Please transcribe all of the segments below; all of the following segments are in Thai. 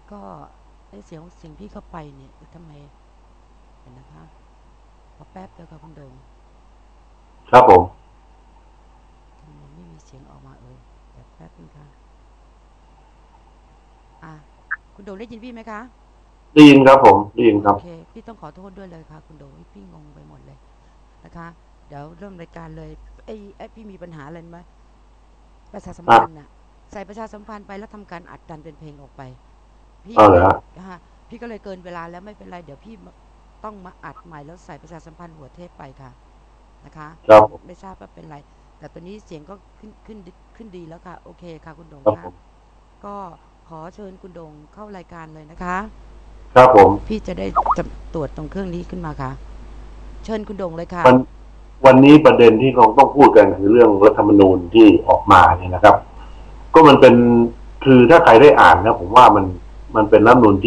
ก็ไอเสียงพี่เข้าไปเนี่ยทำไมเห็นนะคะพอแป๊บเดียวค่ะคุณโดงครับผมทำไมไม่มีเสียงออกมาเดี๋ยวแป๊บนึงค่ะอ่ะคุณโดงได้ยินพี่ไหมคะได้ยินครับผมได้ยินครับโอเคพี่ต้องขอโทษด้วยเลยค่ะคุณโดงพี่งงไปหมดเลยนะคะเดี๋ยวเริ่มรายการเลยไอพี่มีปัญหาอะไรไหมประชาสัมอ่ะพันธ์น่ะใส่ประชาสัมพันธ์ไปแล้วทำการอัดดันเป็นเพลงออกไปพี่ก็เลยเอาเลยฮะนะคะพี่ก็เลยเกินเวลาแล้วไม่เป็นไรเดี๋ยวพี่ต้องมาอัดใหม่แล้วใส่ประชาสัมพันธ์หัวเทพไปค่ะ นะคะครับผมไม่ทราบว่าเป็นไรแต่ตอนนี้เสียงก็ขึ้นดีแล้วค่ะโอเคค่ะคุณโดงค่ะครับผมก็ขอเชิญคุณโดงเข้ารายการเลยนะคะครับผมพี่จะได้จะตรวจตรงเครื่องนี้ขึ้นมาค่ะเชิญคุณโดงเลยค่ะวันวันนี้ประเด็นที่คงต้องพูดกันคือเรื่องรัฐธรรมนูญที่ออกมาเนี่ยนะครับก็มันเป็นคือถ้าใครได้อ่านนะผมว่ามันเป็นรัฐธรรมนูญ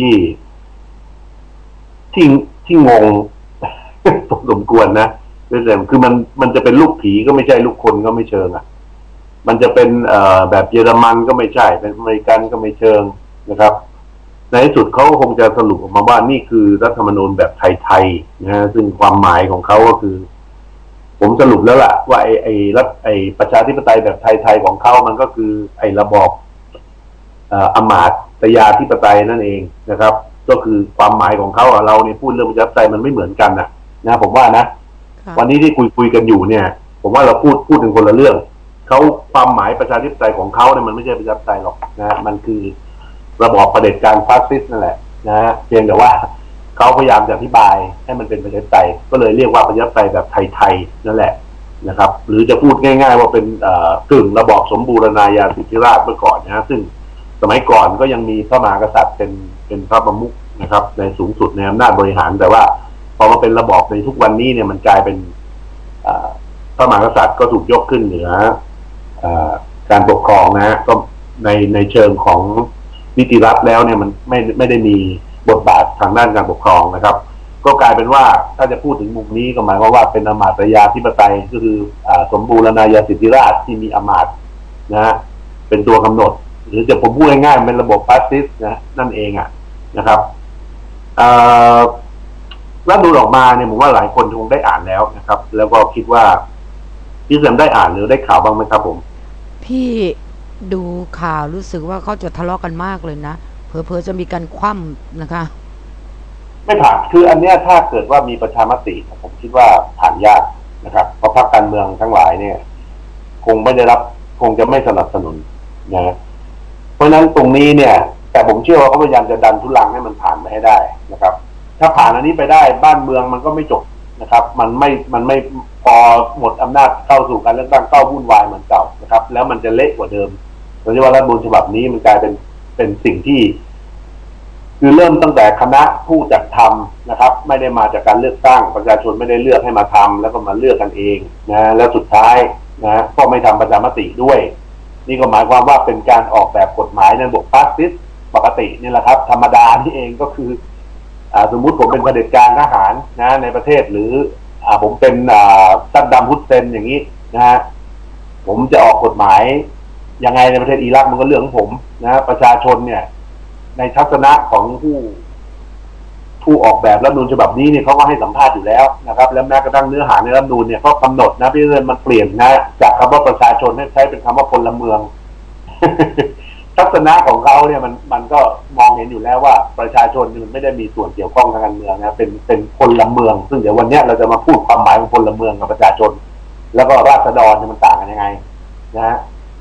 ที่ที่งงพอสมควรนะด้วยแต่คือมันจะเป็นลูกผีก็ไม่ใช่ลูกคนก็ไม่เชิงอ่ะมันจะเป็นแบบเยอรมันก็ไม่ใช่เป็นอเมริกันก็ไม่เชิงนะครับ ในที่สุดเขาคงจะสรุปออกมาว่านี่คือรัฐธรรมนูญแบบไทยๆนะฮะซึ่งความหมายของเขาก็คือผมสรุปแล้วล่ะว่าไอ้ประชาธิปไตยแบบไทยๆของเขามันก็คือไอ้ระบอบอำมาตยาธิปไตยนั่นเองนะครับก็คือความหมายของเขาเราเนี่ยพูดเรื่องประชาธิปไตยมันไม่เหมือนกันนะผมว่านะค่ะวันนี้ที่คุยกันอยู่เนี่ยผมว่าเราพูดถึงคนละเรื่องเขาความหมายประชาธิปไตยของเขาเนี่ยมันไม่ใช่ประชาธิปไตยหรอกนะมันคือระบอบเผด็จการฟาสซิสต์นั่นแหละนะฮะเพียงแต่ว่าเขาพยายามจะอธิบายให้มันเป็นประชาธิปไตยก็เลยเรียกว่าประชาธิปไตยแบบไทยๆนั่นแหละนะครับหรือจะพูดง่ายๆว่าเป็นกึ่งระบอบสมบูรณาญาสิทธิราชย์เมื่อก่อนนะฮะซึ่งสมัยก่อนก็ยังมีพระมหากษัตริย์เป็นพระประมุขนะครับในสูงสุดในอำนาจบริหารแต่ว่าพอมาเป็นระบอบในทุกวันนี้เนี่ยมันกลายเป็นพระมหากษัตริย์ก็ถูกยกขึ้นเหนือการปกครองนะฮะก็ในเชิงของนิติรัฐแล้วเนี่ยมันไม่ได้มีบทบาททางด้านการปกครองนะครับก็กลายเป็นว่าถ้าจะพูดถึงมุมนี้ก็หมายความว่าเป็นอมาตยาธิปไตยก็คือสมบูรณาญาสิทธิราชย์ที่มีอมาตย์นะฮะเป็นตัวกำหนดหรือจะผมพูดง่ายๆเป็นระบบฟาสซิสต์นะนั่นเองนะครับเอ่อรัฐธรรมนูญออกมาเนี่ยผมว่าหลายคนคงได้อ่านแล้วนะครับแล้วก็คิดว่าพี่แซมได้อ่านหรือได้ข่าวบ้างไหมครับผมพี่ดูข่าวรู้สึกว่าเขาจะทะเลาะกันมากเลยนะเผลอๆจะมีการคว่ำนะคะไม่ผ่านคืออันเนี้ยถ้าเกิดว่ามีประชามติผมคิดว่าผ่านยากนะครับเพราะพรรคการเมืองทั้งหลายเนี่ยคงไม่ได้รับคงจะไม่สนับสนุนนะเพราะฉะนั้นตรงนี้เนี่ยแต่ผมเชื่อว่าเขาพยายามจะดันทุลังให้มันผ่านไปให้ได้นะครับถ้าผ่านอันนี้ไปได้บ้านเมืองมันก็ไม่จบนะครับมันไม่พอหมดอำนาจเข้าสู่การเลือกตั้งเข้าวุ่นวายเหมือนเก่านะครับแล้วมันจะเละกว่าเดิมโดยเฉพาะรัฐธรรมนูญฉบับนี้มันกลายเป็นสิ่งที่ คือเริ่มตั้งแต่คณะผู้จัดทำนะครับไม่ได้มาจากการเลือกตั้งประชาชนไม่ได้เลือกให้มาทำแล้วก็มาเลือกกันเองนะแล้วสุดท้ายนะก็ไม่ทำประชามติด้วยนี่ก็หมายความว่าเป็นการออกแบบกฎหมายในระบบฟาสซิสต์ปกตินี่แหละครับธรรมดานี่เองก็คือสมมุติผมเป็นเผด็จการทหารนะในประเทศหรือผมเป็นซัดดัมฮุสเซนอย่างนี้นะฮะผมจะออกกฎหมายยังไงในประเทศอิรักมันก็เรื่องของผมนะประชาชนเนี่ย ในทัศนะของผู้ออกแบบรัฐธรรมนูญฉบับนี้เนี่ยเขาก็ให้สัมภาษณ์อยู่แล้วนะครับแล้วแม้กระทั่งเนื้อหาในรัฐธรรมนูญเนี่ยก็กำหนดนะพี่เรื่องมันเปลี่ยนนะจากคำว่าประชาชนให้ใช้เป็นคำว่าพลเมืองทัศนะของเขาเนี่ยมันก็มองเห็นอยู่แล้วว่าประชาชนมันไม่ได้มีส่วนเกี่ยวข้องทางการเมืองนะเป็นพลเมืองซึ่งเดี๋ยววันนี้เราจะมาพูดความหมายของพลเมืองกับประชาชนแล้วก็ราษฎรมันต่างกันยังไงนะฮะ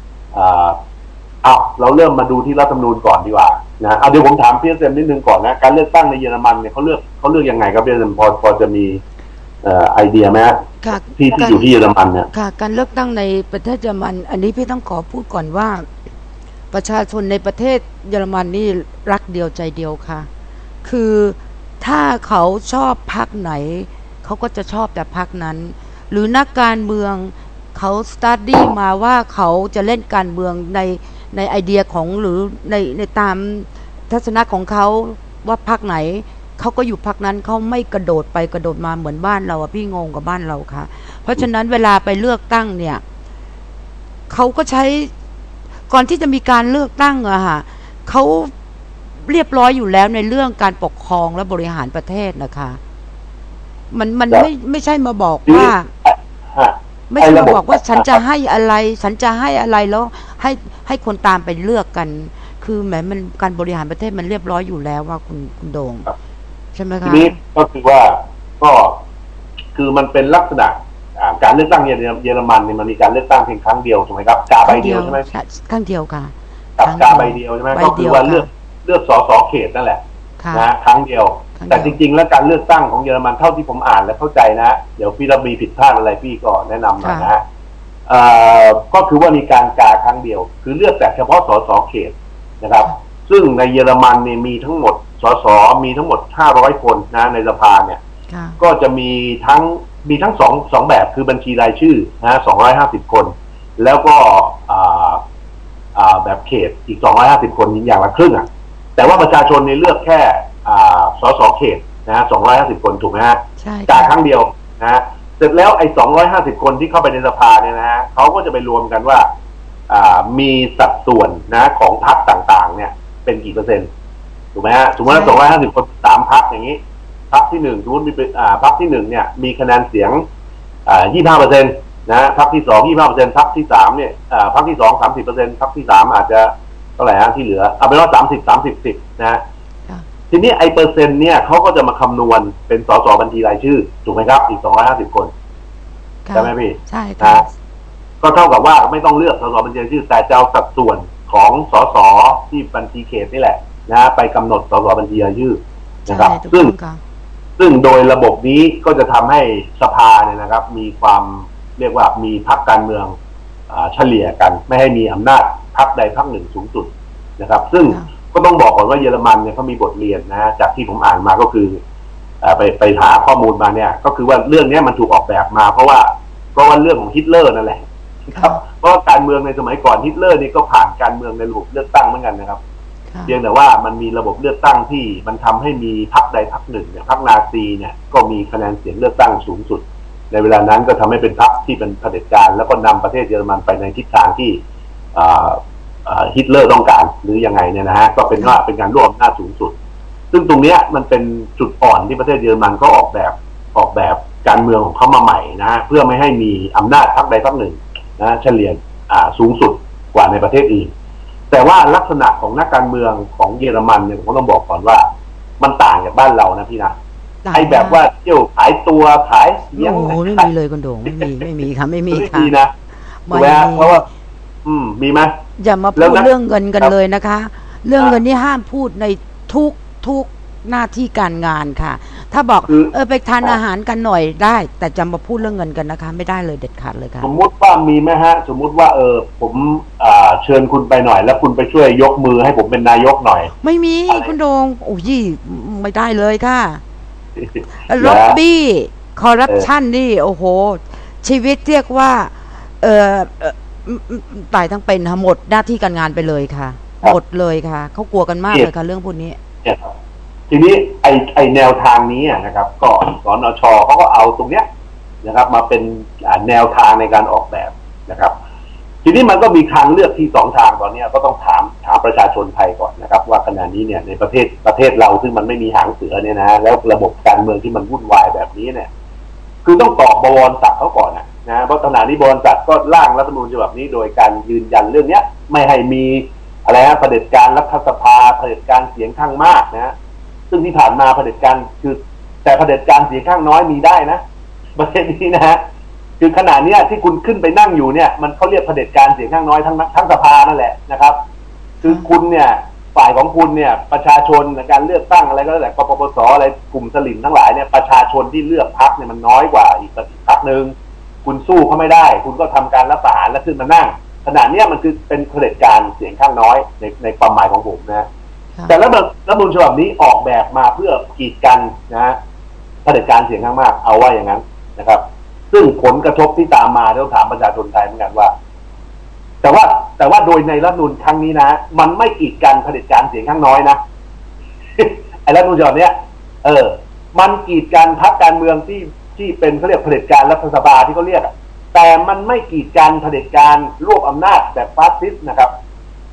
เราเริ่มมาดูที่รัฐธรรมนูญก่อนดีกว่านะเดี๋ยวผมถามพี่เซมนิดนึงก่อนนะการเลือกตั้งในเยอรมันเนี่ยเขาเลือกยังไงครับพี่เซมพอจะมีไอเดียไหมค่ะที่การอยู่ที่เยอรมันเนี่ยค่ะการเลือกตั้งในประเทศเยอรมันอันนี้พี่ต้องขอพูดก่อนว่าประชาชนในประเทศเยอรมันนี่รักเดียวใจเดียวค่ะคือถ้าเขาชอบพรรคไหนเขาก็จะชอบแต่พรรคนั้นหรือนักการเมืองเขาสตาร์ดี้มาว่าเขาจะเล่นการเมืองในไอเดียของหรือในตามทัศนะของเขาว่าพรรคไหนเขาก็อยู่พรรคนั้นเขาไม่กระโดดไปกระโดดมาเหมือนบ้านเราอะพี่งงกับบ้านเราค่ะเพราะฉะนั้นเวลาไปเลือกตั้งเนี่ยเขาก็ใช้ก่อนที่จะมีการเลือกตั้งอะค่ะเขาเรียบร้อยอยู่แล้วในเรื่องการปกครองและบริหารประเทศนะคะมันไม่ใช่มาบอกว่าไม่ใช่มาบอกว่าฉันจะให้อะไรแล้วให้คนตามไปเลือกกันคือแหมมันการบริหารประเทศมันเรียบร้อยอยู่แล้วว่าคุณโด่งใช่ไหมคะทีนี้ก็คือว่าก็คือมันเป็นลักษณะการเลือกตั้งเยอรมันเนี่ยมันมีการเลือกตั้งเพียงครั้งเดียวถูกไหมครับกาใบเดียวใช่ไหมครั้งเดียวค่ะกาใบเดียวใช่ไหมก็คือว่าเลือกสสเขตนั่นแหละนะครั้งเดียวแต่จริงๆแล้วการเลือกตั้งของเยอรมันเท่าที่ผมอ่านและเข้าใจนะเดี๋ยวพี่รับมีผิดพลาดอะไรพี่ก็แนะนำหน่อยนะก็คือว่ามีการกาครั้งเดียวคือเลือกแต่เฉพาะสสเขตนะครับซึ่งในเยอรมันเนี่ยมีทั้งหมดสสมีทั้งหมด500คนนะในสภาเนี่ยก็จะมีทั้งสองแบบคือบัญชีรายชื่อนะ250คนแล้วก็แบบเขตอีก250คนอย่างละครึ่งแต่ว่าประชาชนเนี่ยเลือกแค่สสเขตนะ250คนถูกไหมฮะกาครั้งเดียวนะเสร็จแล้วไอ้250คนที่เข้าไปในสภาเนี่ยนะฮะเขาก็จะไปรวมกันว่ามีสัดส่วนนะของพรรคต่างๆเนี่ยเป็นกี่เปอร์เซ็นต์ถูกไหมฮะสมมติว่า250คน3พรรคอย่างนี้พรรคที่1สมมติมีเป็นพรรคที่1เนี่ยมีคะแนนเสียง25%นะพรรคที่2 25%พรรคที่3เนี่ยพรรคที่2 30%พรรคที่3อาจจะเท่าไหร่ฮะที่เหลือเอาเป็นว่า30 นะทีนี้ไอ้เปอร์เซ็นต์เนี่ยเขาก็จะมาคำนวณเป็นสสบัญชีรายชื่อถูกไหมครับอีก250คนใช่ไหมพี่ใช่ครับก็เท่ากับว่าไม่ต้องเลือกสสบัญชีรายชื่อแต่จะเอาสัดส่วนของสสที่บัญชีเขตนี่แหละนะไปกำหนดสสบัญชีรายชื่อนะครับซึ่งโดยระบบนี้ก็จะทำให้สภาเนี่ยนะครับมีความเรียกว่ามีพรรคการเมืองเฉลี่ยกันไม่ให้มีอำนาจพรรคใดพรรคหนึ่งสูงสุดนะครับซึ่งก็ต้องบอกก่อนว่าเยอรมันเนี่ยเขามีบทเรียนนะจากที่ผมอ่านมาก็คือไปหาข้อมูลมาเนี่ยก็คือว่าเรื่องนี้มันถูกออกแบบมาเพราะว่าเรื่องของฮิตเลอร์นั่นแหละครับเพราะการเมืองในสมัยก่อนฮิตเลอร์นี่ก็ผ่านการเมืองในระบบเลือกตั้งเหมือนกันนะครับเพียงแต่ว่ามันมีระบบเลือกตั้งที่มันทำให้มีพรรคใดพรรคหนึ่งเนี่ยพรรคนาซีเนี่ยก็มีคะแนนเสียงเลือกตั้งสูงสุดในเวลานั้นก็ทำให้เป็นพรรคที่เป็นเผด็จการแล้วก็นำประเทศเยอรมันไปในทิศทางที่ฮิตเลอร์ต้องการหรือยังไงเนี่ยนะฮะก็เป็นว่าเป็นการร่วมอำนาจสูงสุดซึ่งตรงนี้มันเป็นจุดอ่อนที่ประเทศเยอรมันก็ออกแบบการเมืองของเขามาใหม่นะเพื่อไม่ให้มีอำนาจพรรคใดพรรคหนึ่งนะเฉลี่ยสูงสุดกว่าในประเทศอื่นแต่ว่าลักษณะของนักการเมืองของเยอรมันเนี่ยผมต้องบอกก่อนว่ามันต่างจากบ้านเรานะพี่นะไอ้แบบว่าเที่ยวขายตัวขายเสียงโอ้ไม่มีเลยคุณโด่งไม่มีค่ะไม่มีค่ะนะถูกไหมเพราะว่ามีไหมอย่ามาพูดเรื่องเงินกันเลยนะคะเรื่องเงินนี่ห้ามพูดในทุกหน้าที่การงานค่ะถ้าบอกไปทานอาหารกันหน่อยได้แต่จะมาพูดเรื่องเงินกันนะคะไม่ได้เลยเด็ดขาดเลยค่ะสมมุติว่ามีไหมฮะสมมุติว่าผมเชิญคุณไปหน่อยแล้วคุณไปช่วยยกมือให้ผมเป็นนายกหน่อยไม่มีคุณโดงโอ้ยไม่ได้เลยค่ะล็อบบี้คอร์รัปชันนี่โอ้โหชีวิตเรียกว่าตายทั้งเป็นหมดหน้าที่การงานไปเลยค่ะหมดเลยค่ะเขากลัวกันมากเลยค่ะเรื่องพวกนี้ทีนี้ไอแนวทางนี้นะครับก็สนช.เขาก็เอาตรงเนี้ยนะครับมาเป็นแนวทางในการออกแบบนะครับทีนี้มันก็มีทางเลือกที่2ทางตอนนี้ก็ต้องถามประชาชนไทยก่อนนะครับว่าขณะนี้เนี่ยในประเทศเราซึ่งมันไม่มีหางเสือเนี่ยนะแล้วระบบการเมืองที่มันวุ่นวายแบบนี้เนี่ยคือต้องตอบบวรศักดิ์เขาก่อนนะเพราะขณะนี้บวรศักดิ์ก็ร่างรัฐธรรมนูญฉบับนี้โดยการยืนยันเรื่องนี้ไม่ให้มีอะไรเผด็จการรัฐสภาเผด็จการเสียงข้างมากนะซึ่งที่ผ่านมาเผด็จการคือแต่เผด็จการเสียงข้างน้อยมีได้นะประเทศนี้นะฮะคือขณะนี้ที่คุณขึ้นไปนั่งอยู่เนี่ยมันเขาเรียกเผด็จการเสียงข้างน้อยทั้งสภานั่นแหละนะครับคือคุณเนี่ยฝ่ายของคุณเนี่ยประชาชนในการเลือกตั้งอะไรก็แล้วแต่กปปสอะไรกลุ่มสลิมทั้งหลายเนี่ยประชาชนที่เลือกพรรคเนี่ยมันน้อยกว่าอีกพรรคนึงคุณสู้เขาไม่ได้คุณก็ทำการรัฐประหารแล้วขึ้นมานั่งขณะนี้มันคือเป็นเผด็จการเสียงข้างน้อยในความหมายของผมนะแต่รัฐธรรมนูญฉบับนี้ออกแบบมาเพื่อกีดกันนะเผด็จการเสียงข้างมากเอาว่าอย่างนั้นนะครับซึ่งผลกระทบที่ตามมาต้องถามประชาชนไทยเหมือนกันว่าแต่ว่าโดยในรัฐธรรมนูญครั้งนี้นะมันไม่กีดกันเผด็จการเสียงข้างน้อยนะ ไอ้รัฐธรรมนูญฉบับนี้มันกีดกันพรรคการเมืองที่เป็นเขาเรียกเผด็จการรัฐสภาที่เขาเรียกแต่มันไม่กีดกันเผด็จการรวบอำนาจแบบฟาสซิสต์นะครับ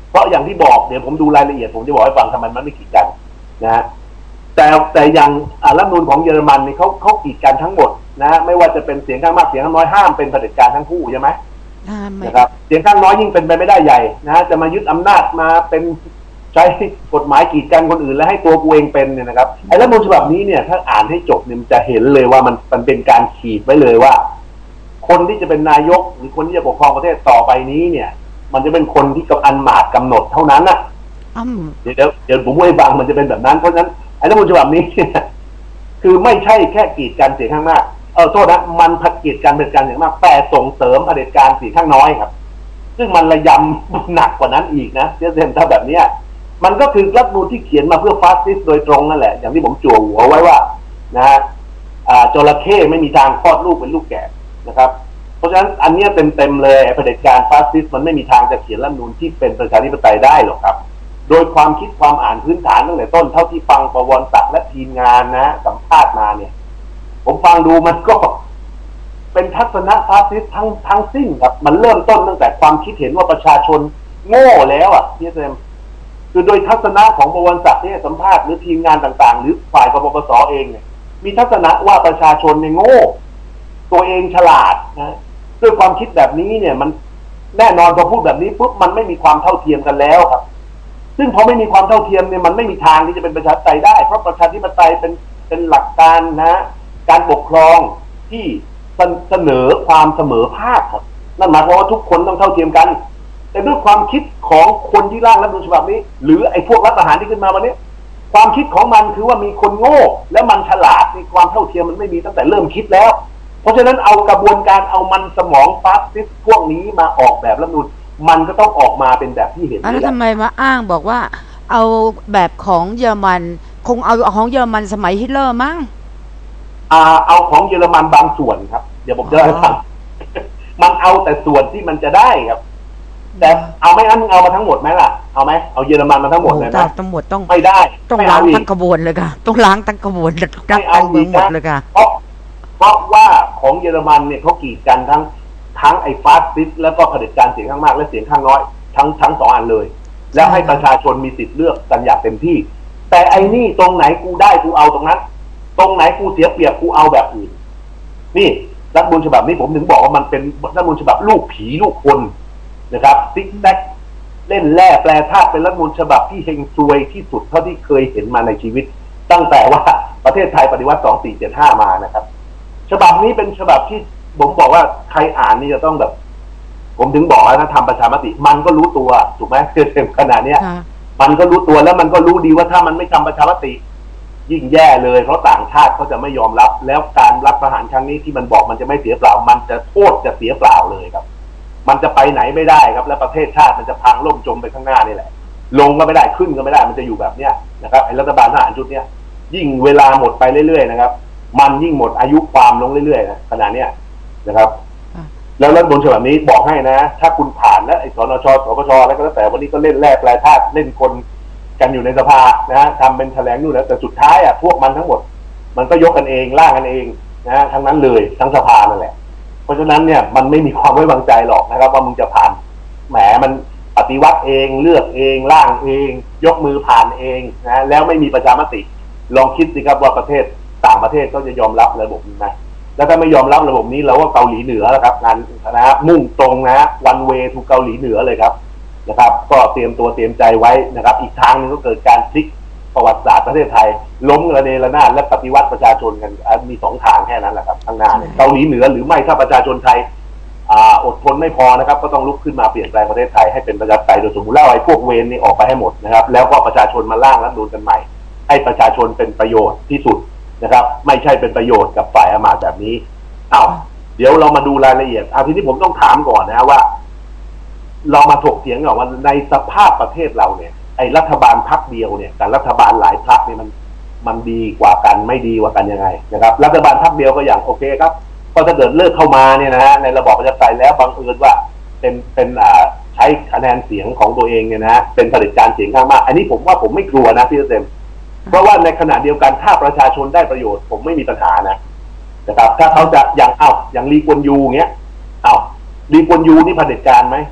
เพราะอย่างที่บอกเดี๋ยวผมดูรายละเอียดผมจะบอกให้ฟังทำไมมันไม่กีดกันนะฮะแต่อย่างรัฐธรรมนูญของเยอรมันนี่เขากีดกันทั้งหมดนะไม่ว่าจะเป็นเสียงข้างมากเสียงข้างน้อยห้ามเป็นเผด็จการทั้งคู่ใช่ไหมนะครับเสียงข้างน้อยยิ่งเป็นไปไม่ได้ใหญ่นะจะมายึดอำนาจมาเป็นใช้กฎหมายกีดกันคนอื่นและให้ตัวกูเองเป็นเนี่ยนะครับไอ้รัฐธรรมนูญฉบับนี้เนี่ยถ้าอ่านให้จบเนี่ยจะเห็นเลยว่ามันเป็นการขีดไว้เลยว่าคนที่จะเป็นนายกหรือคนที่จะปกครองประเทศต่อไปนี้เนี่ยมันจะเป็นคนที่กับอันหมาดกำหนดเท่านั้นน่ะเดี๋ยวผมพูดให้ฟังมันจะเป็นแบบนั้นเพราะฉะนั้นไอ้รัฐธรรมนูญฉบับนี้คือไม่ใช่แค่กีดกันเสียงข้างมากโทษนะมันผัดกีดกันเผด็จการเสียงมากแต่ส่งเสริมเผด็จการเสียงข้างน้อยครับซึ่งมันระยำหนักกว่านั้นอีกนะเช่นถ้าแบบเนี้ยมันก็คือรัฐธรรมนูญที่เขียนมาเพื่อฟาสซิสต์โดยตรงนั่นแหละอย่างที่ผมจั่วหัวไว้ว่านะฮะจระเข้ไม่มีทางคลอดลูกเป็นลูกแกะนะครับเพราะฉะนั้นอันนี้เต็มเลยเผด็จการฟาสซิสต์มันไม่มีทางจะเขียนรัฐธรรมนูญที่เป็นประชาธิปไตยได้หรอกครับโดยความคิดความอ่านพื้นฐานตั้งแต่ต้นเท่าที่ฟังประวัติศาสตร์และทีมงานนะสัมภาษณ์มาเนี่ยผมฟังดูมันก็เป็นทัศนะฟาสซิสต์ทั้งสิ้นครับมันเริ่มต้นตั้งแต่ความคิดเห็นว่าประชาชนโง่แล้วอ่ะพี่เซมคือโดยทัศนะของประวัติศาสตร์ที่สัมภาษณ์หรือทีมงานต่างๆหรือฝ่ายกบพศเองเนี่ยมีทัศนะว่าประชาชนเนี่ยโง่ตัวเองฉลาดนะด้วยความคิดแบบนี้เนี่ยมันแน่นอนพอพูดแบบนี้ปุ๊บมันไม่มีความเท่าเทียมกันแล้วครับซึ่งพอไม่มีความเท่าเทียมเนี่ยมันไม่มีทางที่จะเป็นประชาธิปไตยได้เพราะประชาธิปไตยเป็นหลักการนะการปกครองที่เสนอความเสมอภาคครับนั่นหมายความว่าทุกคนต้องเท่าเทียมกันแต่ด้วยความคิดของคนที่ร่างรัฐธรรมนูญฉบับนี้หรือไอ้พวกรัฐประหารที่ขึ้นมาวันนี้ความคิดของมันคือว่ามีคนโง่และมันฉลาดในความเท่าเทียมมันไม่มีตั้งแต่เริ่มคิดแล้วเพราะฉะนั้นเอากระบวนการเอามันสมองฟาสซิสต์พวกนี้มาออกแบบรัฐธรรมนูญมันก็ต้องออกมาเป็นแบบที่เห็นแล้วทำไมมาอ้างบอกว่าเอาแบบของเยอรมันคงเอาของเยอรมันสมัยฮิตเลอร์มั้งเอาของเยอรมันบางส่วนครับเดี๋ยวผมจะให้ฟังมันเอาแต่ส่วนที่มันจะได้ครับแต่เอาไม่งั้นเอามาทั้งหมดไหมล่ะเอาไหมเอาเยอรมันมาทั้งหมดเลยไหมทั้งหมดต้องไม่ได้ต้องล้างทั้งกระบวนเลยค่ะต้องล้างทั้งกระบวนไม่เอาอีกหมดเลยค่ะเพราะว่าของเยอรมันเนี่ยเขากีดกันทั้งไอ้ฟาสซิสต์แล้วก็เผด็จการเสียงข้างมากและเสียงข้างน้อยทั้งสองอันเลยแล้วให้ประชาชนมีสิทธิ์เลือกกันอย่างเต็มที่แต่ไอ้นี่ตรงไหนกูได้กูเอาตรงนั้นตรงไหนกูเสียเปรียบกูเอาแบบอื่นนี่รัฐธรรมนูญฉบับนี้ผมถึงบอกว่ามันเป็นรัฐธรรมนูญฉบับลูกผีลูกคนนะครับซิกแซกเล่นแร่แปลธาตุเป็นรัฐธรรมนูญฉบับที่เฮงซวยที่สุดเท่าที่เคยเห็นมาในชีวิตตั้งแต่ว่าประเทศไทยปฏิวัติ2475มานะครับฉบับนี้เป็นฉบับที่ผมบอกว่าใครอ่านนี่จะต้องแบบผมถึงบอกแล้วนะทำประชามติมันก็รู้ตัวถูกไหมเต็มขนาดนี้มันก็รู้ตัวแล้วมันก็รู้ดีว่าถ้ามันไม่ทำประชามติยิ่งแย่เลยเพราะต่างชาติเขาจะไม่ยอมรับแล้วการรัฐประหารครั้งนี้ที่มันบอกมันจะไม่เสียเปล่ามันจะโทษจะเสียเปล่าเลยครับมันจะไปไหนไม่ได้ครับและประเทศชาติมันจะพังล่มจมไปข้างหน้านี่แหละลงก็ไม่ได้ขึ้นก็ไม่ได้มันจะอยู่แบบเนี้ยนะครับไอ้รัฐบาลทหารชุดเนี้ยยิ่งเวลาหมดไปเรื่อยๆนะครับมันยิ่งหมดอายุความลงเรื่อยๆนะขนาดเนี้ยนะครับแล้วรัฐธรรมนูญฉบับนี้บอกให้นะถ้าคุณผ่านแล้วไอ้สนช.สปช.แล้วก็แล้วแต่วันนี้ก็เล่นแร่แปรธาตุเล่นคนกันอยู่ในสภานะฮะทำเป็นแถลงนู่นแล้วแต่สุดท้ายพวกมันทั้งหมดมันก็ยกกันเองล่างกันเองนะฮะทั้งนั้นเลยทั้งสภานั่นแหละเพราะฉะนั้นเนี่ยมันไม่มีความไว้วางใจหรอกนะครับว่ามึงจะผ่านแหมมันปฏิวัติเองเลือกเองร่างเองยกมือผ่านเองนะแล้วไม่มีประชามติลองคิดสิครับว่าประเทศต่างประเทศเขาจะยอมรับระบบนี้ไหมแล้วถ้าไม่ยอมรับระบบนี้เราก็เกาหลีเหนือแล้วครับงานนะมุ่งตรงนะวันเวทูเกาหลีเหนือเลยครับนะครับก็เตรียมตัวเตรียมใจไว้นะครับอีกทางนึงก็เกิดการพลิกประวัติศาสตร์ประเทศไทยล้มระเนระนาดและปฏิวัติประชาชนกันมีสองทางแค่นั้นแหละครับข้างหน้าเกาหลีเหนือหรือไม่ถ้าประชาชนไทยอดทนไม่พอนะครับก็ต้องลุกขึ้นมาเปลี่ยนแปลงประเทศไทยให้เป็นประชาธิปไตยโดยสมบูรณ์แล้วไอ้พวกเวรนี่ออกไปให้หมดนะครับแล้วก็ประชาชนมาร่างรัฐธรรมนูญกันใหม่ให้ประชาชนเป็นประโยชน์ที่สุดนะครับไม่ใช่เป็นประโยชน์กับฝ่ายอำนาจแบบนี้เดี๋ยวเรามาดูรายละเอียดทีนี้ผมต้องถามก่อนนะว่าเรามาถกเถียงก่อนว่าในสภาพประเทศเราเนี่ยไอ้รัฐบาลพรรคเดียวเนี่ยกับรัฐบาลหลายพรรคเนี่ยมันดีกว่ากันไม่ดีกว่ากันยังไงนะครับรัฐบาลพรรคเดียวก็อย่างโอเคครับพอถ้าเกิดเลิกเข้ามาเนี่ยนะฮะในระบอบประชาธิปไตยแล้วบังเอิญว่าเป็นใช้คะแนนเสียงของตัวเองเนี่ยนะเป็นเผด็จการเสียงข้างมากอันนี้ผมว่าผมไม่กลัวนะพี่เต็มเพราะว่าในขณะเดียวกันถ้าประชาชนได้ประโยชน์ผมไม่มีปัญหานะครับถ้าเขาจะอย่างลีกวนยูเงี้ยลีกวนยูนี่เผด็จการไหม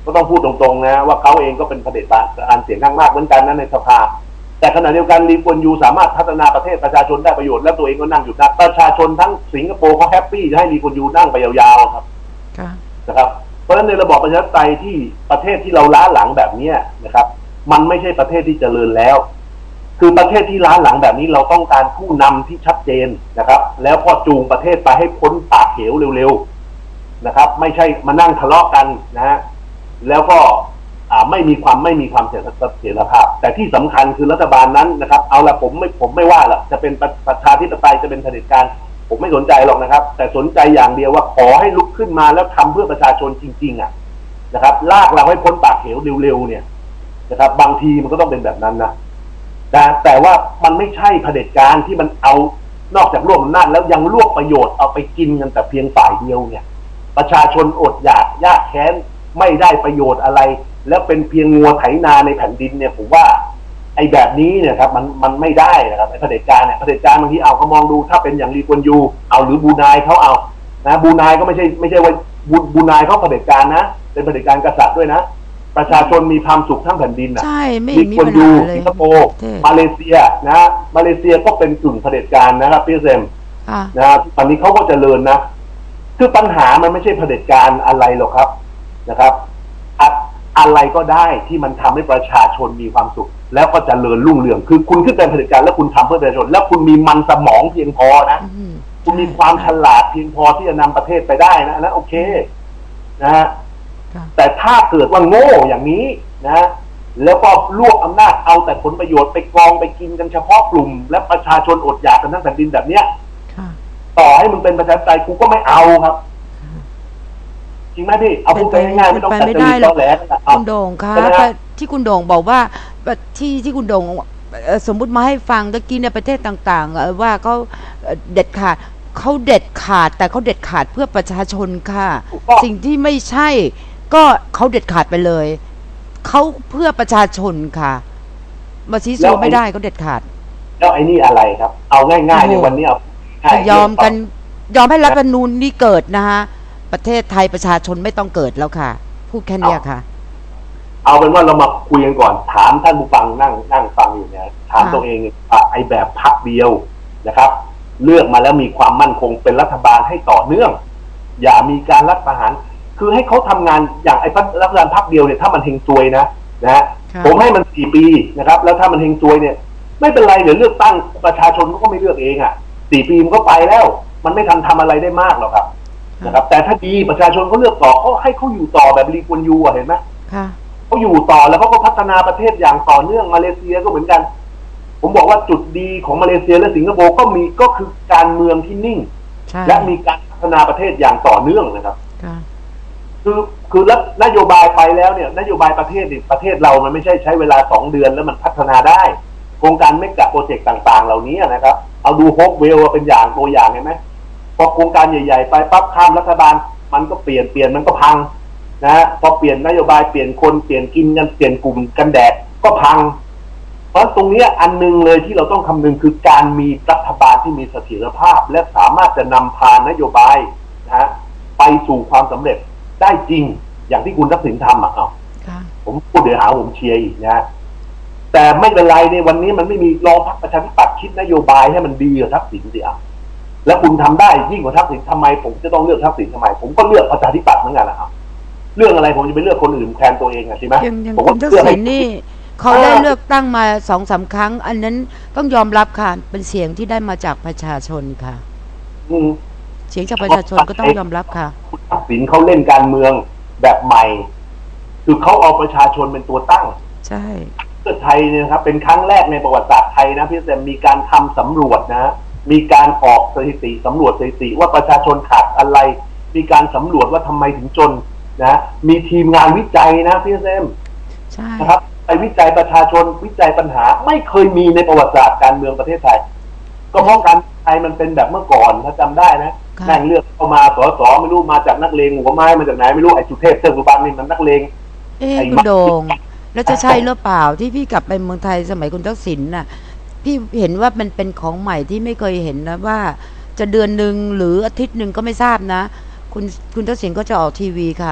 ก็ต้องพูดตรงๆนะว่าเขาเองก็เป็นเผด็จการเสียงข้างมากเหมือนกันนะในสภาแต่ขณะเดียวกันลีกวนยูสามารถพัฒนาประเทศประชาชนได้ประโยชน์และตัวเองก็นั่งอยู่นะประชาชนทั้งสิงคโปร์เขาแฮปปี้จะให้ลีกวนยูนั่งไปยาวๆครับนะครับเพราะฉะนั้นในระบอบประชาธิปไตยที่ประเทศที่เราล้าหลังแบบนี้นะครับมันไม่ใช่ประเทศที่เจริญแล้วคือประเทศที่ล้าหลังแบบนี้เราต้องการผู้นำที่ชัดเจนนะครับแล้วก็จูงประเทศไปให้พ้นปากเหวเร็วๆนะครับไม่ใช่มานั่งทะเลาะกันนะฮะแล้วก็ไม่มีความเสถียรภาพแต่ที่สำคัญคือรัฐบาลนั้นนะครับเอาละผมไม่ว่าละจะเป็นประชาธิปไตยจะเป็นเผด็จการผมไม่สนใจหรอกนะครับแต่สนใจอย่างเดียวว่าขอให้ลุกขึ้นมาแล้วทำเพื่อประชาชนจริงๆนะครับลากเราให้พ้นปากเหวเร็วๆเนี่ยนะครับบางทีมันก็ต้องเป็นแบบนั้นนะแต่ว่ามันไม่ใช่เผด็จการที่มันเอานอกจากรวบอำนาจแล้วยังรวบประโยชน์เอาไปกินกันแต่เพียงฝ่ายเดียวเนี่ยประชาชนอดอยากยากแค้นไม่ได้ประโยชน์อะไรแล้วเป็นเพียงงัวไถนาในแผ่นดินเนี่ยผมว่าไอ้แบบนี้เนี่ยครับมันไม่ได้นะครับไอ้เผด็จการเนี่ยเผด็จการบางทีเอาเขามองดูถ้าเป็นอย่างลีกวนยูเอาหรือบูนายเขาเอานะบูนายก็ไม่ใช่ว่าบูนายเขาเผด็จการนะเป็นเผด็จการกษัตริย์ด้วยนะประชาชนมีความสุขทั้งแผ่นดินนะใช่ไม่ลีมีกวนปัญยูหาเลยสิงคโปร์มาเลเซียนะมาเลเซียก็เป็นกึ่งเผด็จการนะครับพี่เซมนะตอนนี้เขาก็เจริญนะคือปัญหามันไม่ใช่เผด็จการอะไรหรอกครับนะครับอะไรก็ได้ที่มันทำให้ประชาชนมีความสุขแล้วก็เจริญรุ่งเรืองคือคุณขึ้นเป็นเผด็จการแล้วคุณทำเพื่อประชาชนแล้วคุณมีมันสมองเพียงพอนะคุณมีความฉลาดเพียงพอที่จะนำประเทศไปได้นะโอเคนะฮะแต่ถ้าเกิดว่าโง่อย่างนี้นะแล้วก็รวบอำนาจเอาแต่ผลประโยชน์ไปกองไปกินกันเฉพาะกลุ่มและประชาชนอดอยากกันทั้งแผ่นดินแบบเนี้ยต่อให้มึงเป็นประชาธิปไตยกูก็ไม่เอาครับจริงไหมพี่เอาพูดไปง่ายๆไม่ต้องแต่จะมีตอแหลคุณโด่งคะที่คุณโด่งบอกว่าที่คุณโด่งสมมุติมาให้ฟังตะกี้ในประเทศต่างๆว่าเขาเด็ดขาดแต่เขาเด็ดขาดเพื่อประชาชนค่ะสิ่งที่ไม่ใช่ก็เขาเด็ดขาดไปเลยเขาเพื่อประชาชนค่ะมาชี้โซไม่ได้เขาเด็ดขาดแล้วไอ้นี่อะไรครับเอาง่ายๆในวันนี้ยอมให้รัฐธรรมนูญนี้เกิดนะฮะประเทศไทยประชาชนไม่ต้องเกิดแล้วค่ะพูดแค่นี้ค่ะเอาเป็นว่าเรามาคุยกันก่อนถามท่านผู้ฟังนั่งฟังอยู่เนี่ยถามตัวเองไอ้แบบพรรคเดียวนะครับเลือกมาแล้วมีความมั่นคงเป็นรัฐบาลให้ต่อเนื่องอย่ามีการรัฐประหารคือให้เขาทำงานอย่างไอ้รัฐบาลพรรคเดียวเนี่ยถ้ามันเฮงซวยนะผมให้มัน4 ปีนะครับแล้วถ้ามันเฮงซวยเนี่ยไม่เป็นไรเดี๋ยวเลือกตั้งประชาชนก็ไม่เลือกเอง4 ปีมันก็ไปแล้วมันไม่ทันทำอะไรได้มากหรอกครับนะครับแต่ถ้าดีประชาชนเขาเลือกต่อเขาให้เขาอยู่ต่อแบบลีกวนยูเห็นไหมเขาอยู่ต่อแล้วเขาก็พัฒนาประเทศอย่างต่อเนื่องมาเลเซียก็เหมือนกันผมบอกว่าจุดดีของมาเลเซียและสิงคโปร์ก็คือการเมืองที่นิ่งและมีการพัฒนาประเทศอย่างต่อเนื่องนะครับคือแล้วนโยบายไปแล้วเนี่ยนโยบายประเทศเรามันไม่ใช่ใช้เวลา2 เดือนแล้วมันพัฒนาได้โครงการเมกะโปรเจกต์ต่างๆเหล่านี้นะครับเอาดูโฮปเวลเป็นอย่างตัวอย่างเห็นไหมพอโครงการใหญ่ๆไปปั๊บข้ามรัฐบาลมันก็เปลี่ยนมันก็พังนะพอเปลี่ยนนโยบายเปลี่ยนคนเปลี่ยนกินกันเปลี่ยนกลุ่มกันแดดก็พังเพราะตรงนี้อันนึงเลยที่เราต้องคำนึงคือการมีรัฐบาลที่มีเสถียรภาพและสามารถจะนำพานโยบายนะไปสู่ความสำเร็จได้จริงอย่างที่คุณทักษิณทำผมพูดเดี๋ยวหาผมเชียร์อีกนะแต่ไม่เป็นไรในวันนี้มันไม่มีรองพรรคประชาธิปัตย์คิดนโยบายให้มันดีกับทักษิณสิแล้วคุณทำได้ยิ่งกว่าทักษิณทำไมผมจะต้องเลือกทักษิณทำไมผมก็เลือกประชาธิปัตย์เหมือนกันนะครับเรื่องอะไรผมจะไปเลือกคนอื่นแทนตัวเองใช่ไหมผมก็ทักษิณนี่เขาได้เลือกตั้งมา2-3 ครั้งอันนั้นต้องยอมรับค่ะเป็นเสียงที่ได้มาจากประชาชนค่ะเสียงจากประชาชนก็ต้องยอมรับค่ะคุณทักษิณเขาเล่นการเมืองแบบใหม่คือเขาเอาประชาชนเป็นตัวตั้งใช่เพื่อไทยเนี่ยครับเป็นครั้งแรกในประวัติศาสตร์ไทยนะพี่แซมมีการทำสำรวจนะมีการออกสถิติสำรวจสถิติว่าประชาชนขาดอะไรมีการสำรวจว่าทำไมถึงจนนะมีทีมงานวิจัยนะพี่แซมใช่นะครับไปวิจัยประชาชนวิจัยปัญหาไม่เคยมีในประวัติศาสตร์การเมืองประเทศไทยก็เพราะการไทยมันเป็นแบบเมื่อก่อนถ้าจำได้นะแม่งเลือกเข้ามาสสไม่รู้มาจากนักเลงหัวไม้มาจากไหนไม่รู้ไอ้สุเทพเทือกสุบรรณนี่มันนักเลงคุณโด่งแล้วจะใช่หรือเปล่าที่พี่กลับไปเมืองไทยสมัยคุณทักษิณน่ะพี่เห็นว่ามันเป็นของใหม่ที่ไม่เคยเห็นนะว่าจะเดือนนึงหรืออาทิตย์นึงก็ไม่ทราบนะคุณทักษิณก็จะออกทีวีค่ะ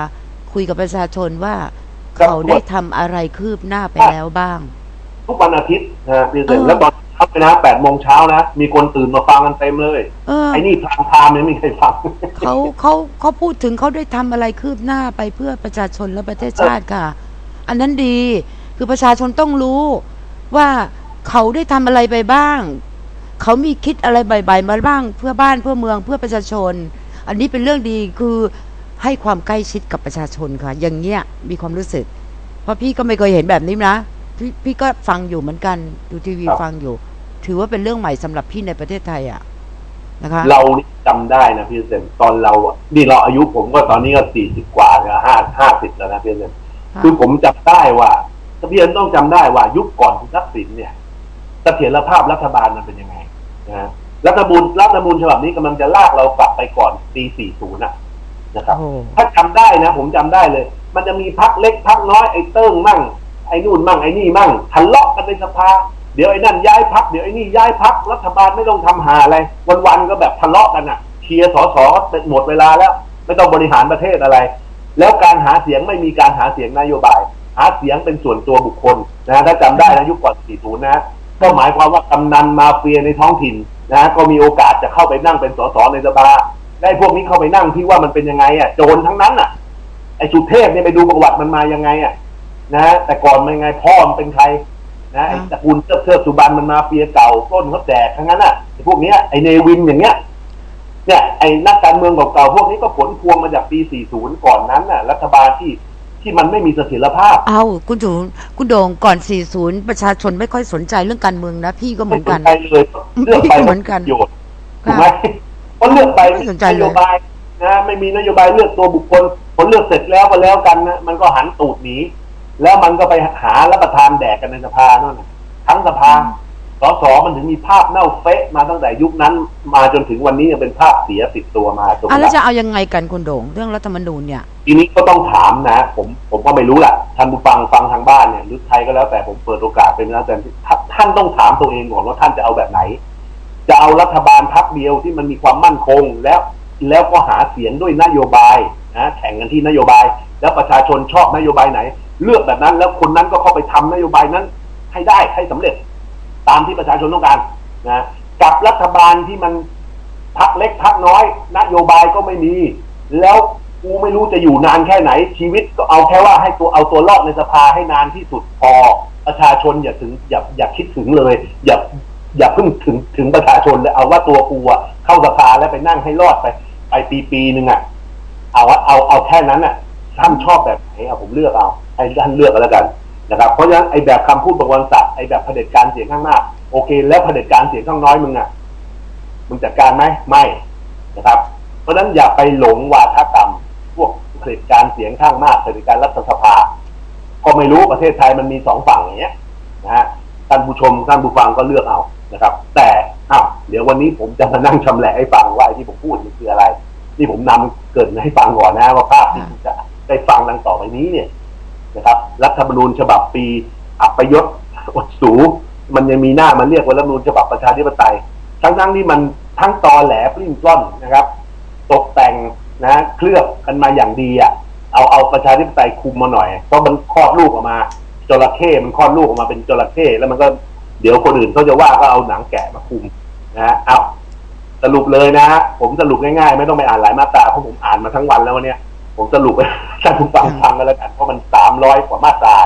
คุยกับประชาชนว่าเขาได้ทำอะไรคืบหน้าไปแล้วบ้างทุกวันอาทิตย์นะพี่เสมแล้วตอนเช้าไปนะ8 โมงเช้านะมีคนตื่นมาฟังกันเต็มเลยไอ้นี่พามไทม์ไม่มีใครฟังเขาพูดถึงเขาได้ทำอะไรคืบหน้าไปเพื่อประชาชนและประเทศชาติค่ะอันนั้นดีคือประชาชนต้องรู้ว่าเขาได้ทำอะไรไปบ้างเขามีคิดอะไรบ่ายๆมาบ้างเพื่อบ้านเพื่อเมืองเพื่อประชาชนอันนี้เป็นเรื่องดีคือให้ความใกล้ชิดกับประชาชนค่ะอย่างเงี้ยมีความรู้สึกเพราะพี่ก็ไม่เคยเห็นแบบนี้นะพี่ก็ฟังอยู่เหมือนกันดูทีวีฟังอยู่ถือว่าเป็นเรื่องใหม่สำหรับพี่ในประเทศไทยนะคะเรานี่จำได้นะพี่เซนตอนเรานี่เราอายุผมก็ตอนนี้ก็40 กว่านะ50แล้วนะพี่เซนคือผมจำได้ว่าพี่เอ็นต้องจำได้ว่ายุคก่อนคุณทักษิณเนี่ยเสถียรภาพรัฐบาลมันเป็นยังไงนะรัฐธรรมนูญฉบับนี้กำลังจะลากเรากลับไปก่อนปี40นะครับถ้าจำได้นะผมจำได้เลยมันจะมีพรรคเล็กพรรคน้อยไอ้เติ้งมั่งไอ้นู่นมั่งไอ้นี่มั่งทะเลาะกันในสภาเดี๋ยวไอ้นั่นย้ายพรรคเดี๋ยวไอ้นี่ย้ายพรรครัฐบาลไม่ต้องทำหาอะไรวันๆก็แบบทะเลาะกันเคลียร์สสหมดเวลาแล้วไม่ต้องบริหารประเทศอะไรแล้วการหาเสียงไม่มีการหาเสียงนโยบายหาเสียงเป็นส่วนตัวบุคคลนะถ้าจำได้นะยุคก่อน40นะก็หมายความว่ากำนันมาเฟียในท้องถิ่นนะก็มีโอกาสจะเข้าไปนั่งเป็นสสในสภาได้พวกนี้เข้าไปนั่งที่ว่ามันเป็นยังไงโจรทั้งนั้นไอ้สุเทพเนี่ยไปดูประวัติมันมายังไงนะแต่ก่อนมันยังไงพ่อมันเป็นใครนะไอ้ตระกูลเทิดสุบรรณมันมาเฟียเก่าต้นเขาแดกทั้งนั้นไอ้พวกนี้ไอ้เนวินอย่างเงี้ยเนี่ยไอ้นักการเมืองเก่าๆพวกนี้ก็ผลพวงมาจากปี40ก่อนนั้นรัฐบาลที่มันไม่มีเสถียรภาพคุณโด่งก่อน40ประชาชนไม่ค่อยสนใจเรื่องการเมืองนะพี่ก็เหมือนกันเลยเลือกไปเหมือนกันโยชน์ถูกไหมเพราะเลือกไปนโยบายนะไม่มีนโยบายเลือกตัวบุคคลผลเลือกเสร็จแล้วก็แล้วกันนะมันก็หันตูดหนีแล้วมันก็ไปหารับประทานแดกกันในสภานั่นทั้งสภาสสมันถึงมีภาพเน่าเฟะมาตั้งแต่ยุคนั้นมาจนถึงวันนี้ยังเป็นภาพเสียติดตัวมาแล้วจะเอายังไงกันคุณโด่งเรื่องรัฐธรรมนูญเนี่ยทีนี้ก็ต้องถามนะผมก็ไม่รู้แหละท่านผู้ฟังทางบ้านเนี่ยหรือใครก็แล้วแต่ผมเปิดโอกาสเป็นนะแต่ท่านต้องถามตัวเองก่อนว่าท่านจะเอาแบบไหนจะเอารัฐบาลพรรคเดียวที่มันมีความมั่นคงแล้วก็หาเสียงด้วยนโยบายนะแข่งกันที่นโยบายแล้วประชาชนชอบนโยบายไหนเลือกแบบนั้นแล้วคนนั้นก็เข้าไปทำนโยบายนั้นให้ได้ให้สำเร็จตามที่ประชาชนต้องการนะกับรัฐบาลที่มันพรรคเล็กพรรคน้อยนโยบายก็ไม่มีแล้วกูไม่รู้จะอยู่นานแค่ไหนชีวิตก็เอาแค่ว่าให้เอาตัวรอดในสภาให้นานที่สุดพอประชาชนอย่าคิดถึงเลยอย่าเพิ่งถึงประชาชนเลยเอาว่าตัวกูเข้าสภาแล้วไปนั่งให้รอดไปปีนึงเอาแค่นั้นท่านชอบแบบไหนผมเลือกเอาให้ท่านเลือกกันแล้วกันนะครับเพราะฉะนั้นไอ้แบบคำพูดบางวันศักดิ์ไอ้แบบเผด็จการเสียงข้างมากโอเคแล้วเผด็จการเสียงข้างน้อยมึงจัดการไหมไม่นะครับเพราะฉะนั้นอย่าไปหลงวาทกรรมพวกเผด็จการเสียงข้างมากเผด็จการรัฐสภาก็ไม่รู้ประเทศไทยมันมี2ฝั่งอย่างเงี้ยนะฮะท่านผู้ชมท่านผู้ฟังก็เลือกเอานะครับแต่เดี๋ยววันนี้ผมจะมานั่งชำแหละให้ฟังว่าที่ผมพูดนี่คืออะไรนี่ผมนำเกิดให้ฟังก่อนนะว่าภาพที่จะได้ฟังดังต่อไปนี้เนี่ยนะครับรัฐธรรมนูญฉบับปีอัปยศอดสูมันยังมีหน้ามาเรียกว่ารัฐธรรมนูญฉบับประชาธิปไตยทั้งที่มันทั้งตอแหลปลิ้นปล้อนนะครับตกแต่งนะเคลือบกันมาอย่างดีเอาประชาธิปไตยคุมมาหน่อยเพราะมันคลอดลูกออกมาจระเข้มันคลอดลูกออกมาเป็นจระเข้แล้วมันก็เดี๋ยวคนอื่นเขาจะว่าก็เอาหนังแกะมาคุมนะสรุปเลยนะผมสรุปง่ายๆไม่ต้องไปอ่านหลายมาตราเพราะผมอ่านมาทั้งวันแล้ววันนี้ผมสรุปให้ท่านผู้ฟังฟังกันแล้วกันเพราะมัน300 กว่ามาตรา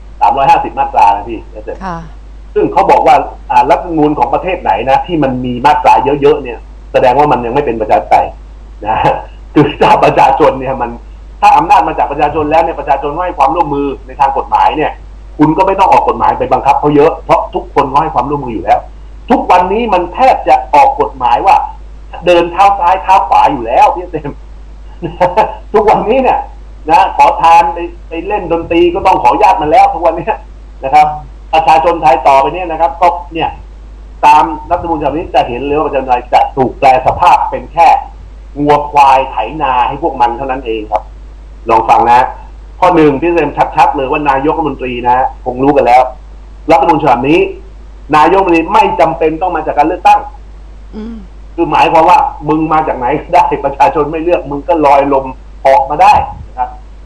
350 มาตรานะพี่ซึ่งเขาบอกว่ารัฐธรรมนูญของประเทศไหนนะที่มันมีมาตราเยอะๆเนี่ยแสดงว่ามันยังไม่เป็นประชาธิปไตยนะคือถ้าประชาชนเนี่ยมันถ้าอำนาจมาจากประชาชนแล้วเนี่ยประชาชนให้ความร่วมมือในทางกฎหมายเนี่ยคุณก็ไม่ต้องออกกฎหมายไปบังคับเขาเยอะเพราะทุกคนให้ความร่วมมืออยู่แล้วทุกวันนี้มันแทบจะออกกฎหมายว่าเดินเท้าซ้ายเท้าขวาอยู่แล้วพี่เต็มทุกวันนี้เนี่ยนะขอทานไปเล่นดนตรีก็ต้องขออนุญาตมันแล้วทุกวันนี้นะครับประชาชนไทยต่อไปเนี่ยนะครับก็เนี่ยตามรัฐธรรมนูญฉบับนี้จะเห็นเลยว่าประชาชนไทยจะถูกแปลสภาพเป็นแค่งัวควายไถนาให้พวกมันเท่านั้นเองครับลองฟังนะข้อ 1พี่เต็มชัดๆเลยว่านายกรัฐมนตรีนะคงรู้กันแล้วรัฐธรรมนูญฉบับนี้นายกรัฐมนตรีไม่จำเป็นต้องมาจากการเลือกตั้งคือหมายความว่ามึงมาจากไหนได้ประชาชนไม่เลือกมึงก็ลอยลมออกมาได้นะครับ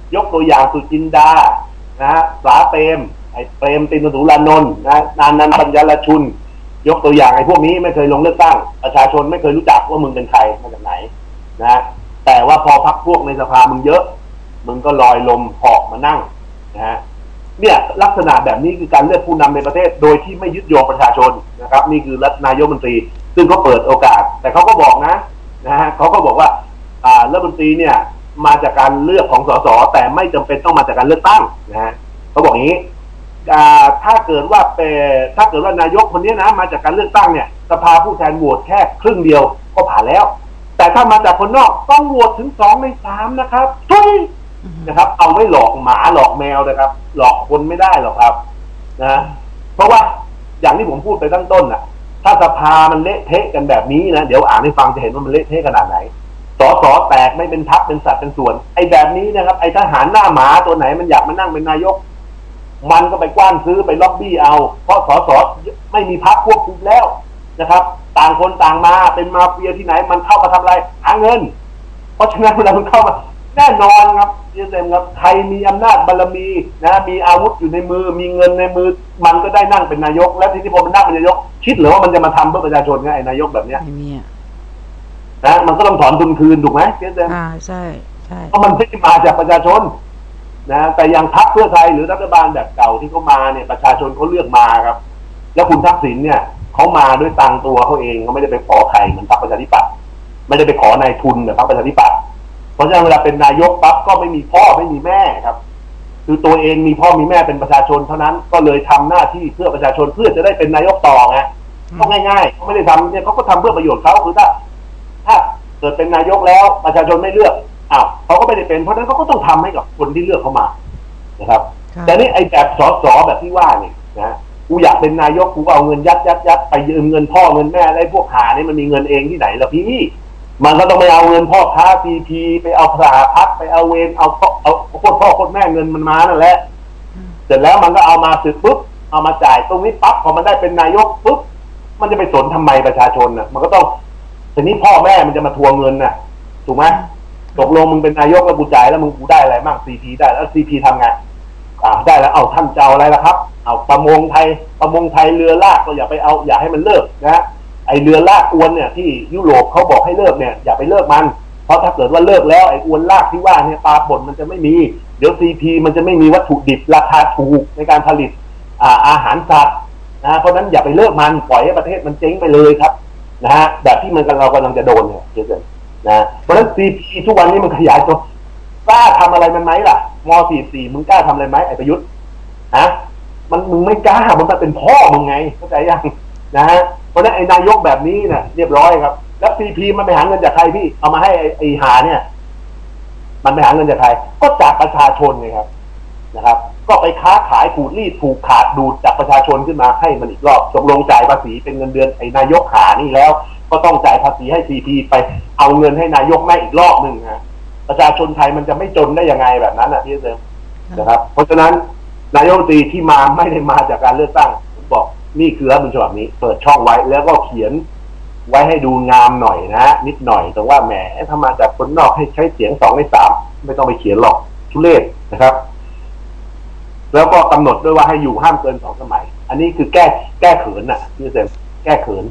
ยกตัวอย่างสุจินดานะฮะสาเปรมไอ้เปรมตินสุรานนท์นะนานันต์ปัญญารชุนยกตัวอย่างไอ้พวกนี้ไม่เคยลงเลือกตั้งประชาชนไม่เคยรู้จักว่ามึงเป็นใครมาจากไหนนะแต่ว่าพอพรรคพวกในสภามึงเยอะมึงก็ลอยลมเหาะมานั่งนะฮะเนี่ยลักษณะแบบนี้คือการเลือกผู้นำในประเทศโดยที่ไม่ยึดโยงประชาชนนะครับนี่คือรัฐนายกรัฐมนตรีซึ่งเขาเปิดโอกาสแต่เขาก็บอกนะฮะเขาก็บอกว่ารัฐมนตรีเนี่ยมาจากการเลือกของสสแต่ไม่จำเป็นต้องมาจากการเลือกตั้งนะฮะเขาบอกอย่างนี้ถ้าเกิดว่านายกคนนี้นะมาจากการเลือกตั้งเนี่ยสภาผู้แทนโหวตแค่ครึ่งเดียวก็ผ่านแล้วแต่ถ้ามาจากคนนอกต้องโหวตถึง2 ใน 3นะครับทุยนะครับเอาไม่หลอกหมาหลอกแมวนะครับหลอกคนไม่ได้หรอกครับนะเพราะว่าอย่างที่ผมพูดไปตั้งต้นน่ะถ้าสภามันเละเทะกันแบบนี้นะเดี๋ยวอ่านให้ฟังจะเห็นว่ามันเละเทะขนาดไหนสสแตกไม่เป็นพรรคเป็นสัดเป็นส่วนไอ้แบบนี้นะครับไอ้ทหารหน้าหมาตัวไหนมันอยากมานั่งเป็นนายกมันก็ไปกว้านซื้อไปล็อบบี้เอาเพราะสสไม่มีพรรคควบคุมแล้วนะครับต่างคนต่างมาเป็นมาเฟียที่ไหนมันเข้ามาทำอะไรหาเงินเพราะฉะนั้นเวลามันเข้ามาแน่นอนครับพี่เซมครับใครมีอำนาจบารมีนะมีอาวุธอยู่ในมือมีเงินในมือมันก็ได้นั่งเป็นนายกและทีนี้พอมันนั่งเป็นนายกคิดหรือว่ามันจะมาทำเพื่อประชาชนไงไอ้นายกแบบเนี้ยนะมันก็ต้องถอนทุนคืนถูกไหมพี่เซมใช่เพราะมันไม่ได้มาจากประชาชนนะแต่อย่างพรรคเพื่อไทยหรือรัฐบาลแบบเก่าที่เขามาเนี่ยประชาชนเขาเลือกมาครับแล้วคุณทักษิณเนี่ยเขามาด้วยตังตัวเขาเองเขาไม่ได้ไปขอใครเหมือนพรรคประชาธิปัตย์ไม่ได้ไปขอนายทุนแบบพรรคประชาธิปัตย์เพราะฉะนั้นเวลาเป็นนายกปั๊บก็ไม่มีพ่อไม่มีแม่ครับคือตัวเองมีพ่อมีแม่เป็นประชาชนเท่านั้นก็เลยทำหน้าที่เพื่อประชาชนเพื่อจะได้เป็นนายกต่อไงก็ง่ายๆเขาไม่ได้ทำเนี่ยเขาก็ทำเพื่อประโยชน์เขาคือถ้าเกิดเป็นนายกแล้วประชาชนไม่เลือกเขาก็ไม่ได้เป็นเพราะฉะนั้นเขาก็ต้องทำให้กับคนที่เลือกเขามานะครับแต่นี่ไอ้แบบสสแบบที่ว่าเนี่ยนะกูอยากเป็นนายกกูเอาเงินยัดไปยืมเงินพ่อเงินแม่ได้พวกหานี่มันมีเงินเองที่ไหนล่ะพี่มันก็ต้องไปเอาเงินพ่อค้าซีพีไปเอาสหพัฒน์ไปเอาเวนเอาโคตรพ่อโคตรแม่เงินมันมานั่นแหละเสร็จแล้วมันก็เอามาสึกปุ๊บเอามาจ่ายตรงนี้ปั๊บพอมันได้เป็นนายกปุ๊บมันจะไปสนทำไมประชาชนน่ะมันก็ต้องทีนี้พ่อแม่มันจะมาทวงเงินน่ะถูกไหมตกลงมึงเป็นนายกแล้วกูจ่ายแล้วมึงกูได้อะไรบ้างซีพีได้แล้วซีพีทำไงได้แล้วเอาท่านจะเอาอะไรล่ะครับเอาประมงไทยเรือลากก็อย่าไปเอาอย่าให้มันเลิกนะไอเรือลากอวนเนี่ยที่ยุโรปเขาบอกให้เลิกเนี่ยอย่าไปเลิกมันเพราะถ้าเกิดว่าเลิกแล้วไออวนลากที่ว่าเนี่ยปลาป่นมันจะไม่มีเดี๋ยวซีพีมันจะไม่มีวัตถุดิบราคาถูกในการผลิตอาหารสัตว์นะเพราะนั้นอย่าไปเลิกมันปล่อยให้ประเทศมันเจ๊งไปเลยครับนะฮะแบบที่เรากำลังจะโดนเนี่ยเยอะๆนะเพราะฉะนั้นซีพีทุกวันนี้มันขยายตัวกล้าทำอะไรมันไหมล่ะม.44มึงกล้าทำอะไรไหมไอ้ประยุทธ์ฮะมึงไม่กล้ามันเป็นพ่อมึงไงเข้าใจยังนะฮะเพราะนั้นไอ้นายกแบบนี้เนี่ยเรียบร้อยครับแล้วซีพีมันไปหาเงินจากใครพี่เอามาให้ไอ้หาเนี่ยมันไปหาเงินจากใครก็จากประชาชนไงครับนะครับก็ไปค้าขายขูดรีดผูกขาดดูดจากประชาชนขึ้นมาให้มันอีกรอบตกลงจ่ายภาษีเป็นเงินเดือนไอ้นายกหานี่แล้วก็ต้องจ่ายภาษีให้ซีพีไปเอาเงินให้นายกแม่อีกรอบหนึ่งฮะประชาชนไทยมันจะไม่จนได้ยังไงแบบนั้นพี่เซมนะครับเพราะฉะนั้นนายกรัฐมนตรีที่มาไม่ได้มาจากการเลือกตั้งผมบอกนี่คือรัฐธรรมนูญฉบับนี้เปิดช่องไว้แล้วก็เขียนไว้ให้ดูงามหน่อยนะนิดหน่อยแต่ว่าแหมถ้ามาจากคนนอกให้ใช้เสียง2 ใน 3ไม่ต้องไปเขียนหรอกทุเรศนะครับแล้วก็กำหนดด้วยว่าให้อยู่ห้ามเกิน2 สมัยอันนี้คือแก้เขินพี่เซมแก้เขิน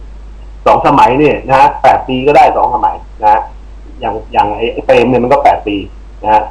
2 สมัยเนี่ยนะ8 ปีก็ได้2 สมัยนะอย่างไอ้เปรมเนี่ยมันก็8 ปีนะ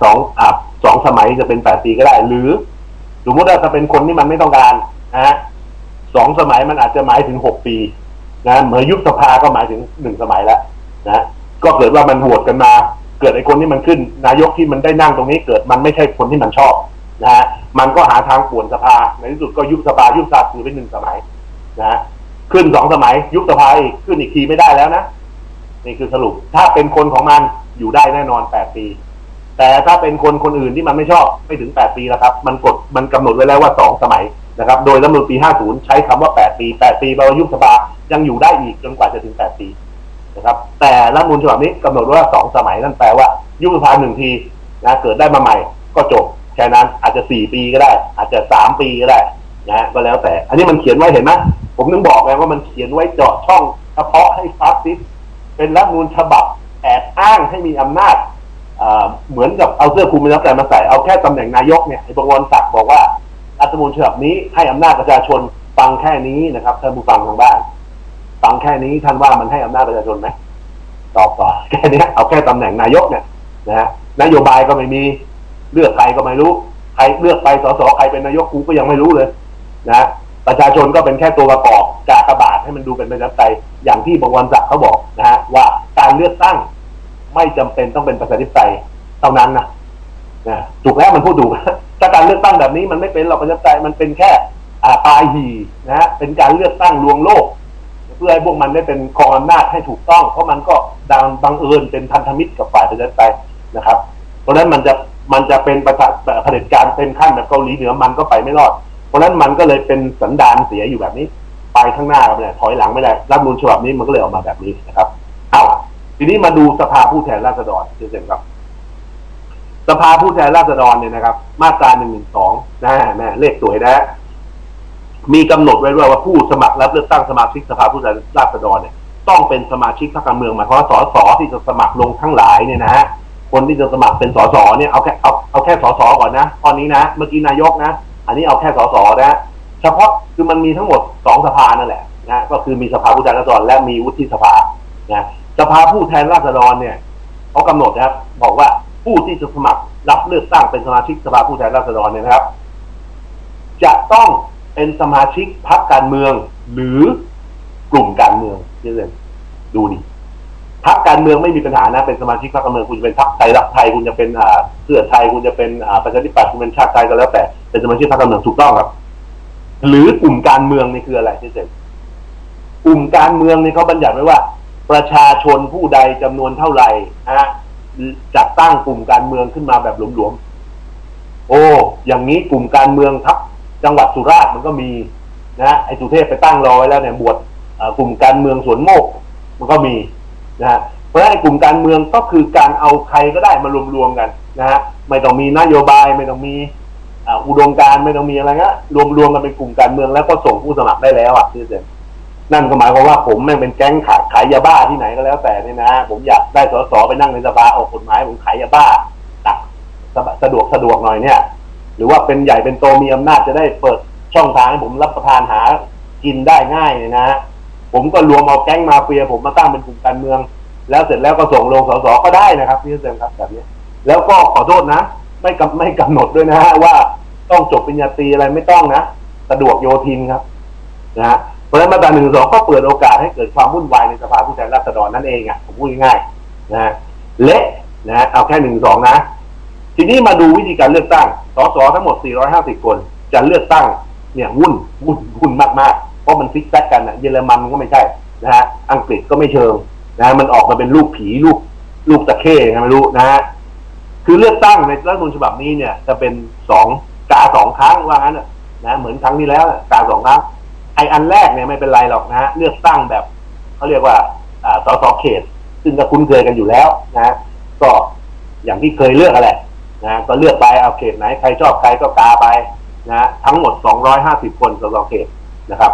2 สมัยจะเป็น8 ปีก็ได้หรือสมมติว่าถ้าเป็นคนที่มันไม่ต้องการนะ2 สมัยมันอาจจะหมายถึง6 ปีนะเหมือนยุบสภาก็หมายถึง1 สมัยแล้วนะก็เกิดว่ามันโหวตกันมาเกิดไอ้คนที่มันขึ้นนายกที่มันได้นั่งตรงนี้เกิดมันไม่ใช่คนที่มันชอบนะมันก็หาทางป่วนสภาในที่สุดก็ยุบสภาถือเป็น1 สมัยนะขึ้น2 สมัยยุบสภาอีกขึ้นอีกทีไม่ได้แล้วนะนี่คือสรุปถ้าเป็นคนของมันอยู่ได้แน่นอน8 ปีแต่ถ้าเป็นคนอื่นที่มันไม่ชอบไม่ถึง8 ปีแล้วครับมันกำหนดไว้แล้วว่า2 สมัยนะครับโดยรัฐธรรมนูญปี50ใช้คำว่า8 ปี8 ปีแปลว่ายุบสภายังอยู่ได้อีกจนกว่าจะถึง8 ปีนะครับแต่รัฐธรรมนูญฉบับนี้กำหนดว่า2 สมัยนั่นแปลว่ายุบสภา1 ทีนะเกิดได้มาใหม่ก็จบแค่นั้นอาจจะ4 ปีก็ได้อาจจะ3 ปีก็ได้นะก็แล้วแต่อันนี้มันเขียนไว้เห็นไหมผมนึกบอกไงว่ามันเขียนไว้เจาะช่องเฉพาะให้ฟาสซิสเป็นรัฐธรรมนูญฉบับแอบอ้างให้มีอำนาจเหมือนกับเอาเสื้อคลุมประชาธิปไตยมาใส่เอาแค่ตำแหน่งนายกเนี่ยไอ้บวรศักดิ์บอกว่ารัฐธรรมนูญฉบับนี้ให้อำนาจประชาชนฟังแค่นี้นะครับท่านผู้ฟังทางบ้านฟังแค่นี้ท่านว่ามันให้อำนาจประชาชนไหมตอบต่อแค่นี้เอาแค่ตำแหน่งนายกเนี่ยนะฮะนโยบายก็ไม่มีเลือกใครก็ไม่รู้ใครเลือกไปสสใครเป็นนายกกูก็ยังไม่รู้เลยนะประชาชนก็เป็นแค่ตัวประกอบกากบาทให้มันดูเป็นประชาธิปไตยอย่างที่บวรศักดิ์เขาบอกนะฮะว่าการเลือกตั้งไม่จำเป็นต้องเป็นประชาธิปไตยเท่านั้นนะถูกแล้วมันพูดถูกถ้าการเลือกตั้งแบบนี้มันไม่เป็นหรอกประชาธิปไตยมันเป็นแค่ปลายหี่นะฮะเป็นการเลือกตั้งลวงโลกเพื่อให้พวกมันได้เป็นครองอำนาจให้ถูกต้องเพราะมันก็บังเอิญเป็นพันธมิตรกับฝ่ายประชาธิปไตยนะครับเพราะฉะนั้นมันจะเป็นเผด็จการเต็มขั้นแบบเกาหลีเหนือมันก็ไปไม่รอดเพราะฉะนั้นมันก็เลยเป็นสันดานเสียอยู่แบบนี้ไปข้างหน้าไม่ได้ถอยหลังไม่ได้รัฐธรรมนูญฉบับนี้มันก็เลยออกมาแบบนี้นะครับทีนี้มาดูสภาผู้แทนราษฎรเช่นครับสภาผู้แทนราษฎรเนี่ยนะครับมาตรา112นะเลขสวยนะมีกำหนดไว้ด้วยว่าผู้สมัครรับเลือกตั้งสมาชิกสภาผู้แทนราษฎรเนี่ยต้องเป็นสมาชิกพรรคการเมืองหมายความว่าสสที่จะสมัครลงทั้งหลายเนี่ยนะฮะคนที่จะสมัครเป็นสสเนี่ยเอาแค่สสก่อนนะตอนนี้นะเมื่อกี้นายกนะอันนี้เอาแค่สสนะเฉพาะคือมันมีทั้งหมด2สภานั่นแหละนะก็คือมีสภาผู้แทนราษฎรและมีวุฒิสภานะสภาผู้แทนราษฎรเนี่ยเขากำหนดนะครับบอกว่าผู้ที่จะสมัครรับเลือกตั้งเป็นสมาชิกสภาผู้แทนราษฎรเนี่ยนะครับจะต้องเป็นสมาชิกพรรคการเมืองหรือกลุ่มการเมืองนี่เลยดูดิพรรคการเมืองไม่มีปัญหานะเป็นสมาชิกพรรคการเมืองคุณจะเป็นพรรคไทยรักไทยคุณจะเป็นเพื่อไทยคุณจะเป็นประชาธิปัตย์คุณเป็นชาติไทยก็แล้วแต่เป็นสมาชิกพรรคการเมืองถูกต้องครับหรือกลุ่มการเมืองนี่คืออะไรที่เสร็จกลุ่มการเมืองนี่เขาบัญญัติไว้ว่าประชาชนผู้ใดจำนวนเท่าไหร่จัดตั้งกลุ่มการเมืองขึ้นมาแบบหลวมๆโอ้อย่างนี้กลุ่มการเมืองทัพจังหวัดสุราษฎร์มันก็มีนะไอ้สุเทพไปตั้งรอไว้แล้วเนี่ยบวชกลุ่มการเมืองสวนโมกมันก็มีนะเพราะฉะนั้นกลุ่มการเมืองก็คือการเอาใครก็ได้มารวมๆกันนะฮะไม่ต้องมีนโยบายไม่ต้องมีอุดมการณ์ไม่ต้องมีอะไรนะรวมกันเป็นกลุ่มการเมืองแล้วก็ส่งผู้สมัครได้แล้วที่เด่นนั่นก็หมายความว่าผมแม่งเป็นแก๊งขายยาบ้าที่ไหนก็แล้วแต่เนี่ยนะผมอยากได้สสไปนั่งในสภาออกกฎหมายผมขายยาบ้าตักสะดวกหน่อยเนี่ยหรือว่าเป็นใหญ่เป็นโตมีอำนาจจะได้เปิดช่องทางให้ผมรับประทานหากินได้ง่ายเนี่ยนะผมก็รวมเอาแก๊งมาเฟียผมมาตั้งเป็นกลุ่มการเมืองแล้วเสร็จแล้วก็ส่งลงสสก็ได้นะครับพี่เซมครับแบบนี้แล้วก็ขอโทษนะไม่กำหนดด้วยนะฮะว่าต้องจบปริญญาตรีอะไรไม่ต้องนะสะดวกโยทินครับนะฮะเพราะฉะนั้นมาตรา112ก็เปิดโอกาสให้เกิดความวุ่นวายในสภาผู้แทนราษฎรนั่นเองผมพูดง่ายๆนะเละนะเอาแค่112นะทีนี้มาดูวิธีการเลือกตั้งสสทั้งหมด450คนจะเลือกตั้งเนี่ยวุ่นมากๆเพราะมันฟิกแซกกันเยอรมันก็ไม่ใช่นะฮะอังกฤษก็ไม่เชิงนะมันออกมาเป็นลูกผีลูกตะเข้ไม่รู้นะฮะคือเลือกตั้งในรัฐธรรมนูญฉบับนี้เนี่ยจะเป็นกา2ครั้งว่างั้นนะเหมือนครั้งที่แล้วกา2ครั้งไออันแรกเนี่ยไม่เป็นไรหรอกนะฮะเลือกตั้งแบบเขาเรียกว่าสสเขตซึ่งก็คุ้นเคยกันอยู่แล้วนะก็อย่างที่เคยเลือกกันแหละนะก็เลือกไปเอาเขตไหนใครชอบใครก็กาไปนะทั้งหมด250คนสสเขตนะครับ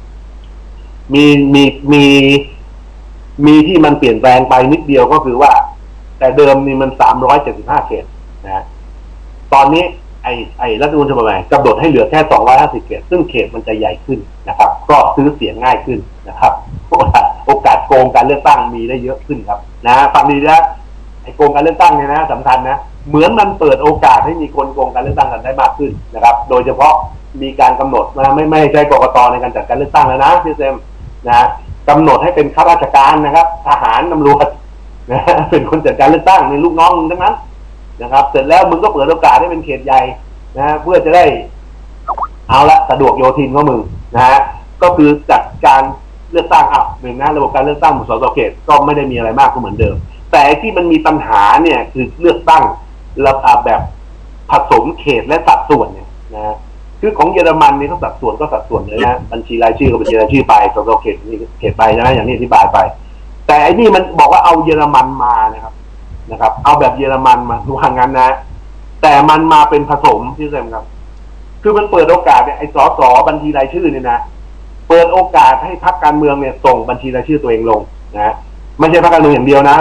มีที่มันเปลี่ยนแปลงไปนิดเดียวก็คือว่าแต่เดิมนี่มัน375เขตนะตอนนี้ไอ้รัฐธรรมนูญฉบับใหม่กำหนดให้เหลือแค่250เขตซึ่งเขตมันจะใหญ่ขึ้นนะครับก็ซื้อเสียงง่ายขึ้นนะครับโอกาสโกงการเลือกตั้งมีได้เยอะขึ้นครับนะฟังดีนะไอ้โกงการเลือกตั้งเนี่ยนะสำคัญนะเหมือนมันเปิดโอกาสให้มีคนโกงการเลือกตั้งกันได้มากขึ้นนะครับโดยเฉพาะมีการกำหนดนะไม่ใช่กกตในการจัดการเลือกตั้งแล้วนะพี่เซมนะกำหนดให้เป็นข้าราชการนะครับทหารตำรวจนะเป็นคนจัดการเลือกตั้งในลูกน้องทั้งนั้นนะครับเสร็จแล้วมึงก็เปิดโอกาสให้เป็นเขตใหญ่นะเพื่อจะได้เอาละสะดวกโยทินของมึงนะฮะก็คือจัดการเลือกตั้งหนึ่งนะระบบการเลือกตั้งของสสเขตก็ไม่ได้มีอะไรมากก็เหมือนเดิมแต่ที่มันมีปัญหาเนี่ยคือเลือกตั้งแบบผสมเขตและสัดส่วนเนี่ยนะคือของเยอรมันนี่เขาสัดส่วนก็สัดส่วนเลยนะบัญชีรายชื่อก็บัญชีรายชื่อไปสสเขตนี่เขตไปนะอย่างนี้อธิบายไปแต่อันนี้มันบอกว่าเอาเยอรมันมานะครับเอาแบบเยอรมันมาว่างั้นนะแต่มันมาเป็นผสมที่เซมครับคือมันเปิดโอกาสเนี่ยไอ้สสบัญชีรายชื่อเนี่ยนะเปิดโอกาสให้พรรคการเมืองเนี่ยส่งบัญชีรายชื่อตัวเองลงนะไม่ใช่พรรคการเมืองอย่างเดียวนะ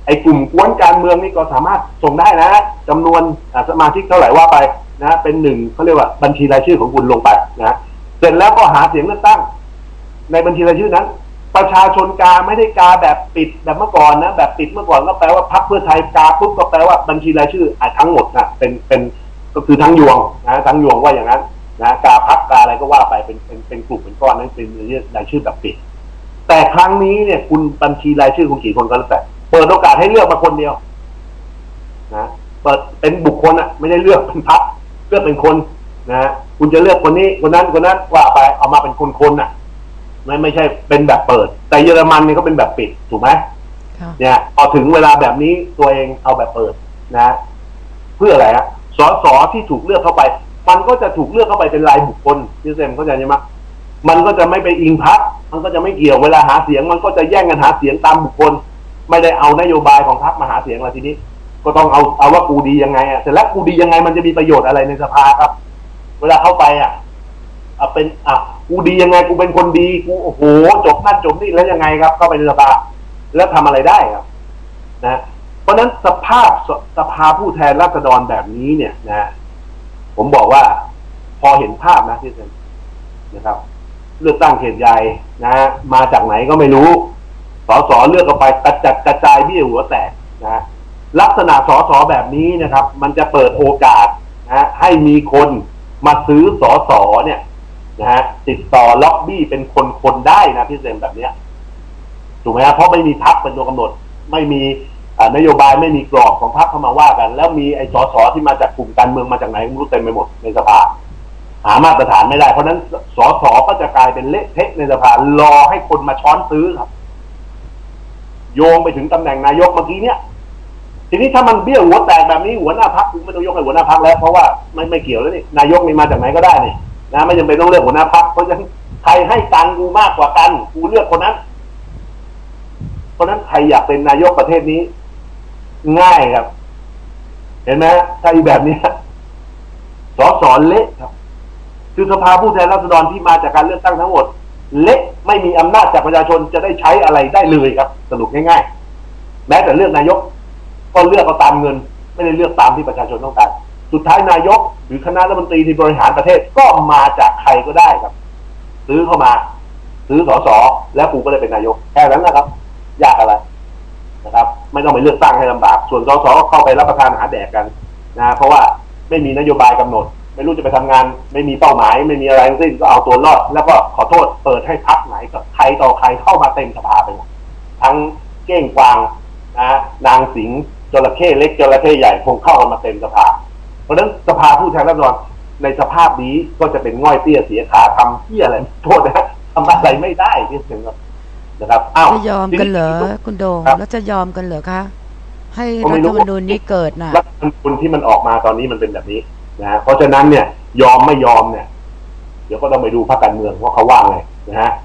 ไอ้กลุ่มกวนการเมืองนี่ก็สามารถส่งได้นะจำนวนสมาชิกเท่าไหร่ว่าไปนะเป็นหนึ่งเขาเรียกว่าบัญชีรายชื่อของคุณลงไปนะเสร็จแล้วก็หาเสียงเลือกตั้งในบัญชีรายชื่อนั้นประชาชนกาไม่ได้กาแบบปิดแบบเมื่อก่อนนะแบบปิดเมื่อก่อนก็แปลว่าพรรคเพื่อไทยกาปุ๊บก็แปลว่าบัญชีรายชื่อทั้งหมดนะเป็นก็คือทั้งยวงนะทั้งยวงว่าอย่างนั้นนะกาพรรคกาอะไรก็ว่าไปเป็นกลุ่มเป็นก้อนนั้นเป็นรายชื่อแบบปิดแต่ครั้งนี้เนี่ยคุณบัญชีรายชื่อคุณกี่คนก็แล้วแต่เปิดโอกาสให้เลือกมาคนเดียวนะเปิดเป็นบุคคลอ่ะไม่ได้เลือกเป็นพรรคเลือกเป็นคนนะคุณจะเลือกคนนี้คนนั้นว่าไปเอามาเป็นคนอ่ะไม่ใช่เป็นแบบเปิดแต่เยอรมันเนี่ยเขาเป็นแบบปิดถูกไหมเนี่ยพอถึงเวลาแบบนี้ตัวเองเอาแบบเปิดนะเพื่ออะไรฮะสสที่ถูกเลือกเข้าไปมันก็จะถูกเลือกเข้าไปเป็นรายบุคคลที่เซมเข้าใจไหมมันก็จะไม่ไปอิงพรรคมันก็จะไม่เกี่ยวเวลาหาเสียงมันก็จะแย่งกันหาเสียงตามบุคคลไม่ได้เอานโยบายของพรรคมาหาเสียงแล้วทีนี้ก็ต้องเอาว่ากูดียังไงอ่ะแต่แล้วกูดียังไงมันจะมีประโยชน์อะไรในสภาครับเวลาเข้าไปเป็นกูดียังไงกูเป็นคนดีกูโอ้โหจบนั่นจบนี่แล้วยังไงครับเข้าไปในสภาแล้วทำอะไรได้ครับนะเพราะนั้นสภาผู้แทนราษฎรแบบนี้เนี่ยนะผมบอกว่าพอเห็นภาพนะที่นะครับเลือกตั้งเขตใหญ่นะมาจากไหนก็ไม่รู้สสเลือกกันไปกระจัดกระจายเบี้ยหัวแตกนะลักษณะสสแบบนี้นะครับมันจะเปิดโอกาสนะให้มีคนมาซื้อสสเนี่ยนะฮะติดต่อล็อบบี้เป็นคนได้นะพี่เซมแบบเนี้ยถูกไหมครับเพราะไม่มีพรรคเป็นตัวกำหนดไม่มีนโยบายไม่มีกรอบของพรรคเข้ามาว่ากันแล้วมีไอ้สสที่มาจากกลุ่มการเมืองมาจากไหนไม่รู้เต็มไปหมดในสภาหามาตรฐานไม่ได้เพราะนั้นสสก็จะกลายเป็นเละเทะในสภารอให้คนมาช้อนซื้อครับโยงไปถึงตำแหน่งนายกเมื่อกี้เนี่ยทีนี้ถ้ามันเบี้ยหัวแตกแบบนี้หัวหน้าพรรคไม่ต้องยกให้หัวหน้าพรรคแล้วเพราะว่าไม่เกี่ยวแล้วนี่นายกนี่มาจากไหนก็ได้นี่นะไม่จำเป็นต้องเลือกหัวหน้าพรรคเพราะฉะนั้นใครให้ตังกูมากกว่ากันกูเลือกคนนั้นเพราะนั้นใครอยากเป็นนายกประเทศนี้ง่ายครับเห็นไหมถ้าอีแบบนี้สสเละครับคือสภาผู้แทนราษฎรที่มาจากการเลือกตั้งทั้งหมดเละไม่มีอำนาจจากประชาชนจะได้ใช้อะไรได้เลยครับสรุปง่ายๆแม้แต่เลือกนายกก็เลือกเอาตามเงินไม่ได้เลือกตามที่ประชาชนต้องการสุดท้ายนายกหรือคณะรัฐมนตรีที่บริหารประเทศก็มาจากใครก็ได้ครับซื้อเข้ามาซื้อสสแล้วกูก็เลยเป็นนายกแค่นั้นนะครับยากอะไรนะครับไม่ต้องไปเลือกตั้งให้ลำบากส่วนสสก็เข้าไปรับประทานอาหารแดกกันนะเพราะว่าไม่มีนโยบายกำหนดไม่รู้จะไปทำงานไม่มีเป้าหมายไม่มีอะไรทั้งสิ้นก็เอาตัวรอดแล้วก็ขอโทษเปิดให้พรรคไหนก็ใครต่อใครเข้ามาเต็มสภาไปหมดทั้งเก้งกวางนะนางสิงห์จระเข้เล็กจระเข้ใหญ่คงเข้ามาเต็มสภาเพราะฉะนั้นสภาผู้แทนราษฎรในสภาพนี้ก็จะเป็นง่อยเตี้ยเสียขาทำที่อะไรโทษนะทำอะไรไม่ได้ที่ถึงนะครับจะยอมกันเหรอคุณโดงแล้วจะยอมกันเหรอคะให้รัฐธรรมนูญนี้เกิดนะรัฐธรรมนูญที่มันออกมาตอนนี้มันเป็นแบบนี้นะเพราะฉะนั้นเนี่ยยอมไม่ยอมเนี่ยเดี๋ยวก็ต้องไปดูพรรคการเมืองว่าเขาว่าไงนะฮะ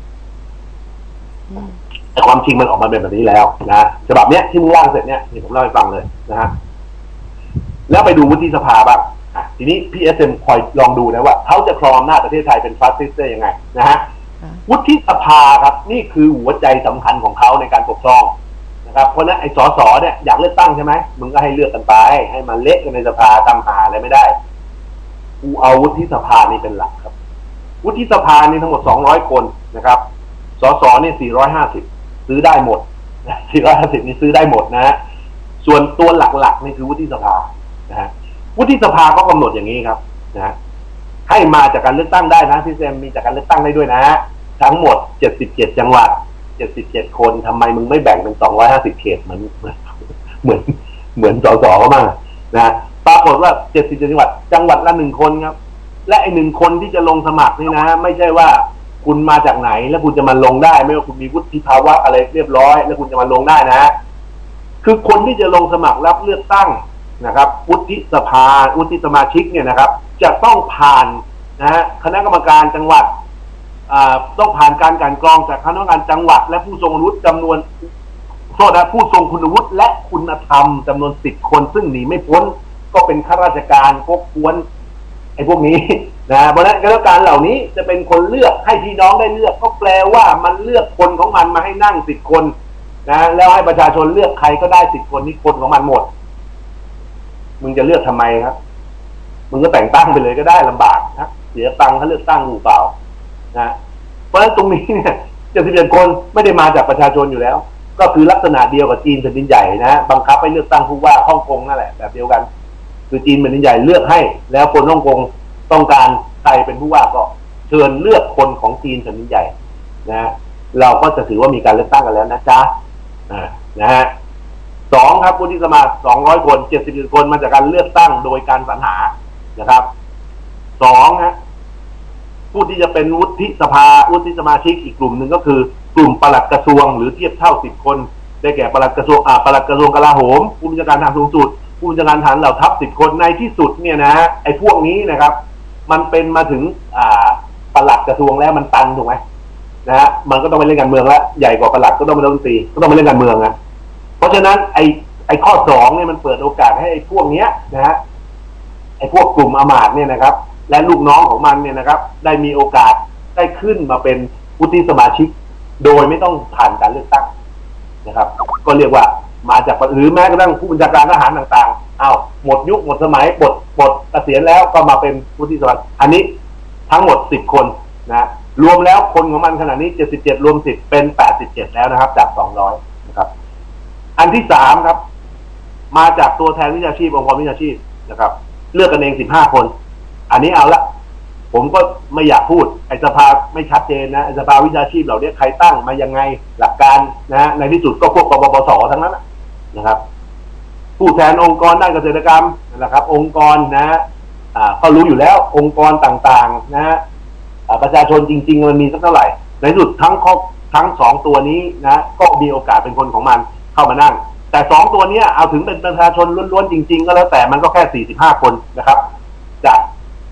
แต่ความจริงมันออกมาเป็นแบบนี้แล้วนะฉบับเนี้ยที่มึงร่างเสร็จเนี่ยนี่ผมเล่าให้ฟังเลยนะฮะแล้วไปดูวุฒิสภาบ้างทีนี้พี่SMคอยลองดูนะว่าเขาจะครองอำนาจประเทศไทยเป็นฟาสซิสต์ได้ยังไงนะฮะวุฒิสภาครับนี่คือหัวใจสำคัญของเขาในการปกครองนะครับเพราะนั้นไอ้สสเนี่ยอยากเลือกตั้งใช่ไหมมึงก็ให้เลือกกันไปให้มันเละกันในสภาตามหาอะไรไม่ได้กูเอาวุฒิสภานี่เป็นหลักครับวุฒิสภานี่ทั้งหมด200คนนะครับสสนี่450ซื้อได้หมด450นี่ซื้อได้หมดนะฮะส่วนตัวหลักๆนี่คือวุฒิสภานะฮะวุฒิสภาก็กำหนดอย่างนี้ครับนะให้มาจากการเลือกตั้งได้นะที่เซมมีจากการเลือกตั้งได้ด้วยนะทั้งหมด77จังหวัด77คนทำไมมึงไม่แบ่งเป็น250เขตเหมือนสสก็มั่งนะปรากฏว่า77จังหวัดละ1คนครับและไอ้1คนที่จะลงสมัครนี่นะไม่ใช่ว่าคุณมาจากไหนแล้วคุณจะมาลงได้ไม่ว่าคุณมีวุฒิภาวะอะไรเรียบร้อยแล้วคุณจะมาลงได้นะคือคนที่จะลงสมัครรับเลือกตั้งนะครับวุฒิสภาวุฒิสมาชิกเนี่ยนะครับจะต้องผ่านนะฮะคณะกรรมการจังหวัดต้องผ่านการกลั่นกรองจากคณะกรรมการจังหวัดและผู้ทรงวุฒิจำนวนผู้ทรงคุณวุฒิและคุณธรรมจำนวน10 คนซึ่งหนีไม่พ้นก็เป็นข้าราชการพวกกวนไอ้พวกนี้นะเพราะฉะนั้นคณะกรรมการเหล่านี้จะเป็นคนเลือกให้พี่น้องได้เลือกก็แปลว่ามันเลือกคนของมันมาให้นั่ง10 คนนะแล้วให้ประชาชนเลือกใครก็ได้10 คนนี่คนของมันหมดมึงจะเลือกทำไมครับมึงก็แต่งตั้งไปเลยก็ได้ลำบากนะเสียตังค์ถ้าเลือกตั้งหรือเปล่านะเพราะฉะนั้นตรงนี้เนี่ย71 คนไม่ได้มาจากประชาชนอยู่แล้วก็คือลักษณะเดียวกับจีนแผ่นดินใหญ่นะบังคับให้เลือกตั้งผู้ว่าฮ่องกงนั่นแหละแบบเดียวกันคือจีนแผ่นดินใหญ่เลือกให้แล้วคนฮ่องกงต้องการใครเป็นผู้ว่าก็เชิญเลือกคนของจีนแผ่นดินใหญ่นะเราก็จะถือว่ามีการเลือกตั้งกันแล้วนะจ๊ะนะฮะ2ครับวุฒิสภา200 คน71 คนมาจากการเลือกตั้งโดยการสรรหานะครับ2นะผู้ที่จะเป็นวุฒิสมาชิกอีกกลุ่มหนึ่งก็คือกลุ่มปลัดกระทรวงหรือเทียบเท่า10 คนได้แก่ปลัดกระทรวงกลาโหมผู้บัญชาการทหารสูงสุดผู้บัญชาการทหารเหล่าทัพ10 คนในที่สุดเนี่ยนะไอ้พวกนี้นะครับมันเป็นมาถึงปลัดกระทรวงแล้วมันตันถูกไหมนะฮะมันก็ต้องไปเล่นการเมืองแล้วใหญ่กว่าปลัดก็ต้องเป็นรัฐมนตรีก็ต้องไปเล่นการเมืองนะเพราะฉะนั้นไอ้ข้อ2เนี่ยมันเปิดโอกาสให้ไอ้พวกเนี้ยนะฮะไอ้พวกกลุ่มอำมาตย์เนี่ยนะครับและลูกน้องของมันเนี่ยนะครับได้มีโอกาสได้ขึ้นมาเป็นวุฒิสมาชิกโดยไม่ต้องผ่านการเลือกตั้งนะครับก็เรียกว่ามาจากหรือแม้กระทั่งผู้บัญชาการทหารต่างๆหมดยุคหมดสมัยปลดเกษียณแล้วก็มาเป็นวุฒิสมาชิกอันนี้ทั้งหมด10 คนนะรวมแล้วคนของมันขณะนี้77รวม10เป็น87แล้วนะครับจาก200นะครับอันที่3ครับมาจากตัวแทนวิชาชีพองค์กรวิชาชีพนะครับเลือกกันเอง15 คนอันนี้เอาละผมก็ไม่อยากพูดไอ้สภาไม่ชัดเจนนะไอ้สภาวิชาชีพเหล่านี้ใครตั้งมายังไงหลักการนะฮะในที่สุดก็พวกกบปสทั้งนั้นนะครับผู้แทนองค์กรด้านเกษตรกรรมนะครับองค์กรนะก็รู้อยู่แล้วองค์กรต่างๆนะประชาชนจริงๆมันมีสักเท่าไหร่ในที่สุดทั้ง2 ตัวนี้นะก็มีโอกาสเป็นคนของมันเข้ามานั่งแต่2 ตัวนี้เอาถึงเป็นประชาชนล้วนๆจริงๆก็แล้วแต่มันก็แค่45 คนนะครับจาก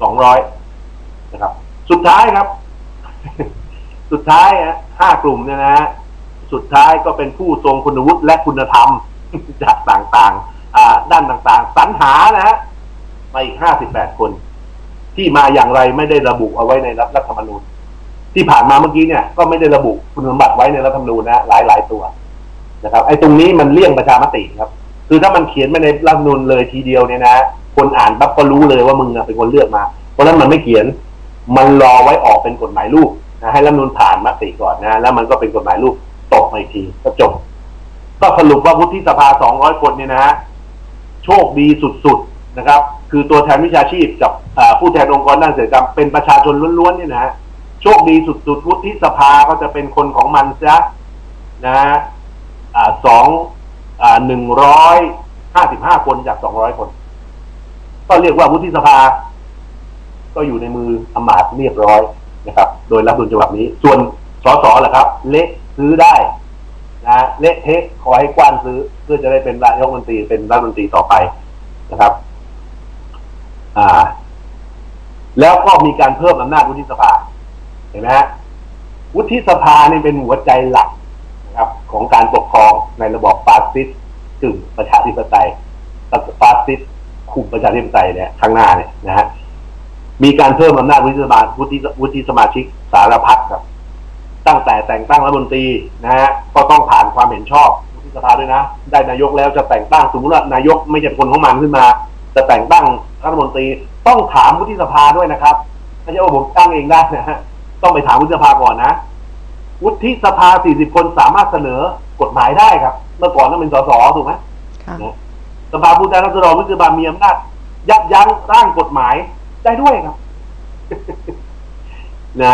200นะครับสุดท้ายครับ สุดท้าย5 กลุ่มเนี่ยนะสุดท้ายก็เป็นผู้ทรงคุณวุฒิและคุณธรรม จากต่างๆด้านต่างๆสรรหานะฮะมาอีก58 คนที่มาอย่างไรไม่ได้ระบุเอาไว้ในรัฐธรรมนูญที่ผ่านมาเมื่อกี้เนี่ยก็ไม่ได้ระบุคุณสมบัติไว้ในรัฐธรรมนูญนะหลายตัวนะครับไอ้ตรงนี้มันเลี่ยงประชามติครับคือถ้ามันเขียนมาในรัฐธรรมนูญเลยทีเดียวเนี่ยนะคนอ่านปั๊บก็รู้เลยว่ามึงเป็นคนเลือกมาเพราะฉะนั้นมันไม่เขียนมันรอไว้ออกเป็นกฎหมายลูกนะให้รัฐธรรมนูญผ่านมติก่อนนะแล้วมันก็เป็นกฎหมายลูกตกมาอีกทีก็จบก็สรุปว่าวุฒิสภา200 คนเนี่ยนะโชคดีสุดๆนะครับคือตัวแทนวิชาชีพกับผู้แทนองค์กรด้านเกษตรกรรมเป็นประชาชนล้วนๆเนี่ยนะโชคดีสุดๆวุฒิสภาก็จะเป็นคนของมันซะนะ155 คนจาก200 คนก็เรียกว่าวุฒิสภาก็อยู่ในมืออำมาตย์เรียบร้อยนะครับโดยรัฐธรรมนูญฉบับนี้ส่วนสสแหละครับเละซื้อได้นะเละเทะขอให้กว้านซื้อเพื่อจะได้เป็นนายกรัฐมนตรีเป็นรัฐมนตรีต่อไปนะครับแล้วก็มีการเพิ่มอำนาจวุฒิสภาเห็นไหมฮะวุฒิสภานี่เป็นหัวใจหลักนะครับของการปกครองในระบอบฟาสซิสต์กึ่งประชาธิปไตยฟาสซิสต์คุมประชาธิปไตยเนี่ยข้างหน้าเนี่ยนะฮะมีการเพิ่มอำนาจวุฒิสมาชิกสารพัดครับตั้งแต่แต่งตั้งรัฐมนตรีนะฮะก็ต้องผ่านความเห็นชอบวุฒิสภาด้วยนะได้นายกแล้วจะแต่งตั้งสมมติว่านายกไม่ใช่คนของมันขึ้นมาจะแต่งตั้งรัฐมนตรีต้องถามวุฒิสภาด้วยนะครับไม่ใช่ว่าผมตั้งเองได้นะฮะต้องไปถามวุฒิสภาก่อนนะวุฒิสภา40 คนสามารถเสนอกฎหมายได้ครับเมื่อก่อนนั้นเป็นสสถูกไหมสภาผู้แทนราษฎรวุฒิสภามีอำนาจยับยั้งร่างกฎหมายได้ด้วยครับ นะ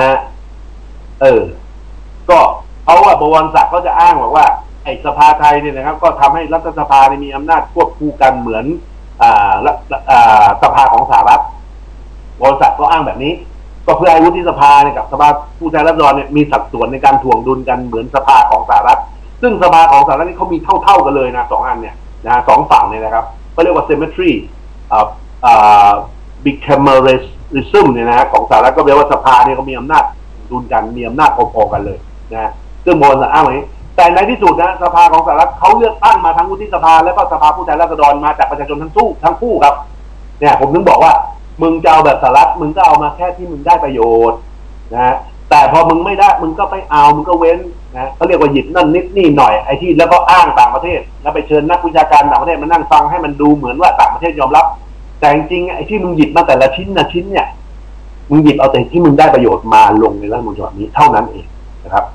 ก็เขาว่าบวรศักดิ์เขาจะอ้างบอกว่าไอ้สภาไทยเนี่ยนะครับก็ทำให้รัฐสภามีอำนาจควบคู่กันเหมือนสภาของสหรัฐบวรศักดิ์ก็อ้างแบบนี้ก็เพื่อให้วุฒิสภาเนี่ยกับสภาผู้แทนราษฎรเนี่ยมีสัดส่วนในการถ่วงดุลกันเหมือนสภาของสหรัฐซึ่งสภาของสหรัฐนี่เขามีเท่ากันเลยนะ2 อันเนี่ยนะ2 ฝั่งเนี่ยนะครับเขาเรียกว่า symmetry bicameralism เนี่ยนะของสหรัฐก็แปลว่าสภาเนี่ยเขามีอำนาจดุลกันมีอำนาจพอๆกันเลยนะซึ่งโมนอ้างอย่างนี้แต่ในที่สุดนะสภาของสหรัฐเขาเลือกตั้งมาทั้งวุฒิสภาและก็สภาผู้แทนราษฎรมาจากประชาชนทั้งคู่ครับเนี่ยผมถึงบอกว่ามึงจะเอาแบบสหรัฐมึงก็เอามาแค่ที่มึงได้ประโยชน์นะแต่แต่พอมึงไม่ได้มึงก็ไปเอามึงก็เว้นนะเขาเรียกว่าหยิบนั่นนิดนี่หน่อยไอ้ที่แล้วก็อ้างต่างประเทศแล้วไปเชิญนักวิชาการต่างประเทศมานั่งฟังให้มันดูเหมือนว่าต่างประเทศยอมรับแต่จริงๆไอ้ที่มึงหยิบมาแต่ละชิ้นนะชิ้นเนี่ยมึงหยิบเอาแต่ที่มึงได้ประโยชน์มาลงในรัฐธรรมนูญฉบับนี้เท่านั้นเองนะครับ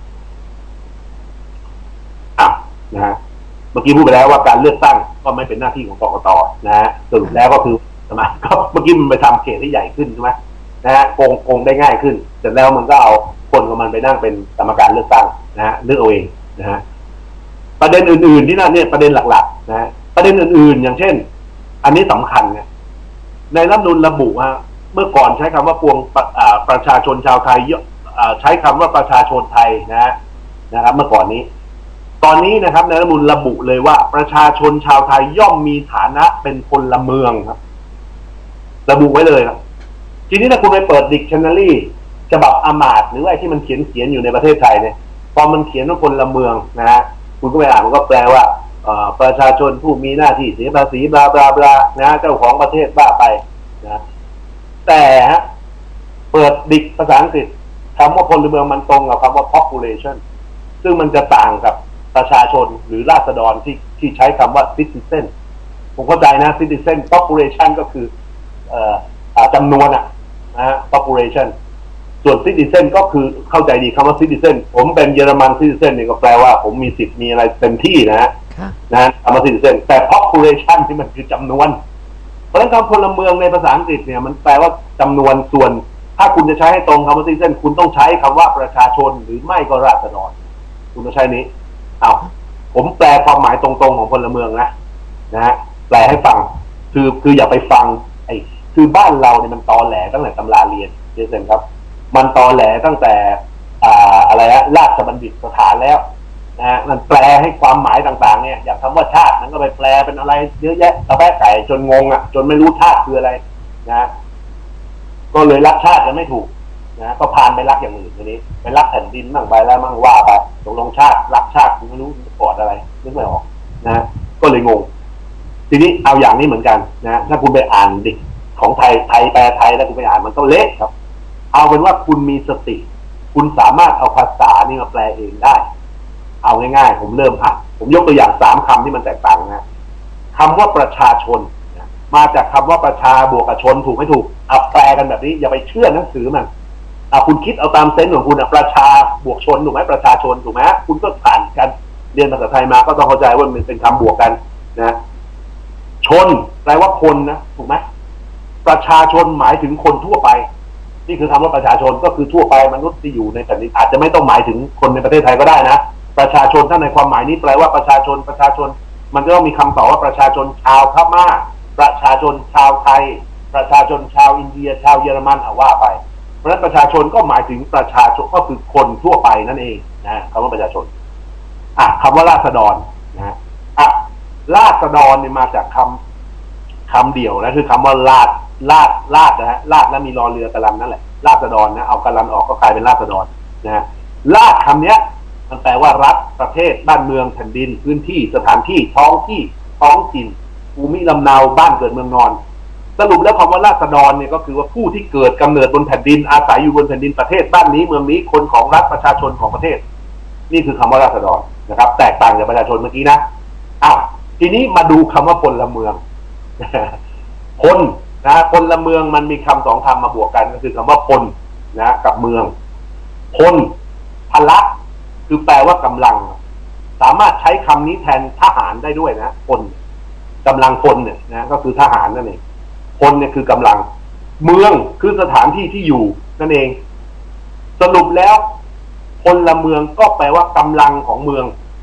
นะฮะเมื่อกี้พูดไปแล้วว่าการเลือกตั้งก็ไม่เป็นหน้าที่ของกกต.นะฮะสรุปแล้วก็คือสมัยก็เมื่อกี้มันไปทำเขตที่ใหญ่ขึ้นใช่ไหมนะฮะโกงได้ง่ายขึ้นเสร็จแล้วมันก็เอาคนของมันไปนั่งเป็นกรรมการเลือกตั้งนะฮะเลือกเอาเองนะฮะประเด็นอื่นๆที่นั่นเนี่ยประเด็นหลักๆนะฮะประเด็นอื่นๆอย่างเช่นอันนี้สำคัญเนี่ยในรัฐธรรมนูญระบุว่าเมื่อก่อนใช้คำว่าปวงประชาชนชาวไทยใช้คำว่าประชาชนไทยนะครับเมื่อก่อนนี้ตอนนี้นะครับในรัฐธรรมนูญระบุเลยว่าประชาชนชาวไทยย่อมมีฐานะเป็นพลเมืองครับระบุไว้เลยครับทีนี้ถ้าคุณไปเปิด dictionary ฉบับอามาตย์หรือว่าที่มันเขียนอยู่ในประเทศไทยเนี่ยพอมันเขียนว่าพลเมืองนะฮะคุณก็ไปอ่านมันก็แปลว่าประชาชนผู้มีหน้าที่เสียภาษีบลาบลาบลานะเจ้าของประเทศบ้าไปนะแต่เปิดดิกภาษาอังกฤษคำว่าพลเมืองมันตรงกับคำว่า population ซึ่งมันจะต่างกับประชาชนหรือราษฎรที่ใช้คำว่า citizen ผมเข้าใจนะ citizen population ก็คือจำนวนนะ population ส่วน citizen ก็คือเข้าใจดีคำว่า citizen ผมเป็นเยอรมัน citizen เนี่ยก็แปลว่าผมมีสิทธิ์มีอะไรเต็มที่นะคำว่า citizen แต่ population ที่มันคือจำนวนเพราะฉะนั้นคำพลเมืองในภาษาอังกฤษเนี่ยมันแปลว่าจำนวนส่วนถ้าคุณจะใช้ให้ตรงคำว่า citizen คุณต้องใช้คำว่าประชาชนหรือไม่ก็ราษฎรคุณต้องใช้นี้ผมแปลความหมายตรงๆของพลเมืองนะฮะแปลให้ฟังคืออย่าไปฟังคือบ้านเราเนี่ยมันตอแหลตั้งแต่ตำราเรียนเช่นครับมันตอแหลตั้งแต่อะไรราชบัณฑิตสถานแล้วนะมันแปลให้ความหมายต่างๆเนี่ยอย่างคำว่าชาติมันก็ไปแปลเป็นอะไรเยอะแยะตะแบะไก่จนงงจนไม่รู้ชาติคืออะไรนะก็เลยรักชาติกันไม่ถูกนะก็พานไปรักอย่างอื่นทีนี้ไปรักแผ่นดินมั่งไปแล้วมั่งว่าไปตกลงชาติรักชาติไม่รู้กอดอะไรนึกไม่ออกนะก็เลยงงทีนี้เอาอย่างนี้เหมือนกันนะถ้าคุณไปอ่านดิของไทยแปลไทยแล้วคุณไปอ่านมันก็เละครับเอาเป็นว่าคุณมีสติคุณสามารถเอาภาษานี่มาแปลเองได้เอาง่ายๆผมเริ่มผมยกตัวอย่าง3คำที่มันแตกต่างนะคำว่าประชาชนมาจากคำว่าประชาบวกกับชนถูกไม่ถูกเอาแปลกันแบบนี้อย่าไปเชื่อหนังสือมันคุณคิดเอาตามเซนส์ของคุณประชาบวกชนถูกไหมประชาชนถูกไหมคุณก็ผ่านกันเรียนภาษาไทยมาก็ต้องเข้าใจว่ามันเป็นคำบวกกันนะชนแปลว่าคนนะถูกไหมประชาชนหมายถึงคนทั่วไปนี่คือคำว่าประชาชนก็คือทั่วไปมนุษย์ที่อยู่ในแผ่นดินอาจจะไม่ต้องหมายถึงคนในประเทศไทยก็ได้นะประชาชนถ้าในความหมายนี้แปลว่าประชาชนมันก็ต้องมีคำต่อว่าประชาชนชาวพม่าประชาชนชาวไทยประชาชนชาวอินเดียชาวเยอรมันว่าไปเพราะฉะนั้นประชาชนก็หมายถึงประชาชนก็คือคนทั่วไปนั่นเองนะคำว่าประชาชนคำว่าราษฎรนะราษฎรเนี่ยมาจากคำเดียวนะคือคำว่าลาดนะฮะลาดแล้วมีรอเรือกะลันนั่นแหละราษฎรนะเอากะลันออกก็กลายเป็นราษฎรนะฮะลาดคำเนี้ยมันแปลว่ารัฐประเทศบ้านเมืองแผ่นดินพื้นที่สถานที่ท้องถิ่นภูมิลำเนาบ้านเกิดเมืองนอนสรุปแล้วคำว่าราษฎรเนี่ยก็คือว่าผู้ที่เกิดกำเนิดบนแผ่นดินอาศัยอยู่บนแผ่นดินประเทศบ้านนี้เมืองนี้คนของรัฐประชาชนของประเทศนี่คือคำว่าราษฎรนะครับแตกต่างจากประชาชนเมื่อกี้นะทีนี้มาดูคำว่าพลเมืองพลพลเมืองมันมีคำ2คำมาบวกกันก็คือคำว่าพลกับเมืองพลพละคือแปลว่ากำลังสามารถใช้คำนี้แทนทหารได้ด้วยนะพลกำลังพลเนี่ยนะก็คือทหารนั่นเองพลเนี่ยคือกำลังเมืองคือสถานที่ที่อยู่นั่นเองสรุปแล้วพลเมืองก็แปลว่ากำลังของเมือง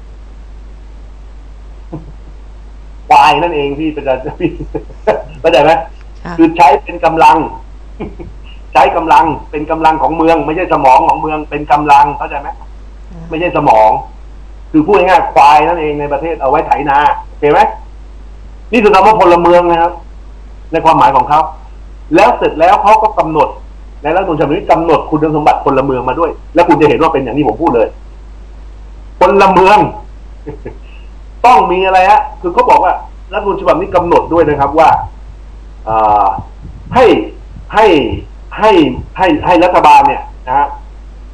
ควายนั่นเองพี่เป็นเข้าใจไหมคือใช้เป็นกำลังใช้กำลังเป็นกำลังของเมืองไม่ใช่สมองของเมืองเป็นกำลังเข้าใจไหมไม่ใช่สมองคือพูดง่ายๆควายนั่นเองในประเทศเอาไว้ไถนาเห็นไหมนี่คือคำว่าพลเมืองนะครับในความหมายของเขาแล้วเสร็จแล้วเขาก็กำหนดในรัฐธรรมนูญฉบับนี้กำหนดคุณสมบัติพลเมืองมาด้วยแล้วคุณจะเห็นว่าเป็นอย่างที่ผมพูดเลยพลเมืองต้องมีอะไรคือเขาบอกว่ารัฐธรรมนูญฉบับนี้กำหนดด้วยนะครับว่าให้รัฐบาลเนี่ยนะฮะ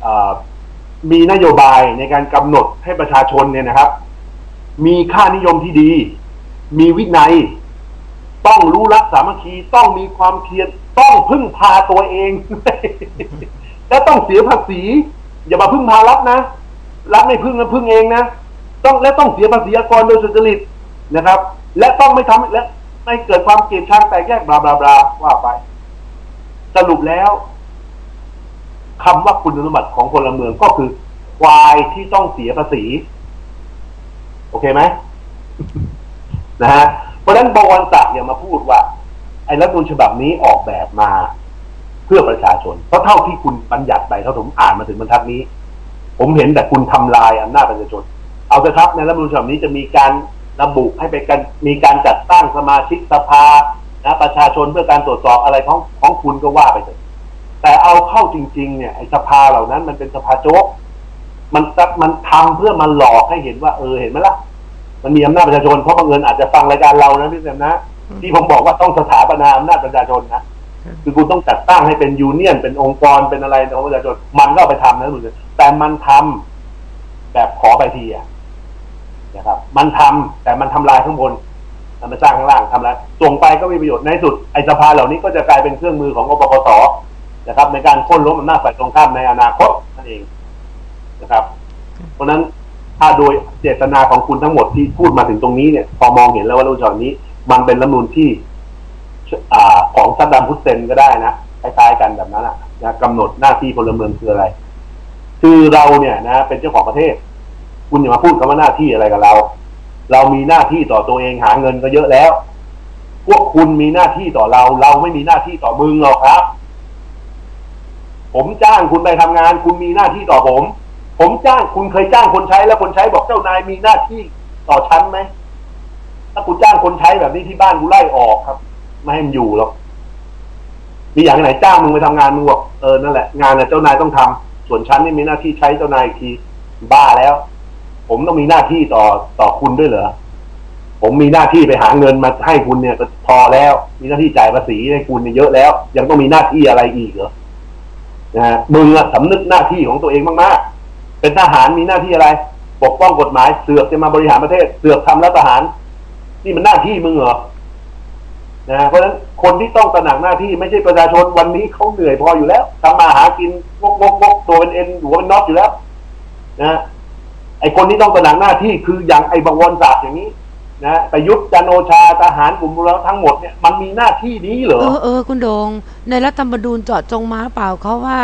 มีนโยบายในการกำหนดให้ประชาชนเนี่ยนะครับมีค่านิยมที่ดีมีวินัยต้องรู้รักสามัคคีต้องมีความเพียรต้องพึ่งพาตัวเอง และต้องเสียภาษีอย่ามาพึ่งพารัฐนะรัฐไม่พึ่งนะพึ่งเองนะต้องเสียภาษีอากรโดยสุจริตนะครับและต้องไม่ทำและไม่เกิดความเกลียดชังแตกแยกบลาบลาบลาว่าไปสรุปแล้วคำว่าคุณสมบัติของพลเมืองก็คือควายที่ต้องเสียภาษีโอเคไหม นะฮะเพราะฉะนั้นบวรศักดิ์อย่ามาพูดว่าไอ้รัฐธรรมนูญฉบับนี้ออกแบบมาเพื่อประชาชนเพราะเท่าที่คุณบัญญัติไปเท่าผมอ่านมาถึงบรรทัดนี้ผมเห็นแต่คุณทำลายอำนาจประชาชนเอาเถอะครับในรัฐธรรมนูญฉบับนี้จะมีการระบุให้ไปกันมีการจัดตั้งสมาชิกสภานะประชาชนเพื่อการตรวจสอบอะไรของคุณก็ว่าไปเถอะแต่เอาเข้าจริงๆเนี่ยไอ้สภาเหล่านั้นมันเป็นสภาโจ๊กมันทำเพื่อมาหลอกให้เห็นว่าเห็นไหมล่ะมันมีอำนาจประชาชนเพราะบางเอิญอาจจะฟังรายการเรานะพี่แซมนะที่ผมบอกว่าต้องสถาปนาอำนาจประชาชนนะคือคุณต้องจัดตั้งให้เป็นยูเนียนเป็นองค์กรเป็นอะไรของประชาชนมันก็ไปทำนะหนูแต่มันทำแบบขอไปทีนะครับมันทำแต่มันทำลายข้างบนมันมาสร้างข้างล่างทำลายส่งไปก็มีประโยชน์ในสุดไอ้สภาเหล่านี้ก็จะกลายเป็นเครื่องมือของกปปสนะครับในการโค่นล้มอำนาจฝ่ายตรงข้ามในอนาคตนั่นเองนะครับเพราะฉะนั้นถ้าโดยเจตนาของคุณทั้งหมดที่พูดมาถึงตรงนี้เนี่ยพอมองเห็นแล้วว่ารัฐธรรมนูญนี้มันเป็นรัฐธรรมนูญที่ของซัดดัมฮุสเซนก็ได้นะคล้ายๆกันแบบนั้นนะกำหนดหน้าที่พลเมืองคืออะไรคือเราเนี่ยนะเป็นเจ้าของประเทศคุณอย่ามาพูดคำว่าหน้าที่อะไรกับเรามีหน้าที่ต่อตัวเองหาเงินก็เยอะแล้วพวกคุณมีหน้าที่ต่อเราไม่มีหน้าที่ต่อมึงหรอกครับผมจ้างคุณไปทำงานคุณมีหน้าที่ต่อผมจ้างคุณเคยจ้างคนใช้แล้วคนใช้บอกเจ้านายมีหน้าที่ต่อฉันไหมถ้าคุณจ้างคนใช้แบบนี้ที่บ้านกูไล่ออกครับไม่ให้มันอยู่หรอกมีอย่างไหนจ้างมึงไปทำงานมึงบอกนั่นแหละงานเนี่ยเจ้านายต้องทำส่วนฉันนี่มีหน้าที่ใช้เจ้านายอีกทีบ้าแล้วผมต้องมีหน้าที่ต่อคุณด้วยเหรอผมมีหน้าที่ไปหาเงินมาให้คุณเนี่ยก็พอแล้วมีหน้าที่จ่ายภาษีให้คุณเนี่ยเยอะแล้วยังต้องมีหน้าที่อะไรอีกเหรอนะมึงอะสำนึกหน้าที่ของตัวเองมากๆเป็นทหารมีหน้าที่อะไรปกป้องกฎหมายเสือกจะมาบริหารประเทศเสือกทำรัฐประหารนี่มันหน้าที่มึงเหรอนะเพราะฉะนั้นคนที่ต้องตระหนักหน้าที่ไม่ใช่ประชาชนวันนี้เขาเหนื่อยพออยู่แล้วทำมาหากินงกตัวเป็นเอ็นหัวเป็นน็อตอยู่แล้วนะไอคนที่ต้องตระหนักหน้าที่คืออย่างไอบวรศักดิ์อย่างนี้นะประยุทธ์จันทร์โอชาทหารกลุ่มเราทั้งหมดเนี่ยมันมีหน้าที่นี้เหรอคุณโดงในรัฐธรรมนูญเจาะจงมาเปล่าเขาว่า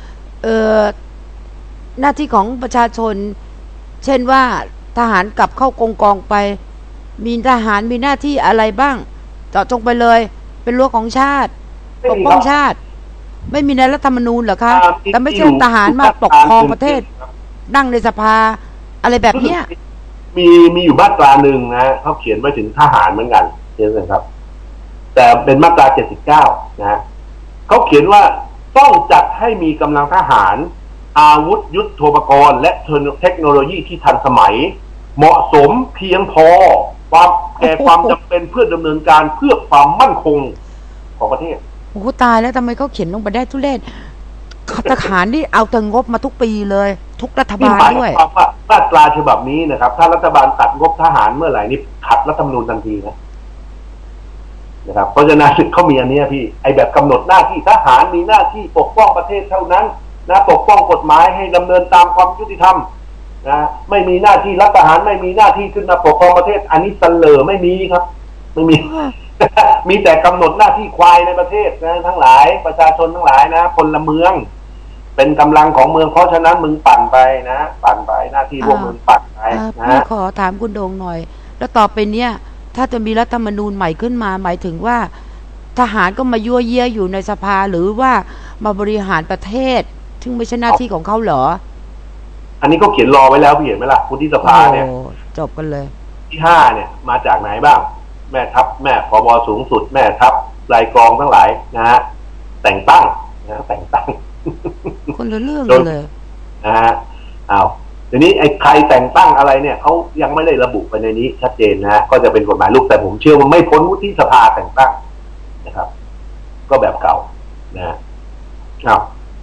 หน้าที่ของประชาชนเช่นว่าทหารกลับเข้ากองไปมีทหารมีหน้าที่อะไรบ้างเจาะจงไปเลยเป็นรั้วของชาติปกป้องชาติไม่มีในรัฐธรรมนูญเหรอคะแต่ไม่ใช่ทหารมาปกครองประเทศนั่งในสภาอะไรแบบเนี้ยมีอยู่มาตราหนึ่งนะเขาเขียนไว้ถึงทหารเหมือนกันเห็นไหมครับแต่เป็นมาตรา79นะเขาเขียนว่าต้องจัดให้มีกำลังทหารอาวุธยุทโธปกรณ์และเทคโนโลยีที่ทันสมัยเหมาะสมเพียงพอแก่ความจำเป็นเพื่อดำเนินการเพื่อความมั่นคงของประเทศโอ้ตายแล้วทำไมเขาเขียนลงไปได้ทุเรศทหารนี่เอาแต่งบมาทุกปีเลยทุกรัฐบาลด้วยมาตราฉบับนี้นะครับถ้ารัฐบาลตัดงบทหารเมื่อไหร่นี่ขัดรัฐธรรมนูญทันทีนะครับเพราะฉะนั้นเขามีอันนี้พี่ไอแบบกำหนดหน้าที่ทหารมีหน้าที่ปกป้องประเทศเท่านั้นนะปกป้องกฎหมายให้ดำเนินตามความยุติธรรมนะไม่มีหน้าที่รัฐประหารไม่มีหน้าที่ขึ้นมาปกครองประเทศอันนี้เสลอไม่มีครับไม่มี มีแต่กำหนดหน้าที่ควายในประเทศนะทั้งหลายประชาชนทั้งหลายนะพลเมืองเป็นกำลังของเมืองเพราะฉะนั้นมึงปั่นไปนะปั่นไปหน้าที่พวกมึงปั่นไปนะพี่ขอถามคุณโดงหน่อยแล้วต่อไปเนี้ยถ้าจะมีรัฐธรรมนูญใหม่ขึ้นมาหมายถึงว่าทหารก็มายั่วเยี่ยอยู่ในสภาหรือว่ามาบริหารประเทศซึ่งไม่ใช่หน้าที่ของเขาเหรออันนี้ก็เขียนรอไว้แล้วพี่เห็นไหมล่ะวุฒิสภาเนี่ยจบกันเลยที่5เนี่ยมาจากไหนบ้างแม่ทัพแม่ผบ.สูงสุดแม่ทัพรายกองทั้งหลายนะฮะแต่งตั้งนะแต่งตั้งคนละเรื่องเลยนะฮะทีนี้ไอ้ใครแต่งตั้งอะไรเนี่ยเขายังไม่ได้ระบุไปในนี้ชัดเจนนะฮะก็จะเป็นกฎหมายลูกแต่ผมเชื่อว่าไม่พ้นวุฒิสภาแต่งตั้งนะครับก็แบบเก่านะที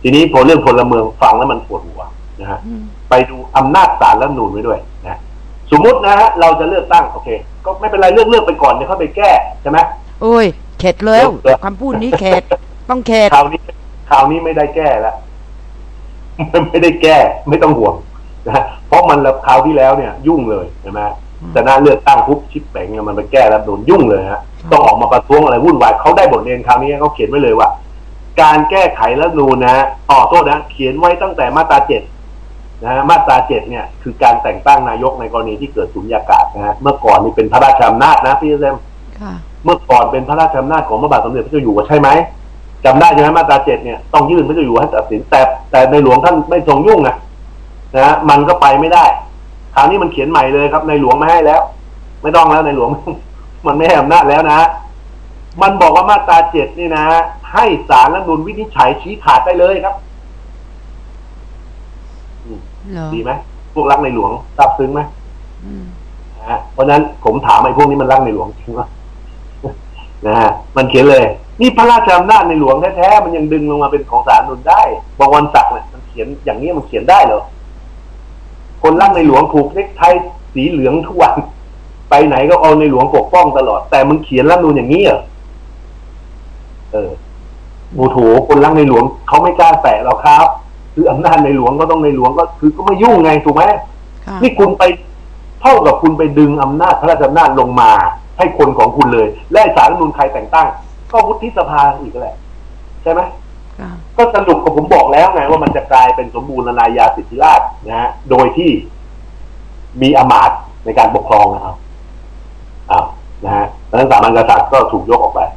ทีนี้พอเรื่องพลเมืองฟังแล้วมันปวดหัวนะฮะไปดูอำนาจศาลรัฐธรรมนูญไว้ด้วยนะสมมุตินะฮะเราจะเลือกตั้งโอเคก็ไม่เป็นไรเลือกไปก่อนเดี๋ยวเขาไปแก้ใช่ไหมโอ้ยเข็ดแล้วคำพูดนี้เข็ดต้องเข็ดคราวนี้ไม่ได้แก้แล้วไม่ได้แก้ไม่ต้องห่วงนะเพราะมันคราวที่แล้วเนี่ยยุ่งเลยใช่ไหมแต่น่าเลือกตั้งปุ๊บชิปแปงเนี่ยมันไปแก้แล้วโดนยุ่งเลยฮะต้องออกมาประท้วงอะไรวุ่นวายเขาได้บทเรียนคราวนี้เขาเขียนไว้เลยว่าการแก้ไขรัฐธรรมนูญนะโทษนะเขียนไว้ตั้งแต่มาตรา7นะมาตรา7เนี่ยคือการแต่งตั้งนายกในกรณีที่เกิดสุญญากาศนะฮะเมื่อก่อนนี่เป็นพระราชอำนาจนะพี่เซมเมื่อก่อนเป็นพระราชอำนาจของพระบาทสมเด็จพระเจ้าอยู่หัวใช่ไหมจำได้ใช่ไหมมาตรา7เนี่ยต้องยื่นพระเจ้าอยู่หัวให้ตัดสินแต่ในหลวงท่านไม่ทรงยุ่งนะมันก็ไปไม่ได้คราวนี้มันเขียนใหม่เลยครับในหลวงไม่ให้แล้วไม่ต้องแล้วในหลวงมันไม่ให้อำนาจแล้วนะมันบอกว่ามาตรา7นี่นะให้ศาลรัฐธรรมนูญวินิจฉัยชี้ขาดได้เลยครับดีไหมพวกรักในหลวงซาบซึ้งไหมเพราะนั้นผมถามไอ้พวกนี้มันรักในหลวงจริงไหมนะฮะมันเขียนเลยนี่พระราชอำนาจในหลวงแท้ๆมันยังดึงลงมาเป็นของศาลรัฐธรรมนูญได้บวรศักดิ์เนี่ยมันเขียนอย่างนี้มันเขียนได้เหรอคนรักในหลวงผูกเนคไทสีเหลืองทุกวันไปไหนก็เอาในหลวงปกป้องตลอดแต่มึงเขียนรัฐธรรมนูญอย่างนี้เหรอโอ้โหคนรักในหลวงเขาไม่กล้าแตะเราครับคืออำนาจในหลวงก็ต้องในหลวงก็คือก็ไม่ยุ่งไงถูกไหมนี่คุณไปเท่ากับคุณไปดึงอำนาจพระราชอำนาจลงมาให้คนของคุณเลยและศาลรัฐธรรมนูญใครแต่งตั้งก็วุฒิสภาอีกแหละใช่ไหมก็สรุปกับผมบอกแล้วไงว่ามันจะกลายเป็นสมบูรณาญาสิทธิราชย์นะฮะโดยที่มีอำนาจในการปกครองนะครับนะฮะดังนั้นสามัญกษัตริย์ก็ถูกยกออกไป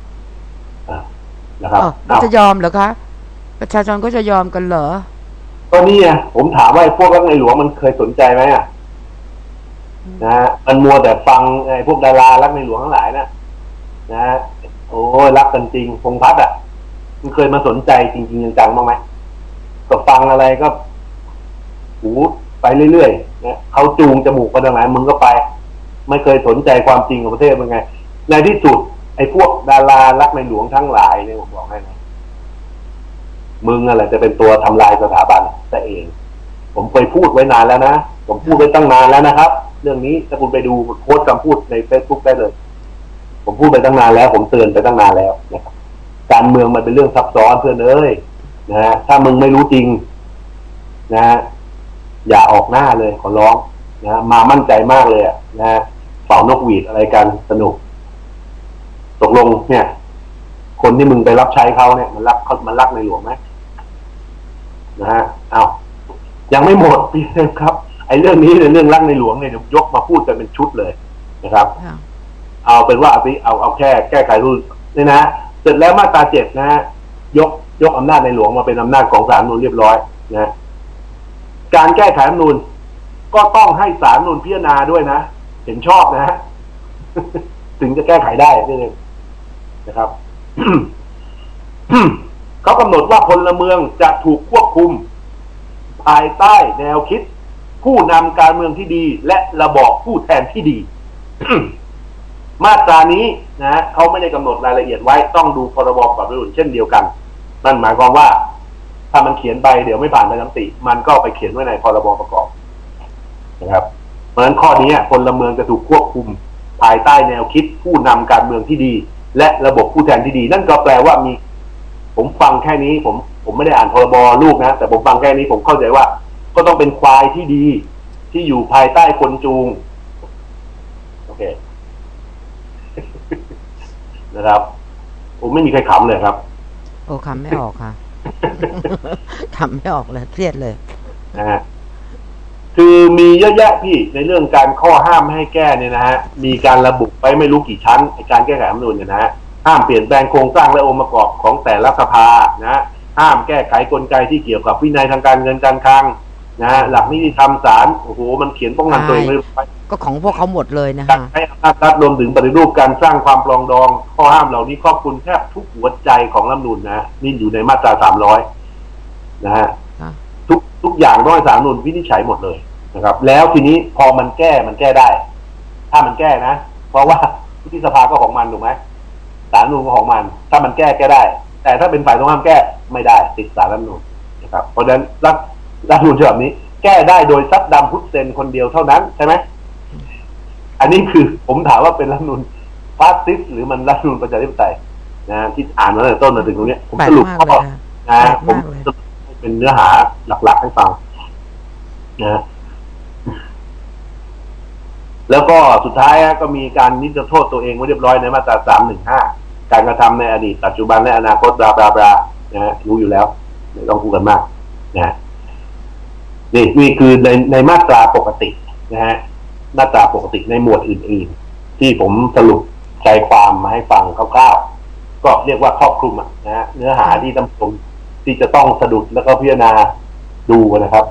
นะครับจะยอมเหรอคะประชาชนก็จะยอมกันเหรอก็นี่ไงผมถามว่าพวกรักในหลวงมันเคยสนใจไหมนะฮะมันมัวแต่ฟังไอ้พวกดารารักในหลวงทั้งหลายนะโอ้ยรักกันจริงพงษ์พัฒน์มันเคยมาสนใจจริงๆจังๆบ้างไหมก็ฟังอะไรก็หูไปเรื่อยๆนะเขาจูงจมูกไปทางไหนมึงก็ไปไม่เคยสนใจความจริงของประเทศเป็นไงในที่สุดไอ้พวกดารารักในหลวงทั้งหลายเนี่ยผมบอกให้นะมึงอะไรจะเป็นตัวทำลายสถาบันแต่เองผมเคยพูดไว้นานแล้วนะผมพูดไว้ตั้งนานแล้วนะครับเรื่องนี้ถ้าคุณไปดูโค้ดคำพูดใน Facebook ได้เลยผมพูดไปตั้งนานแล้วผมเตือนไปตั้งนานแล้วนะครับการเมืองมันเป็นเรื่องซับซ้อนเพื่อนเอ้ยนะฮะถ้ามึงไม่รู้จริงนะฮะอย่าออกหน้าเลยขอร้องนะมามั่นใจมากเลยนะฮะเป่านกหวีดอะไรกันสนุกตกลงเนี่ยคนที่มึงไปรับใช้เขาเนี่ยมันรักในหลวงไหมนะฮะเอายังไม่หมดพี่ครับไอ้เรื่องนี้เรื่องรักในหลวงเนี่ยยกมาพูดกันเป็นชุดเลยนะครับเอาเป็นว่าเอาแค่แก้ไขรูปนี่นะเสร็จแล้วมาตรา7นะฮะยกอำนาจในหลวงมาเป็นอำนาจของศาลรัฐธรรมนูญเรียบร้อยนะการแก้ไขรัฐธรรมนูญก็ต้องให้ศาลรัฐธรรมนูญพิจารณาด้วยนะเห็นชอบนะฮะถึงจะแก้ไขได้นี่เองนะครับ เขากำหนดว่าพลเมืองจะถูกควบคุมภายใต้แนวคิดผู้นำการเมืองที่ดีและระบอบผู้แทนที่ดี มาตรานี้นะเขาไม่ได้กำหนดรายละเอียดไว้ต้องดูพรบประกอบรัฐธรรมนูญเช่นเดียวกันนั่นหมายความว่าถ้ามันเขียนไปเดี๋ยวไม่ผ่านประชามติมันก็ไปเขียนไว้ในพรบประกอบนะครับเพราะฉะนั้นข้อนี้พลเมืองจะถูกควบคุมภายใต้แนวคิดผู้นำการเมืองที่ดีและระบบผู้แทนที่ดีนั่นก็แปลว่ามีผมฟังแค่นี้ผมไม่ได้อ่านพรบลูกนะแต่ผมฟังแค่นี้ผมเข้าใจว่าก็ต้องเป็นควายที่ดีที่อยู่ภายใต้คนจูงโอเค นะครับผมไม่มีใครขำเลยครับโอ้ขำไม่ออกค่ะ ขำไม่ออกเลยเครียดเลยนะฮะคือมีเยอะแยะพี่ในเรื่องการข้อห้ามไม่ให้แก้เนี่ยนะฮะมีการระบุไปไม่รู้กี่ชั้นในการแก้ไขรัฐธรรมนูญเนี่ยนะฮะห้ามเปลี่ยนแปลงโครงสร้างและองค์ประกอบของแต่ละสภานะฮะห้ามแก้ไขกลไกที่เกี่ยวกับวินัยทางการเงินการคลังนะฮะหลักนิติธรรมศาลโอ้โหมันเขียนป้องกันตัวเองไม่ไปก็ของพวกเขาหมดเลยนะฮะให้อำนาจรัฐรวมถึงปฏิรูปการสร้างความปรองดองข้อห้ามเหล่านี้ครอบคลุมแทบทุกหัวใจของรัฐธรรมนูญนะนี่อยู่ในมาตรา300นะฮะทุกอย่างต้องให้ศาลรัฐธรรมนูญวินิจฉัยหมดเลยนะครับแล้วทีนี้พอมันแก้ได้ถ้ามันแก้นะเพราะว่าวุฒิสภาก็ของมันถูกไหมศาลรัฐธรรมนูญก็ของมันถ้ามันแก้ได้แต่ถ้าเป็นฝ่ายตรงข้ามแก้ไม่ได้ติดศาลรัฐธรรมนูญนะครับเพราะฉะนั้นรัฐธรรมนูญฉบับนี้แก้ได้โดยซัดดัมฮุสเซนคนเดียวเท่านั้นใช่ไหมอันนี้คือผมถามว่าเป็นรัฐธรรมนูญฟาสซิสต์หรือมันรัฐธรรมนูญประชาธิปไตยนะที่อ่านมาตั้งแต่ต้นมาถึงตรงนี้ผมสรุปข้อนะผมสรุปเป็นเนื้อหาหลักๆให้ฟังนะแล้วก็สุดท้ายก็มีการนิรโทษตัวเองไว้เรียบร้อยในมาตรา315การกระทำในอดีตปัจจุบันและอนาคตบลาบลาบลานะฮะรู้อยู่แล้วไม่ต้องพูดกันมากนะนี่คือในมาตราปกตินะฮะมาตราปกติในหมวดอื่นๆที่ผมสรุปใจความมาให้ฟังคร่าวๆก็เรียกว่าครอบคลุมนะฮะเนื้อหาที่ท่านผู้ชมที่จะต้องสะดุดแล้วก็พิจารณาดูนะครับ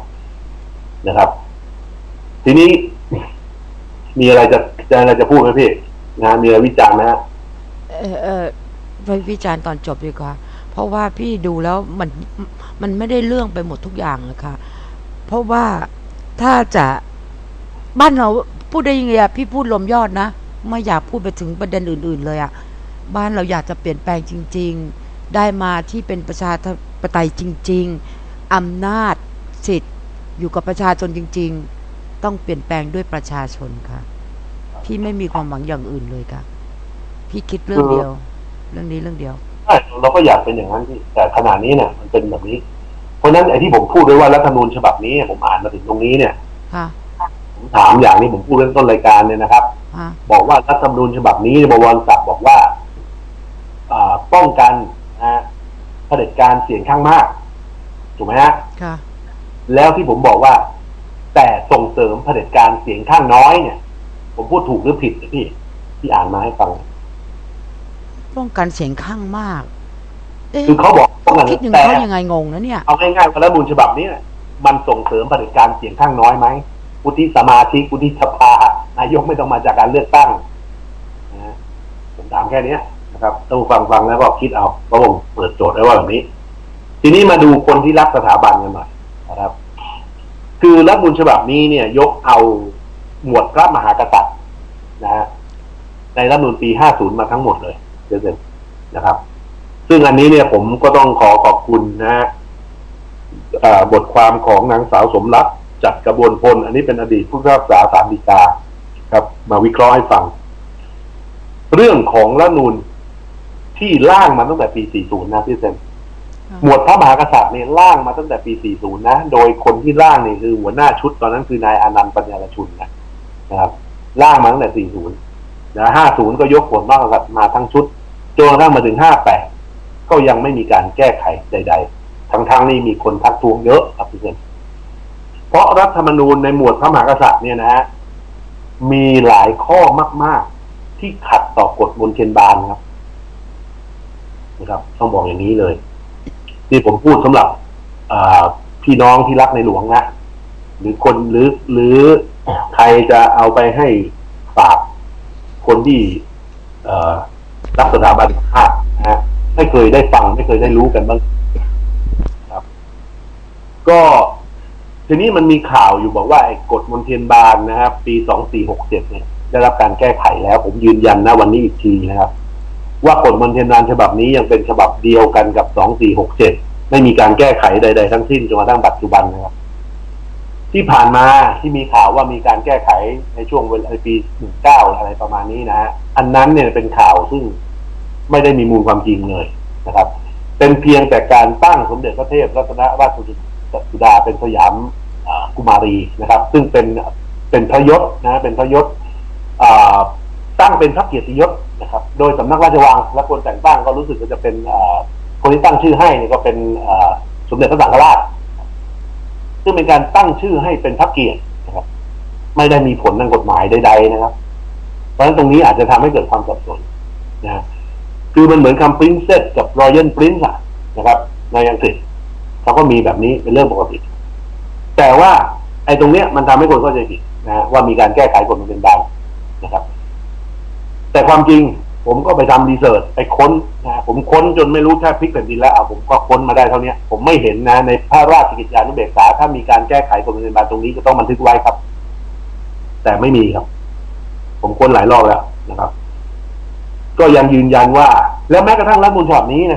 ทีนี้มีอะไรจะพูดไหมพี่นะมีอะไรวิจารณ์ไหมฮะไปวิจารณ์ตอนจบดีกว่าเพราะว่าพี่ดูแล้วมันไม่ได้เรื่องไปหมดทุกอย่างเลยค่ะเพราะว่าถ้าจะบ้านเราพูดได้ยังไงอะพี่พูดลมยอดนะไม่อยากพูดไปถึงประเด็นอื่นๆเลยอะบ้านเราอยากจะเปลี่ยนแปลงจริงๆได้มาที่เป็นประชาธิปไตยจริงๆอำนาจสิทธิ์อยู่กับประชาชนจริงๆต้องเปลี่ยนแปลงด้วยประชาชนค่ะพี่ไม่มีความหวังอย่างอื่นเลยค่ะพี่คิดเรื่องเดียวเรื่องนี้เรื่องเดียวใช่เราก็อยากเป็นอย่างนั้นที่แต่ขณะนี้เนี่ยมันเป็นแบบนี้เพราะนั้นไอ้ที่ผมพูดด้วยว่ารัฐธรรมนูญฉบับนี้ผมอ่านมาถึงตรงนี้เนี่ยผมถามอย่างนี้ผมพูดเรื่องต้นรายการเนี่ยนะครับบอกว่ารัฐธรรมนูญฉบับนี้บวรศักดิ์บอกว่าป้องกันเผด็จการเสียงข้างมากถูกไหมฮะแล้วที่ผมบอกว่าแต่ส่งเสริมเผด็จการเสียงข้างน้อยเนี่ยผมพูดถูกหรือผิดพี่อ่านมาให้ฟังป้องกันเสียงข้างมากคือเขาบอกป้องกันคิดอย่างเขายังไงงงนะเนี่ยเอาง่ายๆว่ารัฐธรรมนูญฉบับนี้มันส่งเสริมเผด็จการเสียงข้างน้อยไหมวุฒิสมาชิกวุฒิสภานายกไม่ต้องมาจากการเลือกตั้งนะผมถามแค่นี้นะครับต้องฟังแล้วก็คิดเอาเพราะผมเปิดโจทย์ไว้ว่าแบบนี้ทีนี้มาดูคนที่รักสถาบันกันหน่อยนะครับคือรัฐธรรมนูญฉบับนี้เนี่ยยกเอาหมวดพระมหากษัตริย์นะฮะในรัฐธรรมนูญปี50มาทั้งหมดเลยเด็ดๆนะครับซึ่งอันนี้เนี่ยผมก็ต้องขอบคุณนะฮะบทความของนางสาวสมรักจัดกระบวนพลอันนี้เป็นอดีตผู้พิพากษาศาลฎีกาครับมาวิเคราะห์ให้ฟังเรื่องของรัฐธรรมนูญที่ร่างมาตั้งแต่ปี40นะพี่เซนหมวดพระมหากษัตริย์เนี่ยร่างมาตั้งแต่ปี40นะโดยคนที่ร่างนี่คือหัวหน้าชุดตอนนั้นคือนายอานันต์ปัญญารชุนนะครับร่างมาตั้งแต่40นะ50ก็ยกผลมากษัตริย์มาทั้งชุดจนกระทั่งมาถึง58ก็ยังไม่มีการแก้ไขใดๆทั้งนี้มีคนทักท้วงเยอะครับพี่เซนเพราะรัฐธรรมนูญในหมวดพระมหากษัตริย์เนี่ยนะฮะมีหลายข้อมากๆที่ขัดต่อกฎมนเทียนบานครับนะครับต้องบอกอย่างนี้เลยที่ผมพูดสำหรับพี่น้องที่รักในหลวงนะหรือคนหรือใครจะเอาไปให้ฝากคนที่รักสถาบันชาตินะฮะไม่เคยได้ฟังไม่เคยได้รู้กันบ้างครับก็ทีนี้มันมีข่าวอยู่บอกว่าไอ้กฎมนเทียนบานนะครับปี2467เนี่ยได้รับการแก้ไขแล้วผมยืนยันนะวันนี้อีกทีนะครับว่ากฎมนเทียนบานฉบับนี้ยังเป็นฉบับเดียวกันกับ2467ไม่มีการแก้ไขใดๆทั้งสิ้นจนกระทั่งปัจจุบันนะครับที่ผ่านมาที่มีข่าวว่ามีการแก้ไขในช่วงเวลาปี19อะไรประมาณนี้นะฮะอันนั้นเนี่ยเป็นข่าวซึ่งไม่ได้มีมูลความจริงเลยนะครับเป็นเพียงแต่การตั้งสมเด็จพระเทพรัตนราชสุดาเป็นสยามกุมารีนะครับซึ่งเป็นพระยศนะเป็นพระยศตั้งเป็นพระเกียรติยศนะครับโดยสำนักราชวังและคนแต่งตั้งก็รู้สึกว่าจะเป็นคนที่ตั้งชื่อให้เนี่ยก็เป็นสมเด็จพระสังฆราชซึ่งเป็นการตั้งชื่อให้เป็นพระเกียรตินะครับไม่ได้มีผลทางกฎหมายใดๆนะครับเพราะฉะนั้นตรงนี้อาจจะทำให้เกิดความสับสนนะคือมันเหมือนคำ princess กับ royal prince นะครับในอังกฤษเขาก็มีแบบนี้เป็นเรื่องปกติแต่ว่าไอ้ตรงเนี้ยมันทำให้คนเข้าใจผิดนะว่ามีการแก้ไขกฎมนเทียนบานนะครับแต่ความจริงผมก็ไปทำรีเสิร์ชไปค้นนะผมค้นจนไม่รู้แค่พลิกแผ่นดินแล้วผมก็ค้นมาได้เท่านี้ผมไม่เห็นนะในพระราชกิจจานุเบกษาถ้ามีการแก้ไขกฎมนเทียนบานตรงนี้จะต้องบันทึกไว้ครับแต่ไม่มีครับผมค้นหลายรอบแล้วนะครับก็ยังยืนยันว่าแล้วแม้กระทั่งรัฐธรรมนูญฉบับนี้นะครับ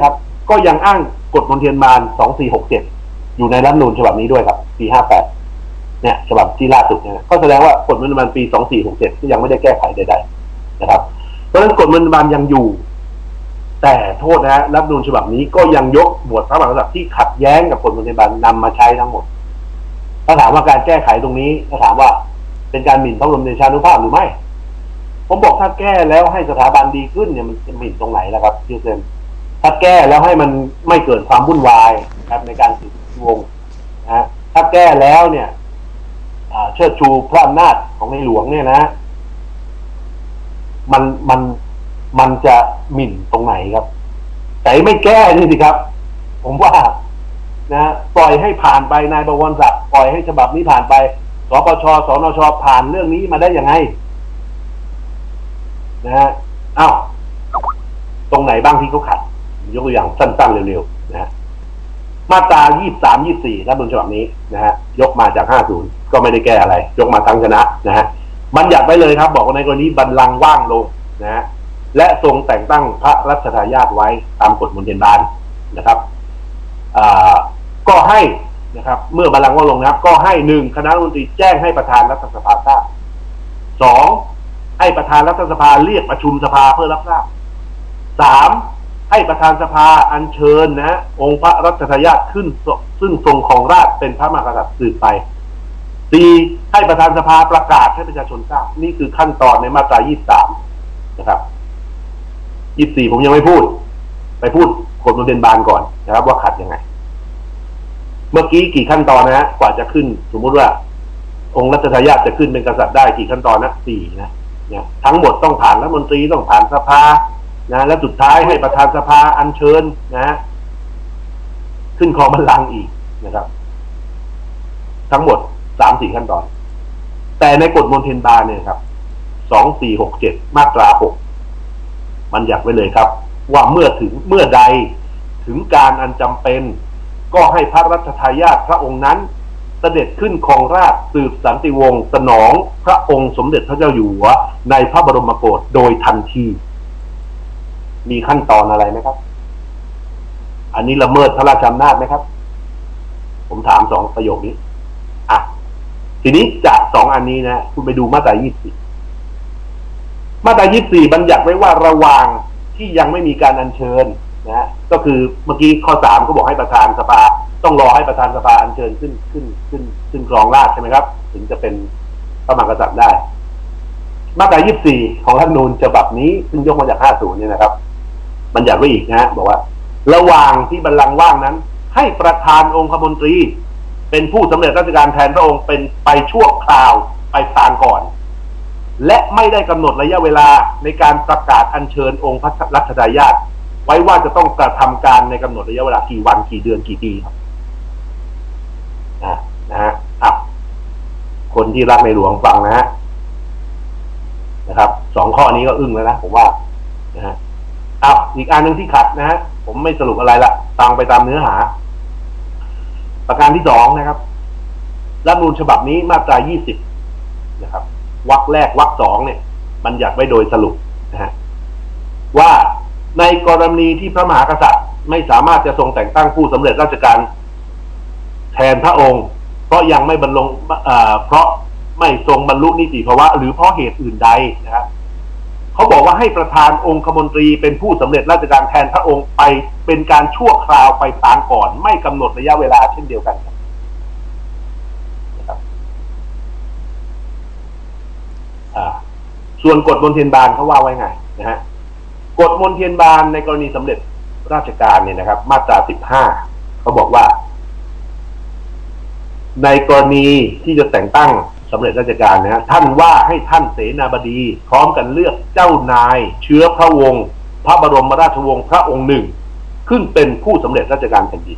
ก็ยังอ้างกฎมนเทียนบาน2467อยู่ในรัฐธรรมนูญฉบับนี้ด้วยครับปี58เนี่ยฉบับที่ล่าสุดเนี่ยก็แสดงว่ากฎมนเทียนบานปี2467ก็ยังไม่ได้แก้ไขใดๆนะครับเพราะฉะนั้นกฎมนเทียนบานยังอยู่แต่โทษนะรัฐธรรมนูญฉบับนี้ก็ยังยกบทพระมหากษัตริย์ที่ขัดแย้งกับกฎมนเทียนบานนำมาใช้ทั้งหมดถ้าถามว่าการแก้ไขตรงนี้ถ้าถามว่าเป็นการหมิ่นพระบรมเดชานุภาพหรือไม่ผมบอกถ้าแก้แล้วให้สถาบันดีขึ้นเนี่ยมันจะหมิ่นตรงไหนล่ะครับพี่เซนถ้าแก้แล้วให้มันไม่เกิดความวุ่นวายนะครับในการสืบวงนะถ้าแก้แล้วเนี่ยเชิดชูพระอำนาจของในหลวงเนี่ยนะมันจะหมิ่นตรงไหนครับแต่ไม่แก้นี่สิครับผมว่านะปล่อยให้ผ่านไปนายบวรศักดิ์ปล่อยให้ฉบับนี้ผ่านไปสปชสนชผ่านเรื่องนี้มาได้ยังไงนะฮะอ้าวตรงไหนบ้างที่เขาขัดยกตัวอย่างสั้นๆเร็วๆนะฮะมาตรา23 24รัฐธรรมนูญฉบับนี้นะฮะยกมาจาก50ก็ไม่ได้แก้อะไรยกมาทั้งคณะนะฮะบัญญัติไว้เลยครับบอกว่าในกรณีบัลลังก์ว่างลงนะฮะและทรงแต่งตั้งพระรัชทายาทไว้ตามกฎมนเทียนบานนะครับก็ให้นะครับเมื่อบัลลังก์ว่างลงนะครับก็ให้1คณะรัฐมนตรีแจ้งให้ประธานรัฐสภาทราบ2ให้ประธานรัฐสภาเรียกประชุมสภาเพื่อรับทราบ3ให้ประธานสภาอัญเชิญนะองค์พระรัชทายาทขึ้นซึ่งทรงครองราชย์เป็นพระมหากษัตริย์สืบไป4ให้ประธานสภาประกาศให้ประชาชนทราบนี่คือขั้นตอนในมาตรา23นะครับ24ผมยังไม่พูดไปพูดกฎมนเทียนบานก่อนนะครับว่าขัดยังไงเมื่อกี้กี่ขั้นตอนนะฮะกว่าจะขึ้นสมมุติว่าองค์รัชทายาทจะขึ้นเป็นกษัตริย์ได้กี่ขั้นตอนนะ4นะเนี่ยทั้งหมดต้องผ่านรัฐมนตรีต้องผ่านสภานะและสุดท้ายให้ประธานสภาอัญเชิญนะขึ้นครองบัลลังก์อีกนะครับทั้งหมด 3-4 ขั้นตอนแต่ในกฎมนเทียนบานเนี่ยครับ2467มาตรา6บัญญัติไว้เลยครับว่าเมื่อใดถึงการอันจำเป็นก็ให้พระรัชทายาทพระองค์นั้นเสด็จขึ้นครองราชย์สืบสันติวงศ์สนองพระองค์สมเด็จพระเจ้าอยู่หัวในพระบรมโกศโดยทันทีมีขั้นตอนอะไรไหมครับอันนี้ละเมิดพระราชอำนาจไหมครับผมถาม2ประโยคนี้อ่ะทีนี้จาก2อันนี้นะคุณไปดูมาตรา24มาตรา24บัญญัติไว้ว่าระหว่างที่ยังไม่มีการอัญเชิญนะก็คือเมื่อกี้ข้อ3ก็บอกให้ประธานสภาต้องรอให้ประธานสภาอัญเชิญขึ้นครองราชย์ใช่ไหมครับถึงจะเป็นพระมหากษัตริย์ได้มาตรา24ของรัฐธรรมนูญฉบับนี้ซึ่งยกมาจาก50เนี่ยนะครับบัญญัติไว้อีกนะบอกว่าระหว่างที่บัลลังก์ว่างนั้นให้ประธานองคมนตรีเป็นผู้สำเร็จราชการแทนพระองค์เป็นไปชั่วคราวไปพลางก่อนและไม่ได้กำหนดระยะเวลาในการประกาศอัญเชิญองค์พระรัชทายาทไว้ว่าจะต้องกระทำการในกำหนดระยะเวลากี่วันกี่เดือนกี่ปีครับนะฮะคนที่รักในหลวงฟังนะครับ2ข้อนี้ก็อึ้งแล้วนะผมว่านะฮะอีกอันหนึ่งที่ขัดนะฮะผมไม่สรุปอะไรละฟังไปตามเนื้อหาประการที่2นะครับรัฐธรรมนูญฉบับนี้มาตรา20นะครับวรรคแรกวรรค2เนี่ยบัญญัติไว้โดยสรุปนะฮะว่าในกรณีที่พระมหากษัตริย์ไม่สามารถจะทรงแต่งตั้งผู้สำเร็จราชการแทนพระองค์เพราะยังไม่บรรลุเพราะไม่ทรงบรรลุนิติภาวะหรือเพราะเหตุอื่นใดนะครับเขาบอกว่าให้ประธานองคมนตรีเป็นผู้สำเร็จราชการแทนพระองค์ไปเป็นการชั่วคราวไปพลางก่อนไม่กำหนดระยะเวลาเช่นเดียวกันนะครับส่วนกฎมนเทียนบานเขาว่าไว้ไงนะฮะกฎมนเทียนบานในกรณีสำเร็จราชการเนี่ยนะครับมาตรา15เขาบอกว่าในกรณีที่จะแต่งตั้งสำเร็จราชการนะฮะท่านว่าให้ท่านเสนาบดีพร้อมกันเลือกเจ้านายเชื้อพระวงศ์พระบรมราชวงศ์พระองค์หนึ่งขึ้นเป็นผู้สำเร็จราชการแผ่นดิน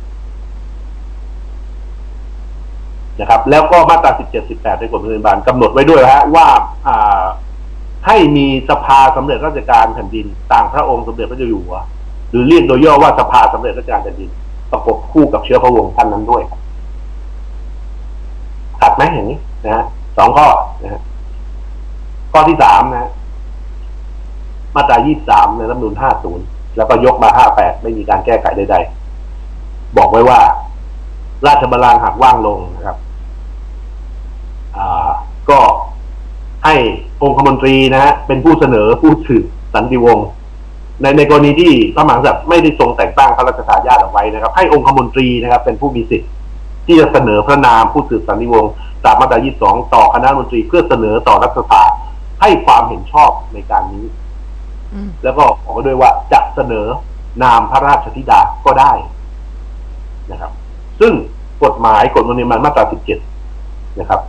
นะครับแล้วก็มาตรา17-18ในกฎมนเทียนบานกำหนดไว้ด้วยนะฮะว่าให้มีสภาสำเร็จราชการแผ่นดินต่างพระองค์สมเด็จพระเจ้าอยู่หัวหรือเรียกโดยย่อว่าสภาสำเร็จราชการแผ่นดินประกบคู่กับเชื้อพระวงศ์ท่านนั้นด้วยขัดไหมอย่างนี้นะฮะ2ข้อนะฮะข้อที่3นะมาตรา23ในรัฐธรรมนูญ50 แล้วก็ยกมา58ไม่มีการแก้ไขใดๆบอกไว้ว่าราชบัลลังก์หากว่างลงนะครับก็ให้องคมนตรีนะฮะเป็นผู้เสนอผู้สืบสันติวงศ์ในกรณีที่พระมหากษัตริย์ไม่ได้ทรงแต่งตั้งพระราชทายาทเอาไว้นะครับให้องคมนตรีนะครับเป็นผู้มีสิทธิ์ที่จะเสนอพระนามผู้สืบสันติวงศ์ตามมาตรา22ต่อคณะรัฐมนตรีเพื่อเสนอต่อรัฐสภาให้ความเห็นชอบในการนี้แล้วก็บอกด้วยว่าจะเสนอนามพระราชธิดาก็ได้นะครับซึ่งกฎหมายกฎมนเทียนบานมาตรา17นะครับ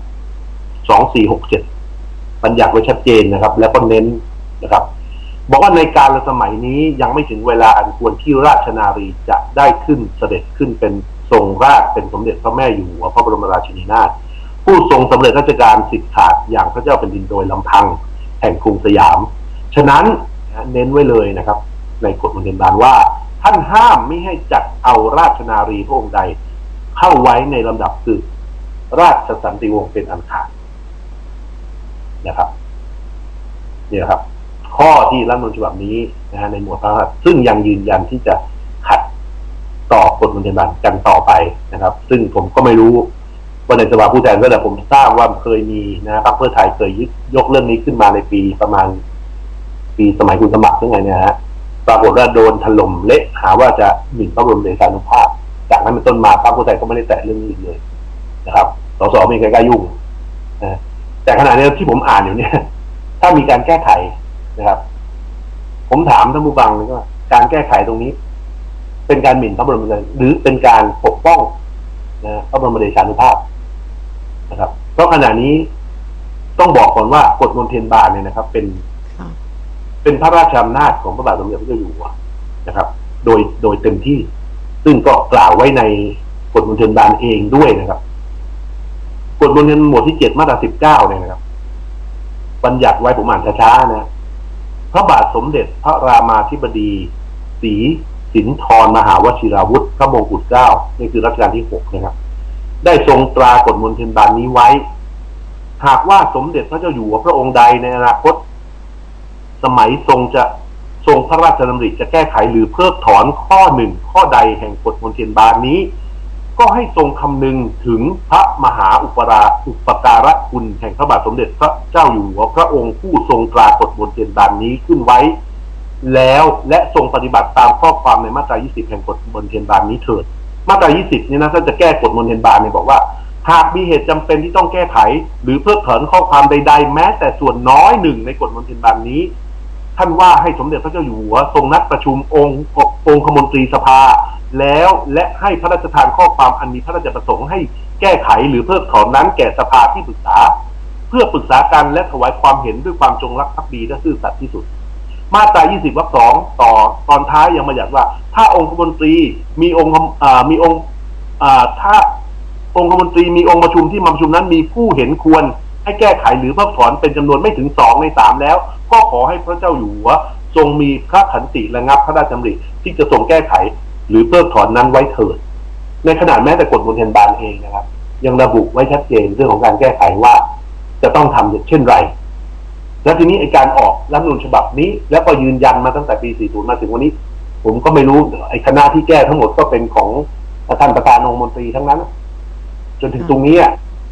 2467บัญญัติไว้ชัดเจนนะครับแล้วก็เน้นนะครับบอกว่าในการสมัยนี้ยังไม่ถึงเวลาอันควรที่ราชนารีจะได้ขึ้นเสด็จขึ้นเป็นทรงราชเป็นสมเด็จพระแม่อยู่หัวพระบรมราชินีนาถผู้ทรงสำเร็จราชการสิทธิขาดอย่างพระเจ้าแผ่นดินโดยลำพังแห่งกรุงสยามฉะนั้นเน้นไว้เลยนะครับในกฎมนเทียนบานว่าท่านห้ามไม่ให้จัดเอาราชนารีพระองค์ใดเข้าไว้ในลำดับสืบราชสันติวงศ์เป็นอันขาดนะครับนี่ครับข้อที่รัฐธรรมนูญฉบับนี้นะฮะในหมวดพระราชซึ่งยังยืนยันที่จะขัดต่อกฎมนเทียนบานกันต่อไปนะครับซึ่งผมก็ไม่รู้ว่าในสภาผู้แทนก็แต่ผมทราบว่าเคยมีนะพรรคเพื่อไทยเคยยกเรื่องนี้ขึ้นมาในปีประมาณปีสมัยคุณสมัครยังไงเนี่ยฮะปรากฏว่าโดนถล่มเละหาว่าจะหมิ่นพระบรมเดชานุภาพจากนั้นเป็นต้นมาพรรคเพื่อไทยก็ไม่ได้แตะเรื่องนี้เลยนะครับสสไม่เคยกล้ายุ่งนะแต่ขณะนี้ที่ผมอ่านอยู่เนี่ยถ้ามีการแก้ไขนะครับผมถามท่านผู้ฟังเลยว่าการแก้ไขตรงนี้เป็นการหมิ่นพระบรมเดชหรือเป็นการปกป้องนะพระบรมเดชานุภาพนะครับเพราะขณะนี้ต้องบอกก่อนว่ากฎมนเทียนบานเนี่ยนะครับเป็นพระราชอำนาจของพระบาทสมเด็จพระเจ้าอยู่หัวนะครับโดยเต็มที่ซึ่งก็กล่าวไว้ในกฎมนเทียนบานเองด้วยนะครับกฎมนเทียนหมวดที่7มาตรา19เนี่ยนะครับบัญญัติไว้ผมอ่านช้าๆนะพระบาทสมเด็จพระรามาธิบดีศรีสินธรมหาวชิราวุธพระมงกุฎเกล้านี่คือรัชกาลที่6นะครับได้ทรงตรากฎมนเทียนบานนี้ไว้หากว่าสมเด็จพระเจ้าอยู่หัวพระองค์ใดในอนาคตสมัยทรงพระราชดำริจะแก้ไขหรือเพิกถอนข้อหนึ่งข้อใดแห่งกฎมนเทียนบานนี้ก็ให้ทรงคำนึงถึงพระมหาอุปการะคุณแห่งพระบาทสมเด็จพระเจ้าอยู่หัวพระองค์ผู้ทรงตรากฎมนเทียนบานนี้ขึ้นไว้แล้วและทรงปฏิบัติตามข้อความในมาตรา20แห่งกฎมนเทียนบานนี้เถิดมาตรา20เนี่ยนะถ้าจะแก้กฎมนเทียนบานเนี่ยบอกว่าหากมีเหตุจำเป็นที่ต้องแก้ไขหรือเพิกถอนข้อความใดๆแม้แต่ส่วนน้อยหนึ่งในกฎมนเทียนบานนี้ท่านว่าให้สมเด็จพระเจ้าอยู่หัวทรงนัดประชุมองคมนตรีสภาแล้วและให้พระราชทานข้อความอันมีพระราชประสงค์ให้แก้ไขหรือเพิกถอนนั้นแก่สภาที่ปรึกษาเพื่อปรึกษากันและถวายความเห็นด้วยความจงรักภักดีและซื่อสัตย์ที่สุดมาตรา20วรรค2ต่อตอนท้ายยังบัญญัติว่าถ้าองคมนตรีมีองค์ถ้าองคมนตรีมีองค์ประชุมที่มาประชุมนั้นมีผู้เห็นควรให้แก้ไขหรือเพิกถอนเป็นจำนวนไม่ถึง2 ใน 3แล้วก็ขอให้พระเจ้าอยู่หัวทรงมีพระขันติระงับพระราชดำริที่จะทรงแก้ไขหรือเพิกถอนนั้นไว้เถิดในขณะแม้แต่กฎมนเทียนบานเองนะครับยังระบุไว้ชัดเจนเรื่องของการแก้ไขว่าจะต้องทำเช่นไรและทีนี้ไอ้การออกรัฐธรรมนูญฉบับนี้แล้วก็ยืนยันมาตั้งแต่ปี40มาถึงวันนี้ผมก็ไม่รู้ไอ้คณะที่แก้ทั้งหมดก็เป็นของท่านประธานองคมนตรีทั้งนั้นจนถึงตรงนี้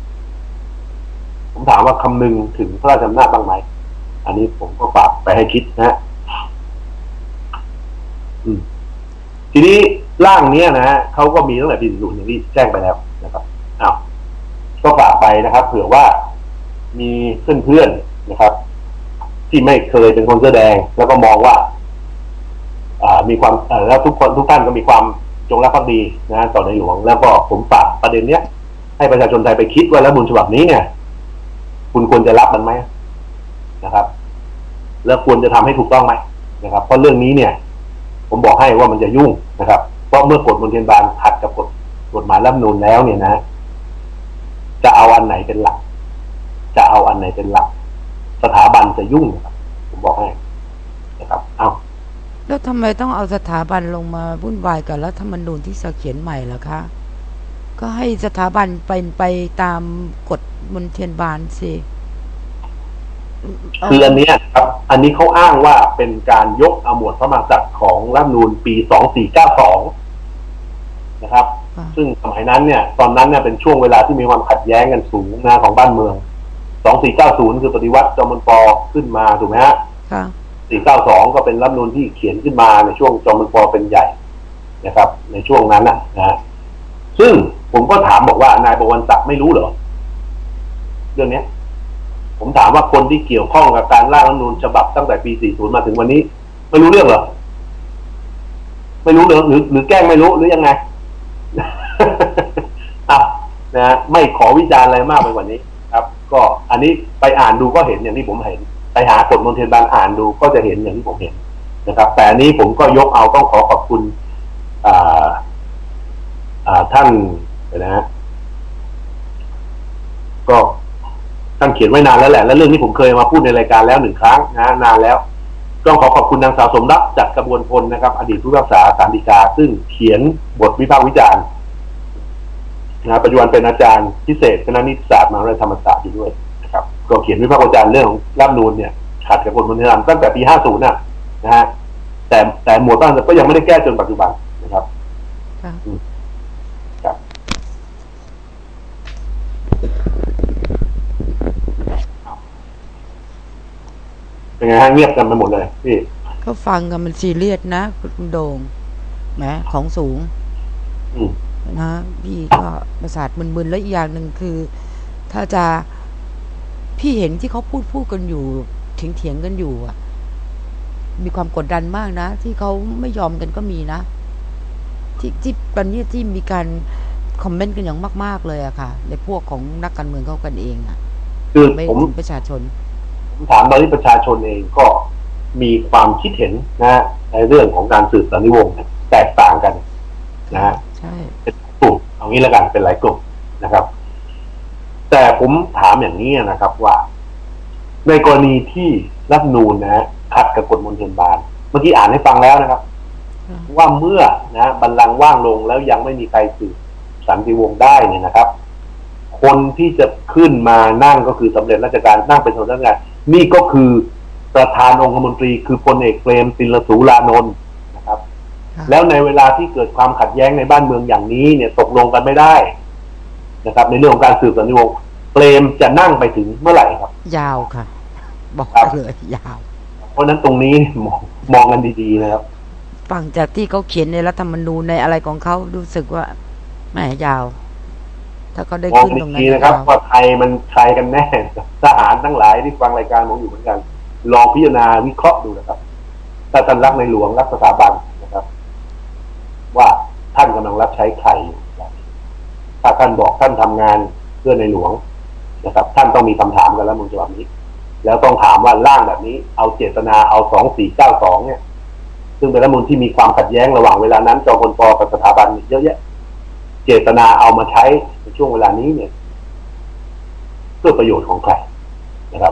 ผมถามว่าคำนึงถึงพระราชอำนาจบ้างไหมอันนี้ผมก็ฝากไปให้คิดนะฮะทีนี้ร่างนี้นะฮะเขาก็มีตั้งแต่ปี40อย่างที่แจ้งไปแล้วนะครับก็ฝากไปนะครับเผื่อว่ามีเพื่อนๆนะครับที่ไม่เคยเป็นคนเสื้อแดงแล้วก็มองว่ามีความแล้วทุกท่านก็มีความจงรักภักดีนะต่อในหลวงแล้วก็ผมฝากประเด็นเนี้ยให้ประชาชนไทยไปคิดว่ารัฐธรรมนูญฉบับนี้เนี่ยคุณควรจะรับมันไหมนะครับแล้วควรจะทำให้ถูกต้องไหมนะครับเพราะเรื่องนี้เนี่ยผมบอกให้ว่ามันจะยุ่งนะครับเพราะเมื่อกฎมนเทียนบานขัดกับกฎหมายรัฐธรรมนูญแล้วเนี่ยนะจะเอาอันไหนเป็นหลักสถาบันจะยุ่งนะครับผมบอกให้นะครับแล้วทำไมต้องเอาสถาบันลงมาวุ่นวายกับรัฐธรรมนูญที่จะเขียนใหม่ล่ะคะก็ให้สถาบันไปตามกฎมนเทียนบานสิคืออันนี้ครับอันนี้เขาอ้างว่าเป็นการยกเอาหมวดพระมหากษัตริย์ของรัฐธรรมนูญปี2492นะครับซึ่งสมัยนั้นเนี่ยตอนนั้นเนี่ยเป็นช่วงเวลาที่มีความขัดแย้งกันสูงนะของบ้านเมือง2490คือปฏิวัติจอมพลป.ขึ้นมาถูกไหมฮะ492ก็เป็นรัฐธรรมนูญที่เขียนขึ้นมาในช่วงจอมพลป.เป็นใหญ่นะครับในช่วงนั้นนะซึ่งผมก็ถามบอกว่านายบวรศักดิ์ไม่รู้เหรอเรื่องนี้ผมถามว่าคนที่เกี่ยวข้องกับการร่างรัฐธรรมนูญฉบับตั้งแต่ปี40มาถึงวันนี้ไม่รู้เรื่องเหรอไม่รู้หรือแกล้งไม่รู้หรือยังไงนะไม่ขอวิจารณ์อะไรมากไปกว่านี้ครับก็อันนี้ไปอ่านดูก็เห็นอย่างที่ผมเห็นไปหากฎมนเทียนบานอ่านดูก็จะเห็นอย่างที่ผมเห็นนะครับแต่อันนี้ผมก็ยกเอาต้องขอบคุณท่านนะฮะก็ท่านเขียนไว้นานแล้วแหละและเรื่องนี้ผมเคยมาพูดในรายการแล้ว1 ครั้งนะนานแล้วต้องขอบคุณนางสาวสมรักจัดกระบวนพลนะครับอดีตผู้พิพากษาศาลฎีกาซึ่งเขียนบทวิพากษ์วิจารณ์นะปัจจุบันเป็นอาจารย์พิเศษคณะนิติศาสตร์มหาวิทยาลัยธรรมศาสตร์อยู่ด้วยนะครับก็เขียนวิพากษ์วิจารณ์เรื่องรัฐธรรมนูญเนี่ยขัดกับกฎหมายตั้งแต่ปี50นะฮะแต่หมวดบ้างก็ยังไม่ได้แก้จนปัจจุบันนะครับเป็นไงฮะเงียบกันไปหมดเลยพี่ก็ฟังกันมันซีเรียสนะคุณโด่งแหมของสูงนะพี่ก็ประสาทมึนๆแล้วอีกอย่างหนึ่งคือ ถ้าจะพี่เห็นที่เขาพูดกันอยู่เถียงกันอยู่อ่ะมีความกดดันมากนะที่เขาไม่ยอมกันก็มีนะที่ตอนนี้ที่มีการคอมเมนต์กันอย่างมากๆเลยอะค่ะในพวกของนักการเมืองเขากันเองอะคือไม่ถึงประชาชนถามตอนนี้ประชาชนเองก็มีความคิดเห็นนะในเรื่องของการสืบสันนิวงศ์แตกต่างกันนะใช่เป็นกลุ่มเอางี้แล้วกันเป็นหลายกลุ่มนะครับแต่ผมถามอย่างนี้นะครับว่าในกรณีที่รัฐธรรมนูญนะขัดกับกฎมนเทียนบานเมื่อกี้อ่านให้ฟังแล้วนะครับว่าเมื่อนะบัลลังก์ว่างลงแล้วยังไม่มีใครสืบสันติวงศ์ได้เนี่ยนะครับคนที่จะขึ้นมานั่งก็คือสำเร็จราชการนั่งเป็นหัวหน้างานนี่ก็คือประธานองคมนตรีคือพลเอกเปรมติลสูรานนท์นะครับแล้วในเวลาที่เกิดความขัดแย้งในบ้านเมืองอย่างนี้เนี่ยตกลงกันไม่ได้นะครับในเรื่องของการสืบสันติวงศ์เปรมจะนั่งไปถึงเมื่อไหร่ครับยาวค่ะบอกเลยยาวเพราะนั้นตรงนี้มองกันดีๆนะครับฟังจากที่เขาเขียนในรัฐธรรมนูญในอะไรของเขารู้สึกว่าแหมยาวถ้าเขาได้ขึ้นตรงนั้นนะครับว่าใครมันใครกันแน่ทหารทั้งหลายที่ฟังรายการผมอยู่เหมือนกันลองพิจารณาวิเคราะห์ดูนะครับถ้าท่านรักในหลวงรักสถาบันนะครับว่าท่านกำลังรับใช้ใครถ้าท่านบอกท่านทำงานเพื่อในหลวงนะครับท่านต้องมีคำถามกันแล้วมึงฉบับนี้แล้วต้องถามว่าร่างแบบนี้เอาเจตนาเอา2492เนี่ยซึ่งเป็นรัฐธรรมนูญที่มีความขัดแย้งระหว่างเวลานั้นจอมพลป.กับสถาบันเยอะแยะเจตนาเอามาใช้ในช่วงเวลานี้เนี่ยเพื่อประโยชน์ของใครนะครับ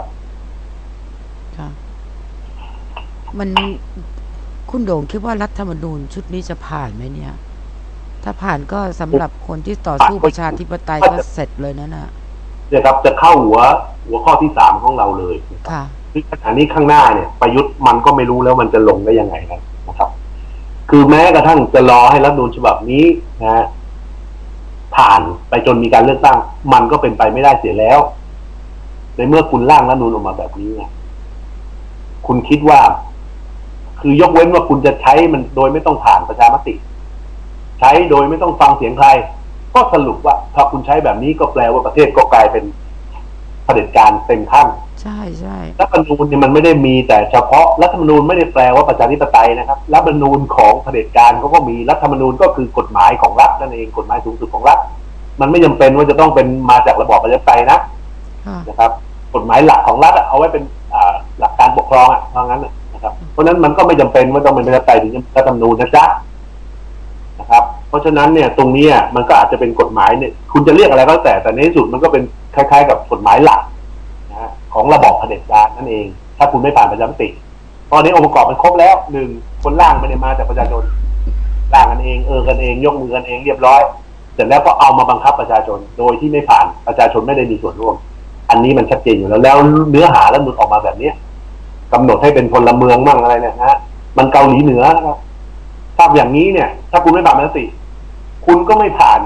มันคุณโด่งคิดว่ารัฐธรรมนูญชุดนี้จะผ่านไหมเนี่ยถ้าผ่านก็สำหรับคนที่ต่อสู้ประชาธิปไตยก็เสร็จเลยนะเนี่ยครับจะเข้าหัวข้อที่3ของเราเลยค่ะคือขณะนี้ข้างหน้าเนี่ยประยุทธ์มันก็ไม่รู้แล้วมันจะลงได้ยังไงนะครับคือแม้กระทั่งจะรอให้รัฐธรรมนูญฉบับนี้นะผ่านไปจนมีการเลือกตั้งมันก็เป็นไปไม่ได้เสียแล้วในเมื่อคุณร่างรัฐธรรมนูญออกมาแบบนี้คุณคิดว่าคือยกเว้นว่าคุณจะใช้มันโดยไม่ต้องผ่านประชามติใช้โดยไม่ต้องฟังเสียงใครก็สรุปว่าถ้าคุณใช้แบบนี้ก็แปลว่าประเทศก็กลายเป็นเผด็จการเต็มขั้นใช่ใช่รัฐธรรมนูญเนี่ยมันไม่ได้มีแต่เฉพาะรัฐธรรมนูญไม่ได้แปลว่าประชาธิปไตยนะครับรัฐธรรมนูญของเผด็จการเขาก็มีรัฐธรรมนูญก็คือกฎหมายของรัฐนั่นเองกฎหมายสูงสุดของรัฐมันไม่จำเป็นว่าจะต้องเป็นมาจากระบอบประชาธิปไตยนะครับกฎหมายหลักของรัฐเอาไว้เป็นหลักการปกครองเพราะงั้นนะครับเพราะนั้นมันก็ไม่จำเป็นว่าต้องเป็นประชาธิปไตยถึงรัฐธรรมนูญนะจ๊ะนะครับเพราะฉะนั้นเนี่ยตรงนี้มันก็อาจจะเป็นกฎหมายเนี่ยคุณจะเรียกอะไรก็แต่ในที่สุดมันก็เป็นคล้ายๆกับกฎหมายหลักของระบอบเผด็จการนั่นเองถ้าคุณไม่ผ่านประชามติตอนนี้องค์ประกอบมันครบแล้ว1คนร่างไม่ได้มาจากประชาชนร่างกันเองกันเองยกมือกันเองเรียบร้อยเสร็จแล้วก็เอามาบังคับประชาชนโดยที่ไม่ผ่านประชาชนไม่ได้มีส่วนร่วมอันอันนี้มันชัดเจนอยู่แล้วเนื้อหาแล้วมันออกมาแบบนี้กำหนดให้เป็นพลเมืองมั่งอะไรเนี่ยนะมันเกาหลีเหนือนะครับถ้าอย่างนี้เนี่ยถ้าคุณไม่ผ่านมติคุณก็ไม่ผ่าน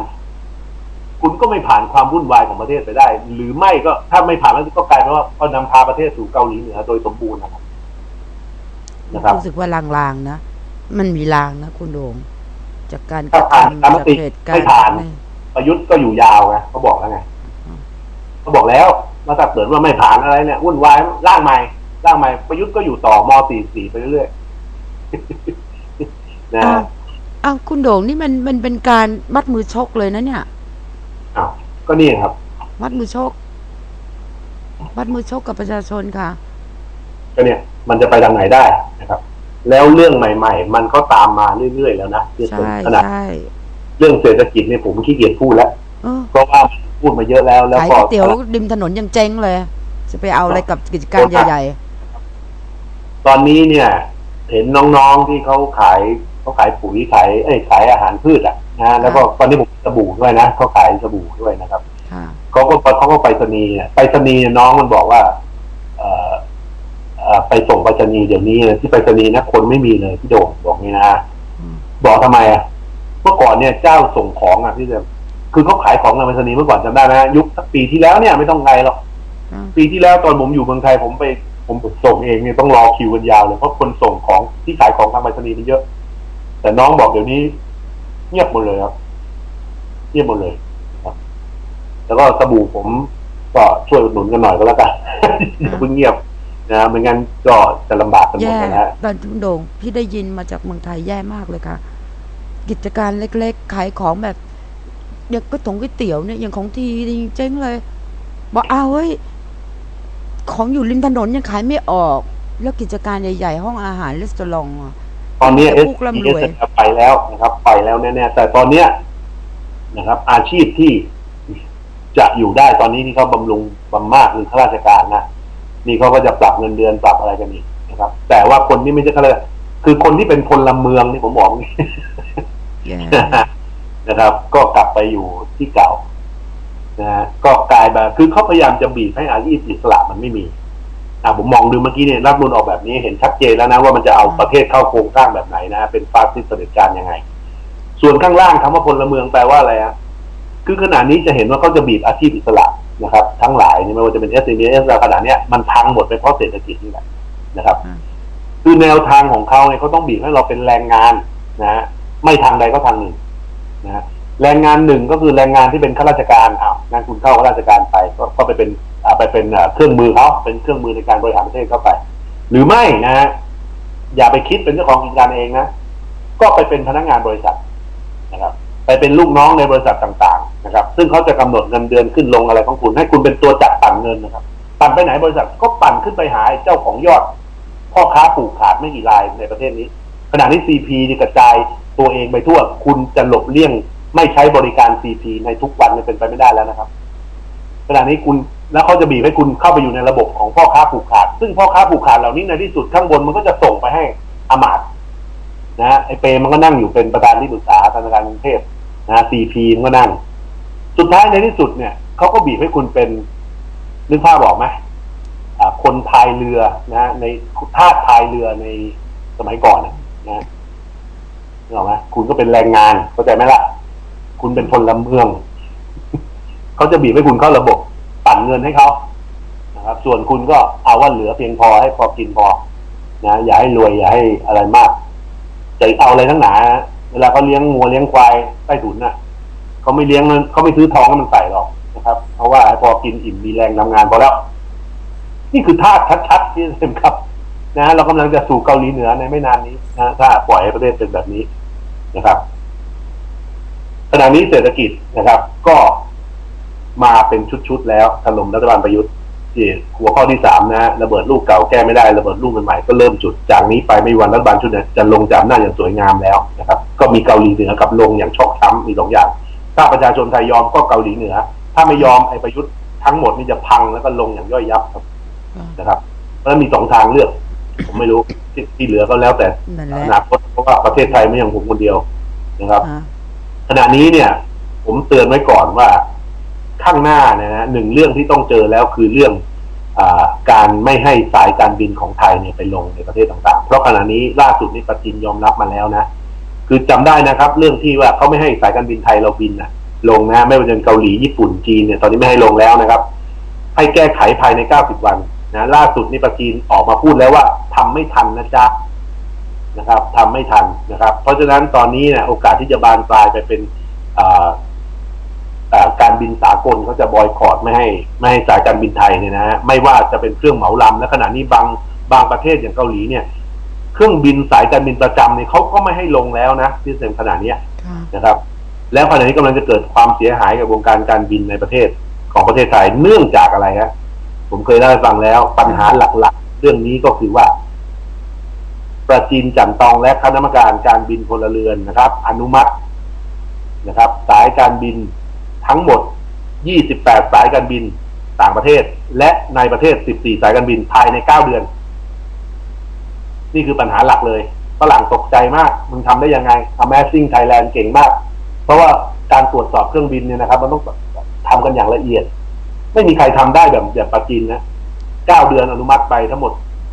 ความวุ่นวายของประเทศไปได้หรือไม่ก็ถ้าไม่ผ่านมติก็กลายเป็นว่าก็นำพาประเทศสู่เกาหลีเหนือโดยสมบูรณ์นะครับรู้สึกว่าลางๆนะมันมีลางนะคุณโดงจากการกถ้าระผ่านทำมจากติเหตุการไม่ณ์ผ่านประยุทธ์ก็อยู่ยาวไงเขาบอกแล้วไงเขาบอกแล้วว่าถ้าเกิดว่าไม่ผ่านอะไรเนี่ยวุ่นวายร่างใหม่ประยุทธ์ก็อยู่ต่อม.44ไปเรื่อยๆนะอ้าวคุณโด่งนี่มันเป็นการมัดมือชกเลยนะเนี่ยอ้าวก็นี่ครับมัดมือชกกับประชาชนค่ะก็เนี่ยมันจะไปทางไหนได้นะครับแล้วเรื่องใหม่ๆมันก็ตามมาเรื่อยๆแล้วนะขนาดเรื่องเศรษฐกิจเนี่ยผมขี้เกียจพูดแล้วเพราะว่าพูดมาเยอะแล้วขายก๋วยเตี๋ยวริมถนนยังเจ๊งเลยจะไปเอาอะไรกับกิจการใหญ่ๆตอนนี้เนี่ยเห็นน้องๆที่เขาขายปุ๋ยขายอาหารพืชอ่ะนะแล้วก็ตอนนี้ผมสบู่ด้วยนะเขาขายสบู่ด้วยนะครับเขาก็ไปรษณีย์น้องมันบอกว่าไปส่งไปรษณีย์เดี๋ยวนี้ที่ไปรษณีย์นะคนไม่มีเลยพี่โด่งบอกนี่นะบอกทำไมอ่ะเมื่อก่อนเนี่ยเจ้าส่งของอ่ะที่จะคือเขาขายของในไปรษณีย์เมื่อก่อนจำได้ไหมยุคสักปีที่แล้วเนี่ยไม่ต้องไงหรอกปีที่แล้วตอนผมอยู่เมืองไทยผมส่งเองเนี่ยต้องรอคิวกันยาวเลยเพราะคนส่งของที่ขายของทางไปรษณีย์มันเยอะแต่น้องบอกเดี๋ยวนี้เงียบหมดเลยครับเงียบหมดเลยครับแล้วก็สบู่ผมก็ช่วยอุดหนุนกันหน่อยก็แล้วกันเพิ่งเงียบนะไม่งั้นก็จะลำบากกันหมดนะตอนคุณโด่งพี่ได้ยินมาจากเมืองไทยแย่มากเลยค่ะกิจการเล็กๆขายของแบบอย่างก๋วยเตี๋ยวเนี่ยอย่างของทีเจ๊งเลยบอกเฮ้ยของอยู่ริมถนนยังขายไม่ออกแล้วกิจการใหญ่ๆห้องอาหารรีสอร์ทตอนนี้เอสไปแล้วนะครับไปแล้วแน่ๆแต่ตอนเนี้ยนะครับอาชีพที่จะอยู่ได้ตอนนี้ที่เขาบำรุงบำมากคือข้าราชการนะนี่เขาก็จะปรับเงินเดือนปรับอะไรกันนี่นะครับแต่ว่าคนที่ไม่ใช่ข้าราชการคือคนที่เป็นพลเมืองนี่ผมบอกนี่นะครับก็กลับไปอยู่ที่เก่านะก็กลายมาคือเขาพยายามจะบีบให้อาชีพอิสระมันไม่มีผมมองดูเมื่อกี้เนี่ยรัฐมนูลออกแบบนี้เห็นชัดเจนแล้วนะว่ามันจะเอาประเทศเข้าโครงสร้างแบบไหนนะเป็นฟาสซิสต์เผด็จการยังไงส่วนข้างล่างคำว่าพลเมืองแปลว่าอะไรคือขณะนี้จะเห็นว่าเขาจะบีบอาชีพอิสระนะครับทั้งหลายไม่ว่าจะเป็น SME ขณะนี้มันพังหมดไปเพราะเศรษฐกิจนี่แหละนะครับคือแนวทางของเขาเนี่ยเขาต้องบีบให้เราเป็นแรงงานนะไม่ทางใดก็ทางหนึ่งนะแรงงานหนึ่งก็คือแรงงานที่เป็นข้าราชการงั้นคุณเข้าข้าราชการไปก็ไปเป็นเครื่องมือเขาเป็นเครื่องมือในการบริหารประเทศเข้าไปหรือไม่นะอย่าไปคิดเป็นเจ้าของกิจการเองนะก็ไปเป็นพนักงานบริษัทนะครับไปเป็นลูกน้องในบริษัทต่างๆนะครับซึ่งเขาจะกำหนดเงินเดือนขึ้นลงอะไรของคุณให้คุณเป็นตัวจัดปั่นเงินนะครับปั่นไปไหนบริษัทก็ปั่นขึ้นไปหาเจ้าของยอดพ่อค้าผูกขาดไม่กี่รายในประเทศนี้ขณะที่CPกระจายตัวเองไปทั่วคุณจะหลบเลี่ยงไม่ใช้บริการ CP ในทุกวันเป็นไปไม่ได้แล้วนะครับขณะนี้คุณแล้วเขาจะบีบให้คุณเข้าไปอยู่ในระบบของพ่อค้าผูกขาดซึ่งพ่อค้าผูกขาดเหล่านี้ในที่สุดข้างบนมันก็จะส่งไปให้อมาตย์นะไอเปมันก็นั่งอยู่เป็นประธานที่ปรึกษาธนาคารกรุงเทพนะCPมันก็นั่งสุดท้ายในที่สุดเนี่ยเขาก็บีบให้คุณเป็นนึกภาพบอกไหมคนพายเรือนะในทาสพายเรือในสมัยก่อนนะนึกออกไหมคุณก็เป็นแรงงานเข้าใจไหมล่ะคุณเป็นพลเมืองเขาจะบีบให้คุณเข้าระบบปั่นเงินให้เขานะครับส่วนคุณก็เอาว่าเหลือเพียงพอให้พอกินพอนะอย่าให้รวยอย่าให้อะไรมากจะเอาอะไรทั้งหนาเวลาเขาเลี้ยงงัวเลี้ยงควายใต้ถุนน่ะเขาไม่เลี้ยงเขาไม่ซื้อทองให้มันใส่หรอกนะครับเพราะว่าพอกินอิ่มมีแรงทำงานพอแล้วนี่คือท่าชัดๆที่เห็นครับนะเรากำลังจะสู่เกาหลีเหนือในไม่นานนี้นะถ้าปล่อยให้ประเทศเป็นแบบนี้นะครับขณะนี้เศรษฐกิจนะครับก็มาเป็นชุดๆแล้วถล่มรัฐบาลประยุทธ์ที่หัวข้อที่3นะระเบิดลูกเก่าแก้ไม่ได้ระเบิดลูกใหม่ๆก็เริ่มจุดจากนี้ไปไม่วันรัฐบาลชุดนี้จะลงจากอำนาจอย่างสวยงามแล้วนะครับก็มีเกาหลีเหนือกับลงอย่างช็อกช้ำมี2อย่างถ้าประชาชนไทยยอมก็เกาหลีเหนือถ้าไม่ยอมไอ้ประยุทธ์ทั้งหมดนี่จะพังแล้วก็ลงอย่างย่อยยับครับนะครับเพราะฉะนั้นมี2ทางเลือกผมไม่รู้ที่เหลือก็แล้วแต่อนาคตเพราะว่าประเทศไทยไม่อย่างผมคนเดียวนะครับขณะนี้เนี่ยผมเตือนไว้ก่อนว่าข้างหน้าเนี่ยนะหนึ่งเรื่องที่ต้องเจอแล้วคือเรื่องการไม่ให้สายการบินของไทยเนี่ยไปลงในประเทศต่างๆเพราะขณะนี้ล่าสุดนี่ประจินยอมรับมาแล้วนะคือจำได้นะครับเรื่องที่ว่าเขาไม่ให้สายการบินไทยเราบินนะลงนะไม่ว่าจะเป็นเกาหลีญี่ปุ่นจีนเนี่ยตอนนี้ไม่ให้ลงแล้วนะครับให้แก้ไขภายใน90 วันนะล่าสุดนี่ประจินออกมาพูดแล้วว่าทำไม่ทันนะจ๊ะนะครับทำไม่ทันนะครับเพราะฉะนั้นตอนนี้เนี่ยโอกาสที่จะบานปลายไปเป็นการบินสากลเขาจะบอยคอตไม่ให้สายการบินไทยเนี่ยนะไม่ว่าจะเป็นเครื่องเหมาลำและขณะนี้บางประเทศอย่างเกาหลีเนี่ยเครื่องบินสายการบินประจำเนี่ยเขาก็ไม่ให้ลงแล้วนะที่เซ็นขนาดนี้นะครับแล้วขณะนี้กำลังจะเกิดความเสียหายกับวงการการบินในประเทศของประเทศไทยเนื่องจากอะไรฮะผมเคยเล่าให้ฟังแล้วปัญหาหลักๆเรื่องนี้ก็คือว่าประจินจันตองและคณะกรรมการการบินพลเรือนนะครับอนุมัตินะครับสายการบินทั้งหมด28สายการบินต่างประเทศและในประเทศ14สายการบินภายใน9เดือนนี่คือปัญหาหลักเลยฝรั่งตกใจมากมึงทำได้ยังไง Amazing Thailand เก่งมากเพราะว่าการตรวจสอบเครื่องบินเนี่ยนะครับมันต้องทำกันอย่างละเอียดไม่มีใครทำได้แบบปาจีนนะ9เดือนอนุมัติไปทั้งหมด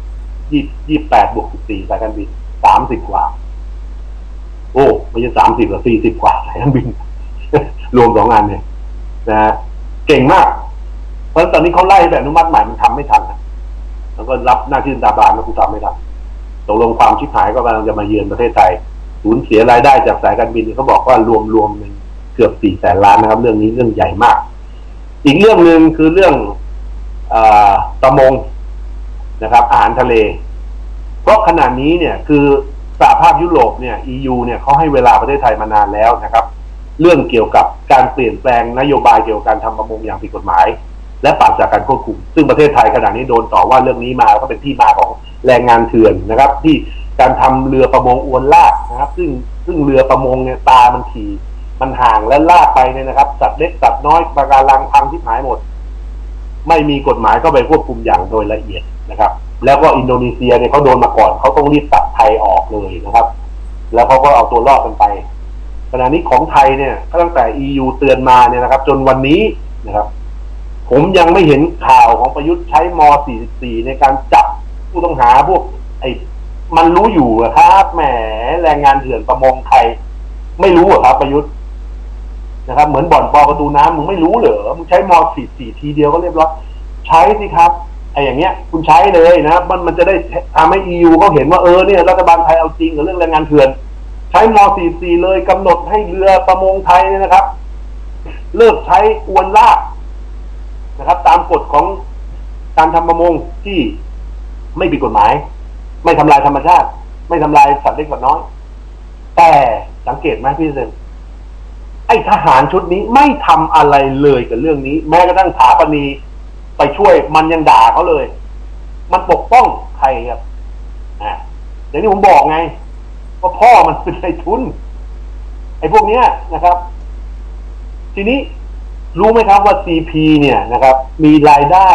28บวก14สายการบิน30กว่าโอ้ไม่ใช่30หรอก40กว่าสายการบิน รวม2 งานเนี่ยนะเก่งมากเพราะตอนนี้เขาไล่แบบอนุมัติใหม่มันทำไม่ทันนะแล้วก็รับหน้าที่ตาบานแล้วกูทำไม่ทันตกลงความชิบหายก็กำลังจะมาเยือนประเทศไทยสูญเสียรายได้จากสายการบินเขาบอกว่ารวมเกือบ400,000 ล้านนะครับเรื่องนี้เรื่องใหญ่มากอีกเรื่องหนึ่งคือเรื่องประมงนะครับอาหารทะเลเพราะขณะนี้เนี่ยคือสหภาพยุโรปเนี่ย EU เนี่ยเขาให้เวลาประเทศไทยมานานแล้วนะครับเรื่องเกี่ยวกับการเปลี่ยนแปลงนโยบายเกี่ยวกับการทำประมงอย่างผิดกฎหมายและปราศจากการควบคุมซึ่งประเทศไทยขณะนี้โดนต่อว่าเรื่องนี้มาก็เป็นที่มาของแรงงานเถื่อนนะครับที่การทำเรือประมงอวนลากนะครับซึ่งเรือประมงเนี่ยตามันขี่มันห่างและลากไปเนี่ยนะครับสัตว์เล็กสัตว์น้อยปะการังพังที่หายหมดไม่มีกฎหมายเข้าไปควบคุมอย่างโดยละเอียดนะครับแล้วก็อินโดนีเซียเนี่ยเขาโดนมาก่อนเขาต้องรีบตัดไทยออกเลยนะครับแล้วเขาก็เอาตัวรอดกันไปขณะนี้ของไทยเนี่ยตั้งแต่ EU เตือนมาเนี่ยนะครับจนวันนี้นะครับผมยังไม่เห็นข่าวของประยุทธ์ใช้ม.44ในการจับผู้ต้องหาพวกมันรู้อยู่ครับแหมแรงงานเถื่อนประมงไทยไม่รู้ครับประยุทธ์นะครับเหมือนบ่อนปอประตูน้ำมึงไม่รู้เหรอมึงใช้ม.44ทีเดียวก็เรียบร้อยใช้สิครับไอ้อย่างเงี้ยคุณใช้เลยนะมันจะได้ทำให้ EU เขาเห็นว่าเนี่ยรัฐบาลไทยเอาจริงกับเรื่องแรงงานเถื่อนใช้ม.44เลยกำหนดให้เรือประมงไทยเนี่ยนะครับเลิกใช้อวนลากนะครับตามกฎของการทำประมงที่ไม่ผิดกฎหมายไม่ทำลายธรรมชาติไม่ทำลายสัตว์เล็กสัตว์น้อยแต่สังเกตไหมพี่เซนไอ้ทหารชุดนี้ไม่ทำอะไรเลยกับเรื่องนี้แม้กระทั่งถาปณีไปช่วยมันยังด่าเขาเลยมันปกป้องใครครับอย่างที่ผมบอกไงว่าพ่อมันเป็นนายทุนไอ้พวกเนี้ยนะครับทีนี้รู้ไหมครับว่า CP เนี่ยนะครับมีรายได้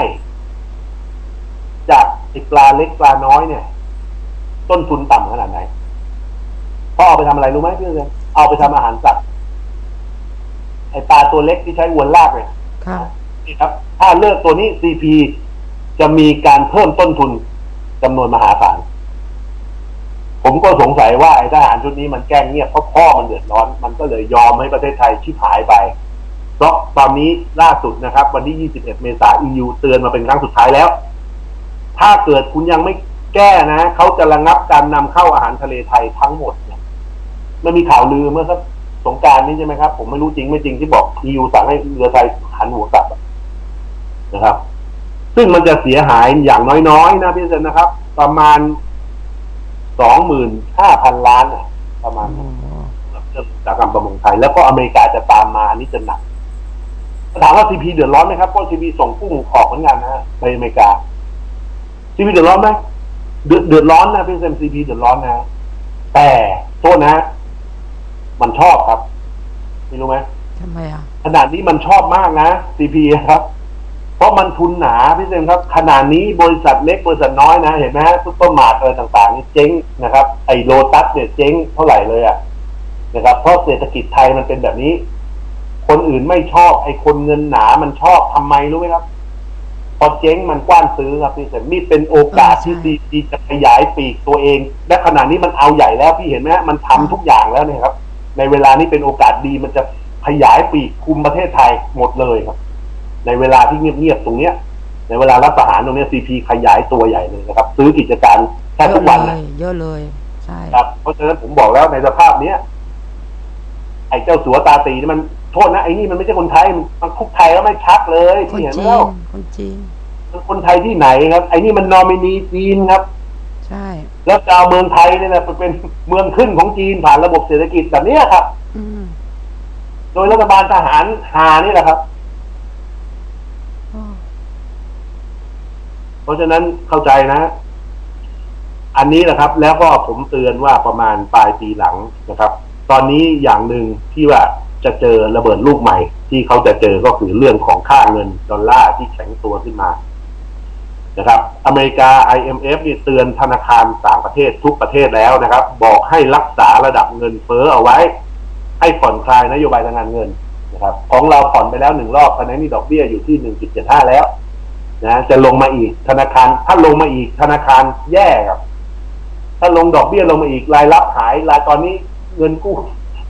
จากไอ้ปลาเล็กปลาน้อยเนี่ยต้นทุนต่ำขนาดไหนเขาเอาไปทำอะไรรู้ไหมพี่เอ๋เอาไปทำอาหารสัตว์ไอ้ปลาตัวเล็กที่ใช้อวนลากเนี่ยนี่ครับถ้าเลิกตัวนี้ CP จะมีการเพิ่มต้นทุนจำนวนมหาศาลผมก็สงสัยว่าไอ้ทหารชุดนี้มันแกล้งเงียบเพราะพ่อมันเดือดร้อนมันก็เลยยอมให้ประเทศไทยชิบหายไปเพราะตอนนี้ล่าสุดนะครับวันที่21เมษายน EU เตือนมาเป็นครั้งสุดท้ายแล้วถ้าเกิดคุณยังไม่แก้นะเขาจะระงับการนำเข้าอาหารทะเลไทยทั้งหมดเนี่ยมันมีข่าวลือเมื่อสักสงกรานต์นี้ใช่ไหมครับผมไม่รู้จริงไม่จริงที่บอก EU สั่งให้เรือไทยหันหัวกลับนะครับซึ่งมันจะเสียหายอย่างน้อยๆนะพี่เซนนะครับประมาณ 25,000 ล้านประมาณเรื่องอุตสาหกรรมประมงไทยแล้วก็อเมริกาจะตามมาอันนี้จะหนักถามว่า CP เดือดร้อนไหมครับเพราะ CP ส่งกุ้งออกเหมือนกันนะไปอเมริกา CP เดือดร้อนไหมเดือดร้อนนะพี่เซน CP เดือดร้อนนะแต่โทษนะมันชอบครับไม่รู้ไหมทำไมขนาดนี้มันชอบมากนะ CP ครับเพราะมันทุนหนาพี่เซนครับขนาดนี้บริษัทเล็กบริษัทน้อยนะเห็นไหมซุปเปอร์มาร์ทอะไรต่างๆนี่เจ๊งนะครับไอ้โลตัสเนี่ยเจ๊งเท่าไหร่เลยนะครับเพราะเศรษฐกิจไทยมันเป็นแบบนี้คคนอื่นไม่ชอบไอ้คนเงินหนามันชอบทำไมรู้ไหมครับพอเจ๊งมันกว้านซื้อครับพี่เสรีนี่เป็นโอกาสที่ดีจะขยายปีกตัวเองและขณะนี้มันเอาใหญ่แล้วพี่เห็นไหมมันทำทุกอย่างแล้วเนี่ยครับในเวลานี้เป็นโอกาสดีมันจะขยายปีกคุมประเทศไทยหมดเลยครับในเวลาที่เงียบๆตรงเนี้ยในเวลารัฐประหารตรงนี้ซีพีขยายตัวใหญ่เลยนะครับซื้อกิจการแค่ทุกวันเยอะเลยใช่ครับเพราะฉะนั้นผมบอกแล้วในสภาพเนี้ยไอ้เจ้าสัวตาตีนี่มันโทษนะไอ้นี่มันไม่ใช่คนไทยมันคุกไทยแล้วไม่ชักเลยคนจีนคนจีนคนไทยที่ไหนครับไอ้นี่มันนอมินีจีนครับใช่แล้วจะเอาเมืองไทยเนี่ยนะเป็นเมืองขึ้นของจีนผ่านระบบเศรษฐกิจแบบนี้ครับโดยรัฐบาลทหารหานี่แหละครับเพราะฉะนั้นเข้าใจนะอันนี้แหละครับแล้วก็ผมเตือนว่าประมาณปลายปีหลังนะครับตอนนี้อย่างหนึ่งที่ว่าจะเจอระเบิดลูกใหม่ที่เขาจะเจอก็คือเรื่องของค่าเงินดอลลาร์ที่แข็งตัวขึ้นมานะครับอเมริกา IMF นี่เตือนธนาคารต่างประเทศทุกประเทศแล้วนะครับบอกให้รักษาระดับเงินเฟ้อเอาไว้ให้ผ่อนคลายนโยบายทางการเงินนะครับของเราผ่อนไปแล้ว1 รอบตอนนี้ดอกเบี้ยอยู่ที่ 1.75 แล้วนะจะลงมาอีกธนาคารถ้าลงมาอีกธนาคารแย่ครับถ้าลงดอกเบี้ยลงมาอีกรายรับหายรายตอนนี้เงินกู้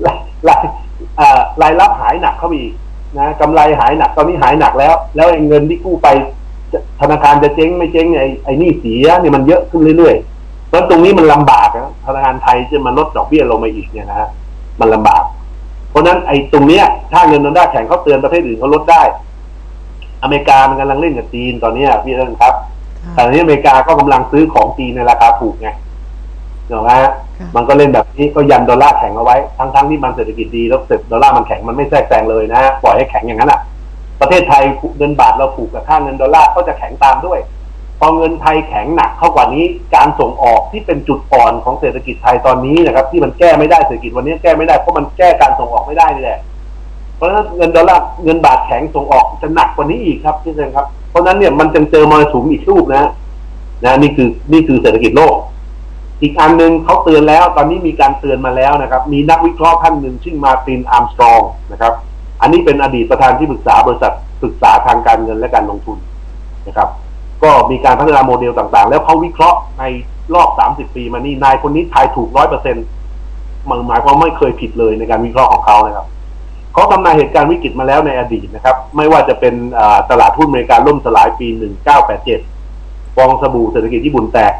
รายรับหายหนักเข้าไปอีกนะกำไรหายหนักตอนนี้หายหนักแล้วไอ้เงินที่กู้ไปธนาคารจะเจ๊งไม่เจ๊งไอ้นี่เสียเนี่ยมันเยอะขึ้นเรื่อยๆเพราะตรงนี้มันลำบากนะธนาคารไทยจะมาลดดอกเบี้ยลงมาอีกเนี่ยนะฮะมันลำบากเพราะนั้นไอ้ตรงเนี้ยถ้าเงินดอลลาร์แข็งเขาเตือนประเทศอื่นเขาลดได้อเมริกามันกำลังเล่นกับจีนตอนนี้พี่ท่านครับแต่ตอนนี้อเมริกาก็กำลังซื้อของจีนในราคาถูกไงเนาะมันก็เล่นแบบนี้ก็ยันดอลลาร์แข็งเอาไว้ทั้งที่มันเศรษฐกิจดีแล้วดอลลาร์มันแข็งมันไม่แทรกแซงเลยนะปล่อยให้แข็งอย่างนั้นประเทศไทยเงินบาทเราผูกกับค่าเงินดอลลาร์ก็จะแข็งตามด้วยพอเงินไทยแข็งหนักเข้ากว่านี้การส่งออกที่เป็นจุดอ่อนของเศรษฐกิจไทยตอนนี้นะครับที่มันแก้ไม่ได้เศรษฐกิจวันนี้แก้ไม่ได้เพราะมันแก้การส่งออกไม่ได้นี่แหละเพราะฉะนั้นเงินดอลลาร์เงินบาทแข็งส่งออกจะหนักกว่านี้อีกครับพี่เซนครับเพราะนั้นเนี่ยมันจะเจอมรสุมอีกลูกนะนี่คือเศรษฐกิจโลกอีกอันนึงเขาเตือนแล้วตอนนี้มีการเตือนมาแล้วนะครับมีนักวิเคราะห์ท่านหนึ่งชื่อมาร์ตินอาร์มสตรองนะครับอันนี้เป็นอดีตประธานที่ปรึกษาบริษัทปรึกษาทางการเงินและการลงทุนนะครับก็มีการพัฒนาโมเดลต่างๆแล้วเขาวิเคราะห์ในรอบ30 ปีมานี่นายคนนี้ทายถูก 100% หมายความไม่เคยผิดเลยในการวิเคราะห์ของเขานะครับเขาทำนายเหตุการณ์วิกฤตมาแล้วในอดีตนะครับไม่ว่าจะเป็นตลาดหุ้นอเมริกาล่มสลายปี1987ฟองสบู่เศรษฐกิจญี่ปุ่นแตก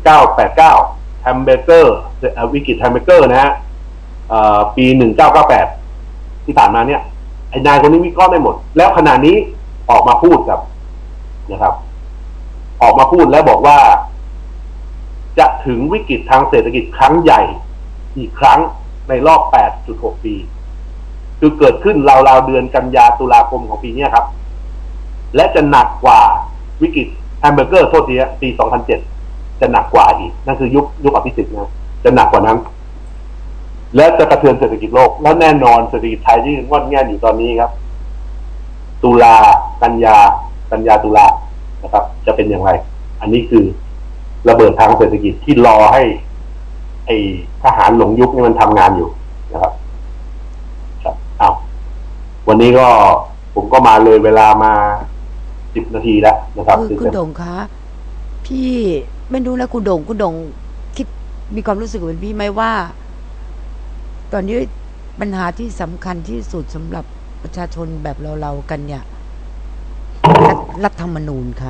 1989แฮมเบอร์เกอร์วิกฤตแฮมเบอร์เกอร์นะฮะปี1998ที่ผ่านมาเนี่ยไอ้นายคนนี้วิเคราะห์ได้หมดแล้วขณะนี้ออกมาพูดกับนะครับออกมาพูดแล้วบอกว่าจะถึงวิกฤตทางเศรษฐกิจครั้งใหญ่อีกครั้งในรอบ 8.6 ปีคือเกิดขึ้นราวๆเดือนกันยาตุลาคมของปีนี้ครับและจะหนักกว่าวิกฤตแฮมเบอร์เกอร์โทษทีปี 2007จะหนักกว่าอีกนั่นคือยุคอภิสิทธิ์นะจะหนักกว่านั้นและจะกระเทือนเศรษฐกิจโลกแล้วแน่นอนเศรษฐกิจไทยที่งอดแง่อยู่ตอนนี้ครับตุลากันยาตุลานะครับจะเป็นอย่างไรอันนี้คือระเบิดทางเศรษฐกิจที่รอให้ไอ้ทหารหลงยุคนี่มันทำงานอยู่นะครับครับวันนี้ก็ผมก็มาเลยเวลามา10 นาทีแล้วนะครับคุณโด่งคะพี่ไม่รู้แล้วคุณโด่งคิดมีความรู้สึกเหมือนพี่ไหมว่าตอนนี้ปัญหาที่สำคัญที่สุดสำหรับประชาชนแบบเรากันเนี่ยรัฐธรรมนูญค่ะ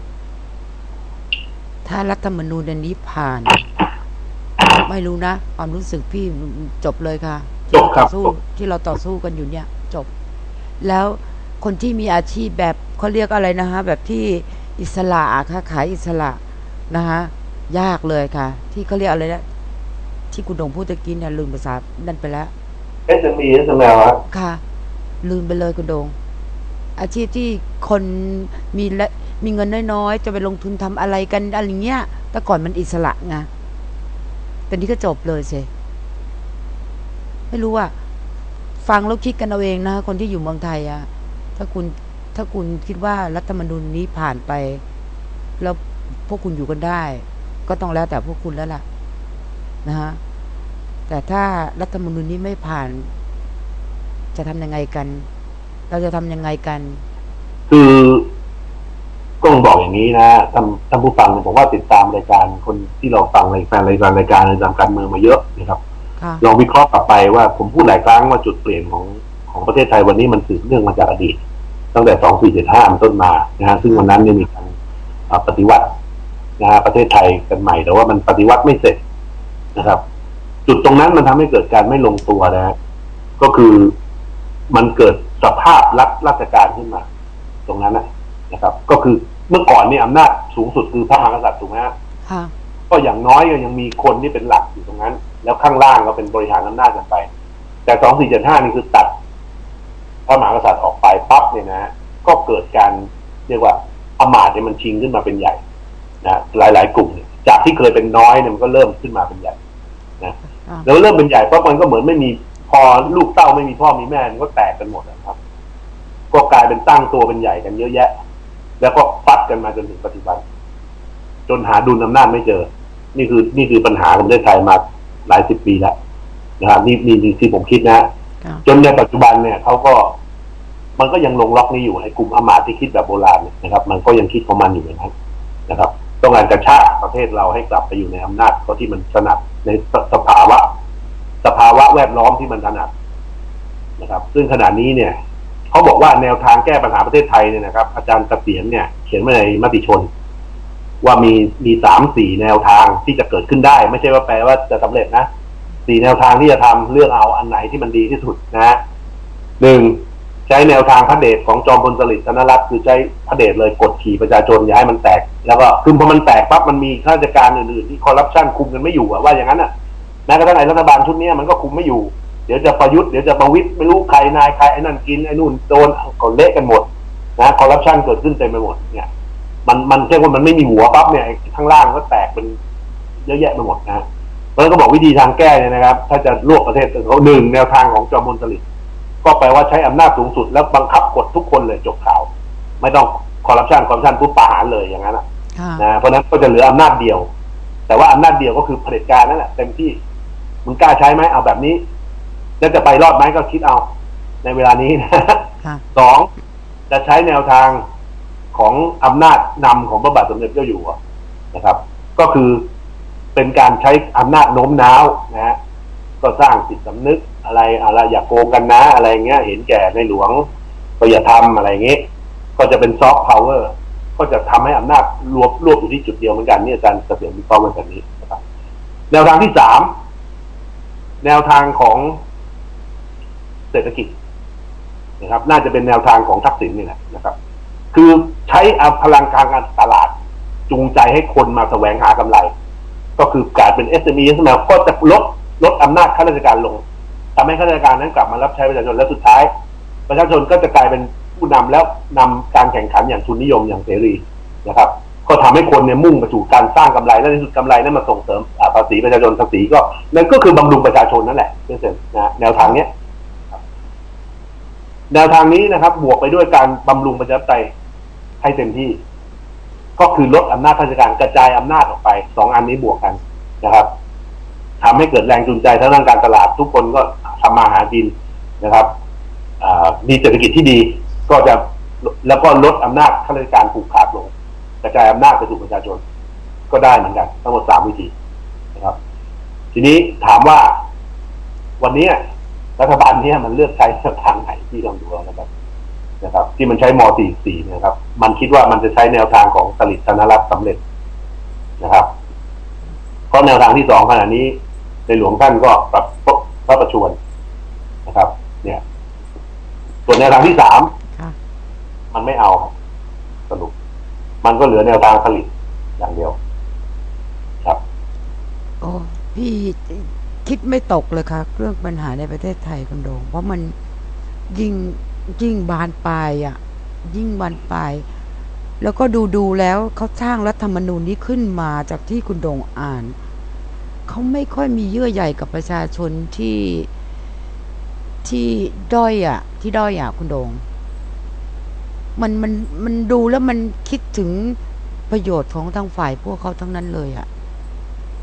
ถ้ารัฐธรรมนูญอันนี้ผ่านไม่รู้นะความรู้สึกพี่จบเลยค่ะจบครับที่เราต่อสู้กันอยู่เนี่ยจบแล้วคนที่มีอาชีพแบบเขาเรียกอะไรนะฮะแบบที่อิสระค่ะขายอิสระนะฮะยากเลยค่ะที่เขาเรียกอะไรนะที่คุณโด่งพูดตะกี้เนี่ยลืมภาษานั่นไปแล้ว SME ค่ะลืมไปเลยคุณโด่งอาชีพที่คนมีเงินน้อยๆจะไปลงทุนทำอะไรกันอะไรเงี้ยแต่ก่อนมันอิสระไงแต่นี้ก็จบเลยสิไม่รู้ว่าฟังแล้วคิดกันเอาเองนะคนที่อยู่เมืองไทยถ้าคุณคิดว่ารัฐธรรมนูญนี้ผ่านไปแล้วพวกคุณอยู่กันได้ก็ต้องแล้วแต่พวกคุณแล้วล่ะนะฮะแต่ถ้ารัฐธรรมนูญนี้ไม่ผ่านจะทำยังไงกันเราจะทำยังไงกันคือต้องบอกอย่างนี้นะท่านผู้ฟังผมว่าติดตามรายการคนที่เราฟังรายการในทางการเมืองมาเยอะนะครับลองวิเคราะห์กลับไปว่าผมพูดหลายครั้งว่าจุดเปลี่ยนของประเทศไทยวันนี้มันสืบเนื่องมาจากอดีตตั้งแต่2475เป็นต้นมานะฮะซึ่งวันนั้นเนี่ยมีการปฏิวัตินะฮะประเทศไทยกันใหม่แต่ว่ามันปฏิวัติไม่เสร็จนะครับจุดตรงนั้นมันทำให้เกิดการไม่ลงตัวนะก็คือมันเกิดสภาพรัฐราชการขึ้นมาตรงนั้นนะครับก็คือเมื่อก่อนนี่อำนาจสูงสุดคือพระมหากษัตริย์ถูกไหมฮะก็อย่างน้อยก็ยังมีคนที่เป็นหลักอยู่ตรงนั้นแล้วข้างล่างก็เป็นบริหารอำนาจกันไปแต่2475นี่คือตัดพระมหากษัตริย์ออกไปปั๊บเนี่ยนะก็เกิดการเรียกว่าอำมาตย์เนี่ยมันชิงขึ้นมาเป็นใหญ่นะหลายๆกลุ่มเนี่ยจากที่เคยเป็นน้อยเนี่ยมันก็เริ่มขึ้นมาเป็นใหญ่นะแล้วเริ่มเป็นใหญ่เพราะมันก็เหมือนไม่มีพอลูกเต้าไม่มีพ่อมีแม่มันก็แตกกันหมดนะครับก็กลายเป็นตั้งตัวเป็นใหญ่กันเยอะแยะแล้วก็ฟัดกันมาจนถึงปัจจุบันจนหาดุลอำนาจไม่เจอนี่คือปัญหาของประเทศไทยมาหลายสิบปีแล้วนะครับนี่ที่ผมคิดนะจนในปัจจุบันเนี่ยเขาก็มันก็ยังลงล็อกนี้อยู่ไอ้กลุ่มอำมาตย์ที่คิดแบบโบราณนะครับมันก็ยังคิดของมันอยู่อย่างนั้นนะครับต้องการกระชากประเทศเราให้กลับไปอยู่ในอำนาจเพราะที่มันถนัดในสภาวะแวดล้อมที่มันถนัดนะครับซึ่งขณะนี้เนี่ยเขาบอกว่าแนวทางแก้ปัญหาประเทศไทยเนี่ยนะครับอาจารย์เกษียณเนี่ยเขียนไว้ในมติชนว่ามี3-4แนวทางที่จะเกิดขึ้นได้ไม่ใช่ว่าแปลว่าจะสำเร็จนะ4แนวทางที่จะทำเลือกเอาอันไหนที่มันดีที่สุดนะ1ใช้แนวทางพระเดชของจอมพลสฤษดิ์ธนรัตน์คือใช้พระเดชเลยกดขี่ประชาชนอย่าให้มันแตกแล้วก็คือพอมันแตกปั๊บมันมีข้าราชการอื่นๆที่คอร์รัปชันคุมกันไม่อยู่ว่าอย่างนั้นแม้กระทั่งไอ้รัฐบาลชุดนี้มันก็คุมไม่อยู่เดี๋ยวจะประยุทธ์เดี๋ยวจะประวิตรไม่รู้ใครนายใครไอ้นั่นกินไอ้นู่นโดนก็เละกันหมดนะคอร์รัปชันเกิดขึ้นเต็มไปหมดเนี่ยมันแค่ว่ามันไม่มีหัวปั๊บเนี่ยข้างล่างก็แตกเป็นเยอะแยะไปหมดนะเพราะฉะนั้นก็บอกวิธีทางแก้เนี่ยนะครับถ้าจะรวบประเทศเขา1แนวทางของจอมพลสฤษดิ์ก็แปลว่าใช้อำนาจสูงสุดแล้วบังคับกดทุกคนเลยจบข่าวไม่ต้องคอร์รัปชันปุ๊บประหารเลยอย่างนั้นนะเพราะนั้นก็จะเหลืออำนาจเดียวแต่ว่าอำนาจเดียวก็คือเผด็จการนั่นแหละเต็มที่มึงกล้าใช้ไหมเอาแบบนี้แล้วจะไปรอดไหมก็คิดเอาในเวลานี้นะ2จะใช้แนวทางของอำนาจนำของพระบาทสมเด็จเจ้าอยู่หัวนะครับก็คือเป็นการใช้อำนาจโน้มน้าวนะฮะก็สร้างจิตสำนึกอะไรอย่าโกงกันนะอะไรเงี้ยเห็นแก่ในหลวงก็อย่าทำอะไรเงี้ยก็จะเป็นซอฟต์พาวเวอร์ก็จะทำให้อำนาจรวบอยู่ที่จุดเดียวเหมือนกันนี่อาจารย์เกษมวิเคราะห์ไว้แบบนี้นะครับแนวทางที่3แนวทางของเศรษฐกิจนะครับน่าจะเป็นแนวทางของทักษิณนี่แหละนะครับคือใช้พลังการตลาดจูงใจให้คนมาแสวงหากำไรก็คือการเป็น SME ใช่ไหมก็จะลดอำนาจข้าราชการลงทำให้ข้าราชการนั้นกลับมารับใช้ประชาชนและสุดท้ายประชาชนก็จะกลายเป็นผู้นำแล้วนำการแข่งขันอย่างทุนนิยมอย่างเสรีนะครับก็ทำให้คนเนี่ยมุ่งไปสู่การสร้างกำไรและในสุดกำไรนั้นมาส่งเสริมภาษีประชาชนภาษีก็นั่นก็คือบำรุงประชาชนนั่นแหละเพื่อนๆนะแนวทางเนี้ยแนวทางนี้นะครับบวกไปด้วยการบำรุงประชาธิปไตยให้เต็มที่ก็คือลดอำนาจข้าราชการกระจายอำนาจออกไป2อันนี้บวกกันนะครับทำให้เกิดแรงจูงใจทางด้านการตลาดทุกคนก็ทำมาหากินนะครับมีเศรษฐกิจที่ดีก็จะแล้วก็ลดอำนาจข้าราชการผูกขาดลงกระจายอำนาจไปสู่ประชาชนก็ได้เหมือนกันทั้งหมด3วิธีนะครับทีนี้ถามว่าวันนี้รัฐบาลนี้มันเลือกใช้ทางไหนที่ลองดูนะครับที่มันใช้ม.44นะครับมันคิดว่ามันจะใช้แนวทางของสฤษดิ์ธนรัตน์สำเร็จนะครับเพราะแนวทางที่2ขณะนี้ในหลวงท่านก็ปรับพระประชวรนะครับเนี่ยส่วนแนวทางที่3มันไม่เอาสรุปมันก็เหลือแนวทางสฤษดิ์อย่างเดียวครับโอ้พี่คิดไม่ตกเลยค่ะเรื่องปัญหาในประเทศไทยคุณโดงเพราะมันยิ่งบานปลายยิ่งบานปลายแล้วก็ดูแล้วเขาสร้างรัฐธรรมนูญนี้ขึ้นมาจากที่คุณโดงอ่านเขาไม่ค่อยมีเยื่อใยกับประชาชนที่ด้อยคุณโดงมันดูแล้วมันคิดถึงประโยชน์ของทางฝ่ายพวกเขาทั้งนั้นเลย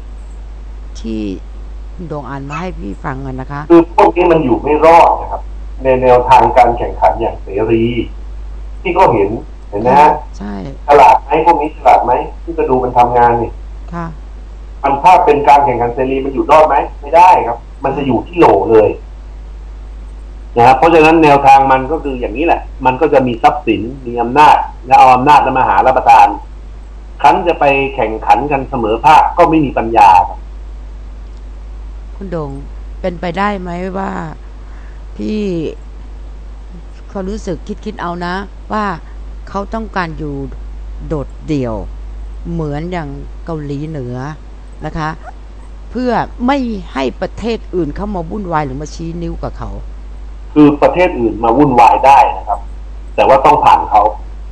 ที่คุณโดงอ่านมาให้พี่ฟังนะคะคือพวกนี้มันอยู่ไม่รอดนะครับในแนวทางการแข่งขันอย่างเสรีที่ก็เห็นนะฮะใช่ฉลาดไหมพวกนี้ฉลาดไหมที่จะดูมันทำงานนี่ค่ะมันถ้าเป็นการแข่งขันเสรีมันอยู่รอดไหมไม่ได้ครับมันจะอยู่ที่โหลเลยนะครับเพราะฉะนั้นแนวทางมันก็คืออย่างนี้แหละมันก็จะมีทรัพย์สินมีอำนาจและเอาอำนาจมาหารับประทานครั้นจะไปแข่งขันกันเสมอภาคก็ไม่มีปัญญาครับคุณโด่งเป็นไปได้ไหมว่าพี่เขารู้สึกคิดเอานะว่าเขาต้องการอยู่โดดเดี่ยวเหมือนอย่างเกาหลีเหนือนะคะเพื่อไม่ให้ประเทศอื่นเข้ามาวุ่นวายหรือมาชี้นิ้วกับเขาคือประเทศอื่นมาวุ่นวายได้นะครับแต่ว่าต้องผ่านเขา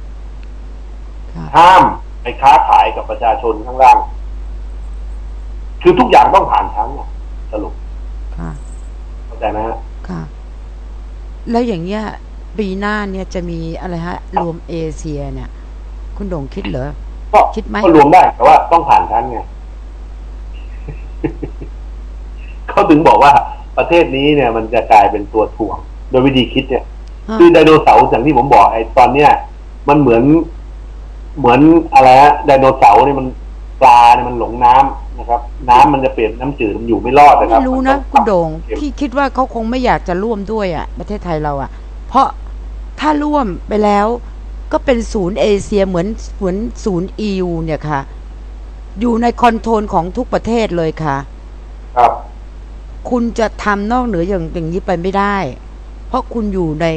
ห้ามไปค้าขายกับประชาชนข้างล่างคือทุกอย่างต้องผ่านชั้นสรุปเข้าใจนะฮะค่ะแล้วอย่างเงี้ยปีหน้าเนี่ยจะมีอะไรฮะรวมเอเชียเนี่ยคุณโด่งคิดเหรอคิดไหมก็รวมได้แต่ว่าต้องผ่านชั้นไงเขาถึงบอกว่าประเทศนี้เนี่ยมันจะกลายเป็นตัวถ่วงโดยวิธีคิดเนี่ยคือไดโนเสาร์อย่างที่ผมบอกไอ้ตอนเนี้ยมันเหมือนอะไรฮะไดโนเสาร์เนี่ยมันปลาเนี่ยมันหลงน้ำนะครับน้ำมันจะเปลี่ยนน้ำจืดมันอยู่ไม่รอดนะครับไม่รู้นะคุณโด่งพี่คิดว่าเขาคงไม่อยากจะร่วมด้วยอ่ะประเทศไทยเราอ่ะเพราะถ้าร่วมไปแล้วก็เป็นศูนย์เอเชียเหมือนศูนย์EUเนี่ยค่ะอยู่ในคอนโทรลของทุกประเทศเลยค่ะครับคุณจะทำนอกเหนืออย่างนี้ไปไม่ได้เพราะคุณอยู่ใน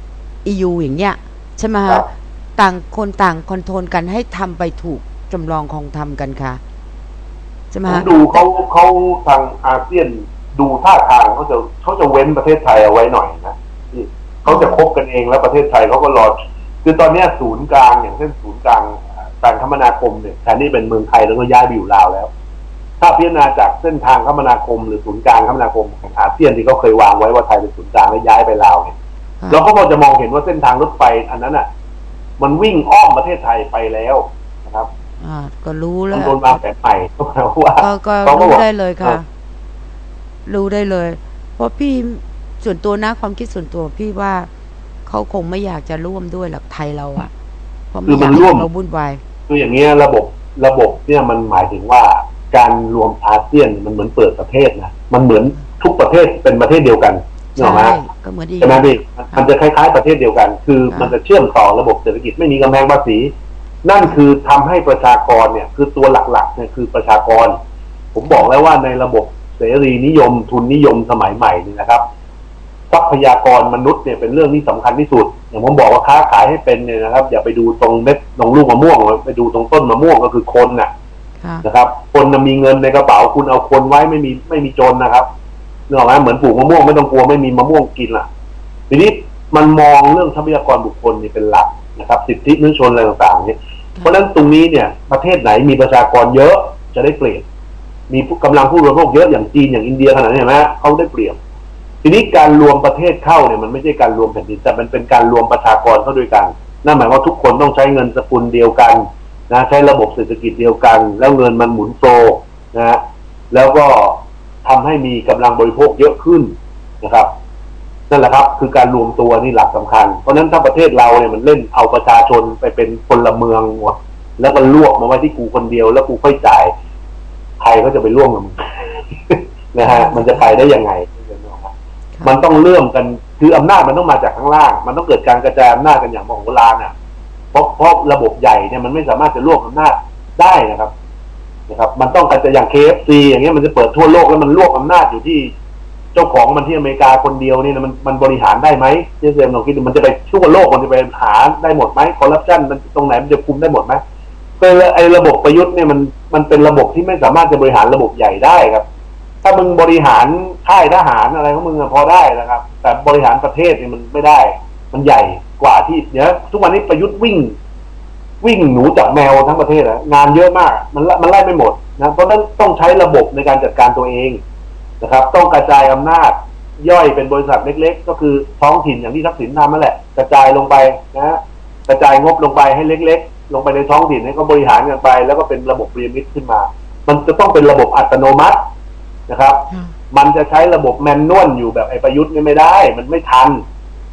EU อย่างเงี้ยใช่ไหมฮะต่างคนต่างคอนโทรลกันให้ทำไปถูกจำลองของทำกันค่ะใช่ไหมฮะดูเขาทางอาเซียนดูท่าทางเขาจะเว้นประเทศไทยเอาไว้หน่อยนะเขาจะคบกันเองแล้วประเทศไทยเขาก็รอคือตอนนี้ศูนย์กลางอย่างเช่นศูนย์กลางการคมนาคมเนี่ยแทนที่เป็นเมืองไทยแล้วก็ย้ายไปอยู่ลาวแล้วถ้าพิจารณาจากเส้นทางคมนาคมหรือศูนย์กลางคมนาคมของอาเซียนที่เขาเคยวางไว้ว่าไทยเป็นศูนย์กลางแล้วย้ายไปลาวเนี่ยเราก็พอจะมองเห็นว่าเส้นทางรถไฟอันนั้นอ่ะมันวิ่งอ้อมประเทศไทยไปแล้วนะครับก็รู้แล้วโดนวางแผนใหม่ก็แปลว่าก็รู้ได้เลยค่ะรู้ได้เลยเพราะพี่ส่วนตัวนะความคิดส่วนตัวพี่ว่าเขาคงไม่อยากจะร่วมด้วยหลักไทยเราอ่ะเพราะมันร่วมเราวุ่นวายคืออย่างเงี้ยระบบเนี่ยมันหมายถึงว่าการรวมอาเซียนมันเหมือนเปิดประเทศนะมันเหมือนทุกประเทศเป็นประเทศเดียวกันใช่ก็เหมือนใช่ไหมพี่มันจะคล้ายๆประเทศเดียวกันคือมันจะเชื่อมต่อระบบเศรษฐกิจไม่มีกำแพงภาษีนั่นคือทำให้ประชากรเนี่ยคือตัวหลักๆเนี่ยคือประชากรผมบอกแล้วว่าในระบบเสรีนิยมทุนนิยมสมัยใหม่นี่นะครับทรัพยากรมนุษย์เนี่ยเป็นเรื่องที่สำคัญที่สุดอย่างผมบอกว่าค้าขายให้เป็นเนี่ยนะครับอย่าไปดูตรงเม็ดตรงลูกมะม่วงไปดูตรงต้นมะม่วงก็คือคนนะครับคนมีเงินในกระเป๋าคุณเอาคนไว้ไม่มีจนนะครับนึกออกไหมเหมือนปลูกมะม่วงไม่ต้องกลัวไม่มีมะม่วงกินล่ะทีนี้มันมองเรื่องทรัพยากรบุคคลนี่เป็นหลักนะครับสิทธิมนุษยชนอะไรต่างๆเนี่ยเพราะฉะนั้นตรงนี้เนี่ยประเทศไหนมีประชากรเยอะจะได้เปรียบมีกำลังผู้บริโภคเยอะอย่างจีนอย่างอินเดียขนาดนี้เห็นไหมเขาได้เปรียบทีนี้การรวมประเทศเข้าเนี่ยมันไม่ใช่การรวมแผ่นดินแต่มันเป็นการรวมประชากรเข้าด้วยกันนั่นหมายว่าทุกคนต้องใช้เงินสกุลเดียวกันนะใช้ระบบเศรษฐกิจเดียวกันแล้วเงินมันหมุนโตนะแล้วก็ทำให้มีกำลังบริโภคเยอะขึ้นนะครับนั่นแหละครับคือการรวมตัวนี่หลักสำคัญเพราะฉะนั้นถ้าประเทศเราเนี่ยมันเล่นเอาประชาชนไปเป็นพลเมืองหมดแล้วก็ลวกมาไว้ที่กูคนเดียวแล้วกูค่อยจ่ายใครก็จะไปร่วมกับมึงนะฮะมันจะไปได้ยังไงมันต้องเริ่มกันคืออำนาจมันต้องมาจากข้างล่างมันต้องเกิดการกระจายอำนาจกันอย่างมโหฬารน่ะเพราะระบบใหญ่เนี่ยมันไม่สามารถจะรวบอำนาจได้นะครับมันต้องกระจายอย่าง KFC อย่างเงี้ยมันจะเปิดทั่วโลกแล้วมันรวบอำนาจอยู่ที่เจ้าของมันที่อเมริกาคนเดียวนี่นะมันบริหารได้ไหมเจสันลองคิดดูมันจะไปทั่วโลกมันจะไปหาได้หมดไหมคอร์รัปชันมันตรงไหนมันจะคุมได้หมดไหมเป็นไอ้ระบบประยุทธ์เนี่ยมันเป็นระบบที่ไม่สามารถจะบริหารระบบใหญ่ได้ครับถ้ามึงบริหารค่ายทหารอะไรของมึงพอได้นะครับแต่บริหารประเทศเนี่ยมันไม่ได้มันใหญ่กว่าที่เนี่ยทุกวันนี้ประยุทธ์วิ่งหนูจับแมวทั้งประเทศนะงานเยอะมากมันไล่ไม่หมดนะเพราะนั้นต้องใช้ระบบในการจัดการตัวเองนะครับต้องกระจายอำนาจย่อยเป็นบริษัทเล็กๆก็คือท้องถิ่นอย่างที่ทักษิณทำนั่นแหละกระจายลงไปนะกระจายงบลงไปให้เล็กๆลงไปในท้องถิ่นให้เขาบริหารกันไปแล้วก็เป็นระบบพีระมิดขึ้นมามันจะต้องเป็นระบบอัตโนมัตินะครับมันจะใช้ระบบแมนนวลอยู่แบบไอ้ประยุทธ์นี่ไม่ได้มันไม่ทัน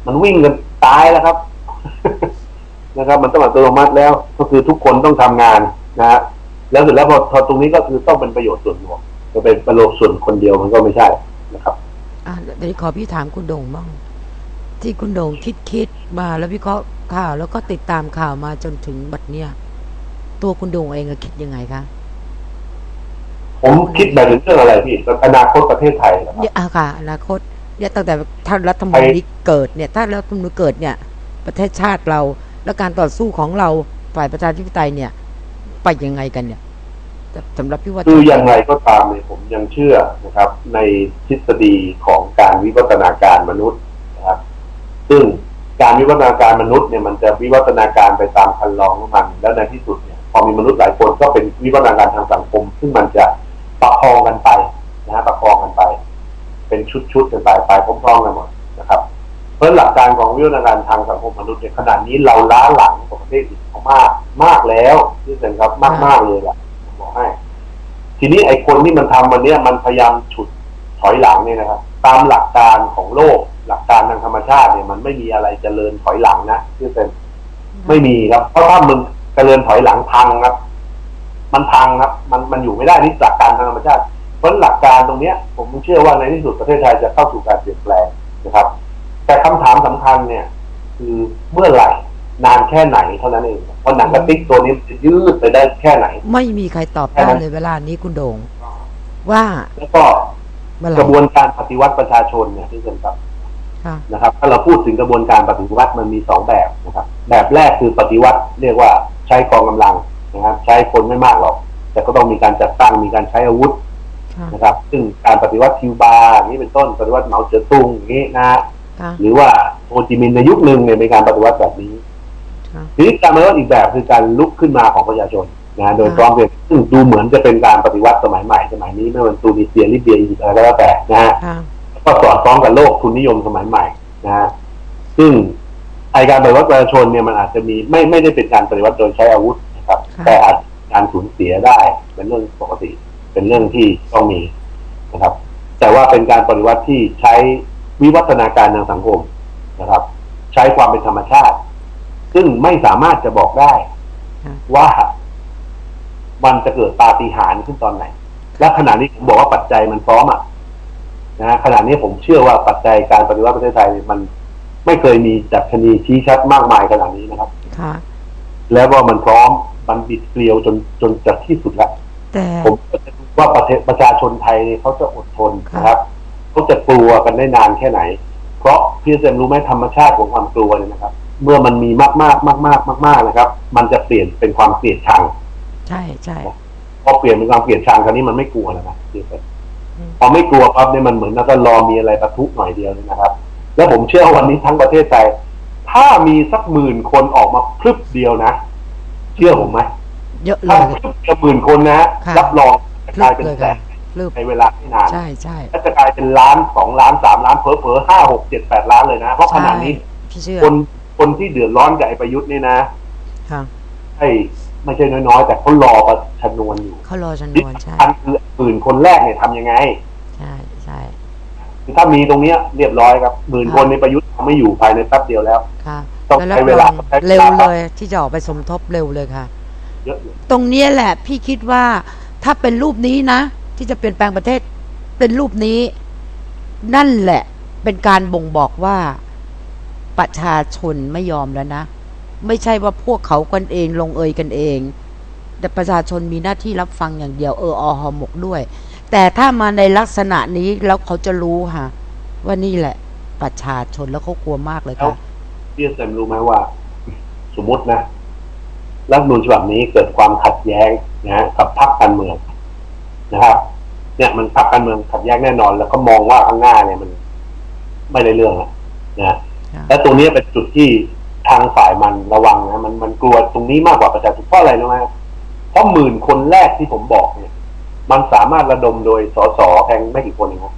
มันวิ่งกันตายแล้วครับ นะครับมันต้องอัตโนมัติแล้วก็คือทุกคนต้องทำงานนะฮะแล้วเสร็จแล้วพอตรงนี้ก็คือต้องเป็นประโยชน์ส่วนรวมจะเป็นประโยชน์ส่วนคนเดียวมันก็ไม่ใช่นะครับเดี๋ยวขอพี่ถามคุณโด่งบ้างที่คุณโด่งคิดมาแล้ววิเคราะห์ข่าวแล้วก็ติดตามข่าวมาจนถึงบัดเนี้ยตัวคุณโด่งเองคิดยังไงคะผมคิดแบบถึงเรื่องอะไรพี่อนาคตประเทศไทยนะครับเนี่ยค่ะอนาคตเนี่ยตั้งแต่ถ้ารัฐธรรมนูญนี้เกิดเนี่ยถ้ารัฐธรรมนูญเกิดเนี่ยประเทศชาติเราและการต่อสู้ของเราฝ่ายประชาธิปไตยเนี่ยไปยังไงกันเนี่ยสำหรับพี่ว่าคือยังไงก็ตามเนี่ยผมยังเชื่อนะครับในทฤษฎีของการวิวัฒนาการมนุษย์นะครับซึ่งการวิวัฒนาการมนุษย์เนี่ยมันจะวิวัฒนาการไปตามคันลองของมันแล้วในที่สุดเนี่ยพอมีมนุษย์หลายคนก็เป็นวิวัฒนาการทางสังคมซึ่งมันจะประคองกันไปนะฮะประคองกันไปเป็นชุดๆกันไปพร้อมๆกันหมดนะครับเพราะหลักการของวิวัฒนาการทางสังคมมนุษย์เนี่ยขนาดนี้เราล้าหลังของประเทศอื่นมากแล้วที่เห็นครับมากเลยแหละบอกให้ทีนี้ไอ้คนที่มันทำวันนี้มันพยายามฉุดถอยหลังเนี่ยนะครับตามหลักการของโลกหลักการทางธรรมชาติเนี่ยมันไม่มีอะไรเจริญถอยหลังนะที่เป็นไม่มีครับเพราะถ้ามึงเจริญถอยหลังพังครับมันพังครับมันอยู่ไม่ได้นี่หลักการทางธรรมชาติเพราะหลักการตรงนี้ผมเชื่อว่าในที่สุดประเทศไทยจะเข้าสู่การเปลี่ยนแปลงนะครับแต่คำถามสำคัญเนี่ยคือเมื่อไหร่นานแค่ไหนเท่านั้นเองเพราะหนังกระติกตัวนี้จะยืดไปได้แค่ไหนไม่มีใครตอบได้เลยเวลานี้คุณโด่งว่าแล้วก็กระบวนการปฏิวัติประชาชนเนี่ยที่เป็นครับนะครับถ้าเราพูดถึงกระบวนการปฏิวัติมันมี2แบบนะครับแบบแรกคือปฏิวัติเรียกว่าใช้กองกำลังนะครับใช้คนไม่มากหรอกแต่ก็ต้องมีการจัดตั้งมีการใช้อาวุธนะครับซึ่งการปฏิวัติคิวบาอย่างนี้เป็นต้นปฏิวัติเหมาเจ๋อตุงอย่างนี้นะหรือว่าโฮจิมินห์ในยุคหนึ่งเนี่ยเป็นการปฏิวัติแบบนี้ทีนี้การปฏิวัติอีกแบบคือการลุกขึ้นมาของประชาชนนะโดยพร้อมเพรียงซึ่งดูเหมือนจะเป็นการปฏิวัติสมัยใหม่สมัยนี้ไม่ว่าตูนิเซียลิเบียอียิปต์อะไรก็แล้วแต่นะฮะก็สอดคล้องกับโลกทุนนิยมสมัยใหม่นะฮะซึ่งไอการปฏิวัติประชาชนเนี่ยมันอาจจะมีไม่ได้เป็นการปฏิวัติโดยใช้อาวุธนะครับแต่อาจการสูญเสียได้เป็นเรื่องปกติเป็นเรื่องที่ต้องมีนะครับแต่ว่าเป็นการปฏิวัติที่ใช้วิวัฒนาการทางสังคมนะครับใช้ความเป็นธรรมชาติซึ่งไม่สามารถจะบอกได้ว่ามันจะเกิดปาฏิหาริย์ขึ้นตอนไหนและขณะนี้ผมบอกว่าปัจจัยมันพร้อมนะขณะนี้ผมเชื่อว่าปัจจัยการปฏิวัติประเทศไทยมันไม่เคยมีดัชนีชี้ชัดมากมายขนาดนี้นะครับแล้วว่ามันพร้อมมันบิดเกลียวจนจะที่สุดแล้วผมก็จะดูว่าประชาชนไทยเขาจะอดทนนะครับเขาจะกลัวกันได้นานแค่ไหนเพราะพี่เซมรู้ไหมธรรมชาติของความกลัวเนี่ยนะครับเมื่อมันมีมากนะครับมันจะเปลี่ยนเป็นความเกลียดชังใช่พอเปลี่ยนเป็นความเกลียดชังคราวนี้มันไม่กลัวแล้วนะพอไม่กลัวปั๊บเนี่ยมันเหมือนนักรอมีอะไรประทุหน่อยเดียวนะครับแล้วผมเชื่อวันนี้ทั้งประเทศไทยถ้ามีสัก10,000 คนออกมาพลึบเดียวนะเชื่อผมไหมเยอะเลยถ้า10,000 คนนะรับรองจะกลายเป็นแสนในเวลาไม่นานใช่และจะกลายเป็นล้าน2 ล้าน3 ล้านเผลอๆ5 6 7 8 ล้านเลยนะเพราะขนาดนี้คนที่เดือดร้อนกับไอ้ประยุทธ์นี่นะไม่ใช่น้อยๆแต่เขารอประชนวนอยู่เขารอชนวนใช่คือ10,000 คนแรกเนี่ยทำยังไงใช่คือถ้ามีตรงนี้เรียบร้อยครับ10,000 คนในประยุทธ์ไม่อยู่ภายในแป๊บเดียวแล้วต้องใช้เวลาเร็วเลยที่จะออกไปสมทบเร็วเลยค่ะเยอะตรงนี้แหละพี่คิดว่าถ้าเป็นรูปนี้นะที่จะเปลี่ยนแปลงประเทศเป็นรูปนี้นั่นแหละเป็นการบ่งบอกว่าประชาชนไม่ยอมแล้วนะไม่ใช่ว่าพวกเขากันเองลงเอยกันเองแต่ประชาชนมีหน้าที่รับฟังอย่างเดียวหอหมกด้วยแต่ถ้ามาในลักษณะนี้แล้วเขาจะรู้ค่ะว่านี่แหละประชาชนแล้วเขากลัวมากเลยค่ะพี่แซมรู้ไหมว่าสมมตินะรัฐธรรมนูญฉบับนี้เกิดความขัดแย้งนะกับพรรคการเมืองนะครับเนี่ยมันพรรคการเมืองขัดแย้งแน่นอนแล้วก็มองว่าข้างหน้าเนี่ยมันไม่ได้เรื่องนะและตรงนี้เป็นจุดที่ทางฝ่ายมันระวังนะมันกลัวตรงนี้มากกว่าประชาชนเพราะอะไรรู้ไหมเพราะ10,000 คนแรกที่ผมบอกเนี่ยมันสามารถระดมโดยสสแข่งไม่กี่คนเอง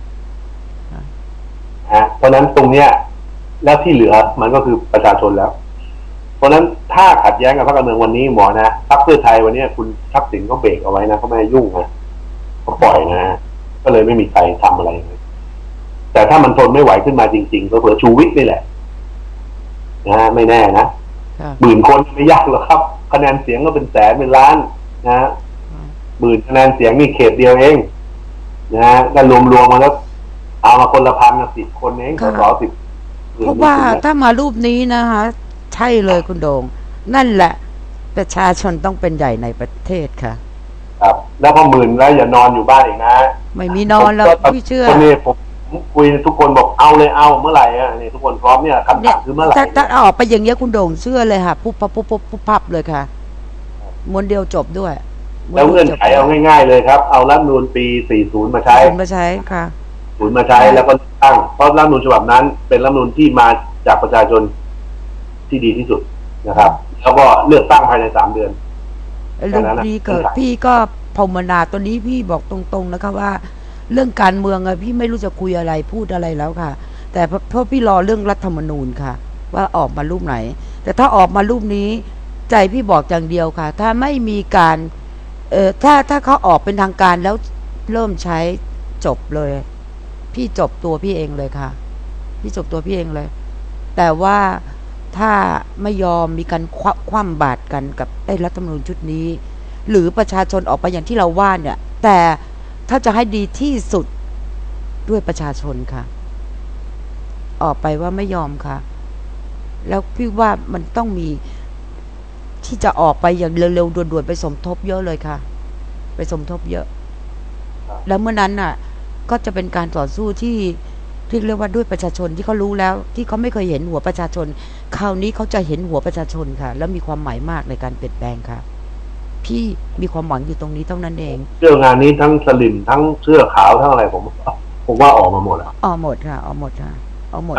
นะเพราะนั้นตรงเนี้ยแล้วที่เหลือมันก็คือประชาชนแล้วเพราะนั้นถ้าขัดแย้งกับพรรคการเมืองวันนี้หมอนะพรรคเพื่อไทยวันนี้คุณทักษิณก็เบรกเอาไว้นะเขาไม่ยุ่งนะเขาปล่อยนะก็เลยไม่มีใครทำอะไรเลยแต่ถ้ามันทนไม่ไหวขึ้นมาจริงๆเผื่อชูวิทย์นี่แหละนะฮะไม่แน่นะหมื่นคนไม่ยากหรอกครับคะแนนเสียงก็เป็นแสนเป็นล้านนะฮะหมื่นคะแนนเสียงนี่เขตเดียวเองนะฮะก็รวมมาแล้วเอามาคนละพัน10 คนเองสส10 เพราะว่าถ้ามารูปนี้นะคะใช่เลยคุณโดงนั่นแหละประชาชนต้องเป็นใหญ่ในประเทศค่ะครับแล้วพอหมื่นแล้วอย่านอนอยู่บ้านอีกนะไม่มีนอนแล้วพี่เชื่อคนนี้ผมคุยทุกคนบอกเอาเลยเอาเมื่อไหร่อ่ะนี่ทุกคนพร้อมเนี่ยคำถามคือเมื่อไหร่ถ้าออกไปอย่างเงี้ยคุณโด่งเชื่อเลยค่ะปุ๊บปั๊บปุ๊บปุ๊บปุ๊บปั๊บเลยค่ะม้วนเดียวจบด้วยแล้วเงื่อนไขเอาง่ายๆเลยครับเอารัฐธรรมนูญปี40มาใช้ค่ะมาใช้แล้วก็ตั้งเพราะรัฐธรรมนูญฉบับนั้นเป็นรัฐธรรมนูญที่มาจากประชาชนที่ดีที่สุดนะครับแล้วก็เลือกตั้งภายใน3 เดือนลูกดีเกิดพี่ก็ภาวนาตัวนี้พี่บอกตรงๆนะคะว่าเรื่องการเมืองอะพี่ไม่รู้จะคุยอะไรพูดอะไรแล้วค่ะแต่เพราะพี่รอเรื่องรัฐธรรมนูญค่ะว่าออกมารูปไหนแต่ถ้าออกมารูปนี้ใจพี่บอกอย่างเดียวค่ะถ้าไม่มีการถ้าเขาออกเป็นทางการแล้วเริ่มใช้จบเลยพี่จบตัวพี่เองเลยค่ะพี่จบตัวพี่เองเลยแต่ว่าถ้าไม่ยอมมีการคว่ำบาตรกันกับไอ้รัฐธรรมนูญชุดนี้หรือประชาชนออกไปอย่างที่เราว่าเนี่ยแต่ถ้าจะให้ดีที่สุดด้วยประชาชนค่ะออกไปว่าไม่ยอมค่ะแล้วพี่ว่ามันต้องมีที่จะออกไปอย่างเร็วๆด่วนๆไปสมทบเยอะเลยค่ะไปสมทบเยอะแล้วเมื่อนั้นน่ะก็จะเป็นการต่อสู้ที่เรียกว่าด้วยประชาชนที่เขารู้แล้วที่เขาไม่เคยเห็นหัวประชาชนคราวนี้เขาจะเห็นหัวประชาชนค่ะแล้วมีความหมายมากในการเปลี่ยนแปลงค่ะพี่มีความหวังอยู่ตรงนี้เท่านั้นเองเรื่องงานนี้ทั้งสลิมทั้งเสื้อขาวทั้งอะไรผมว่าออกมาหมดแล้วออกหมดค่ะออกหมดค่ะออกหมด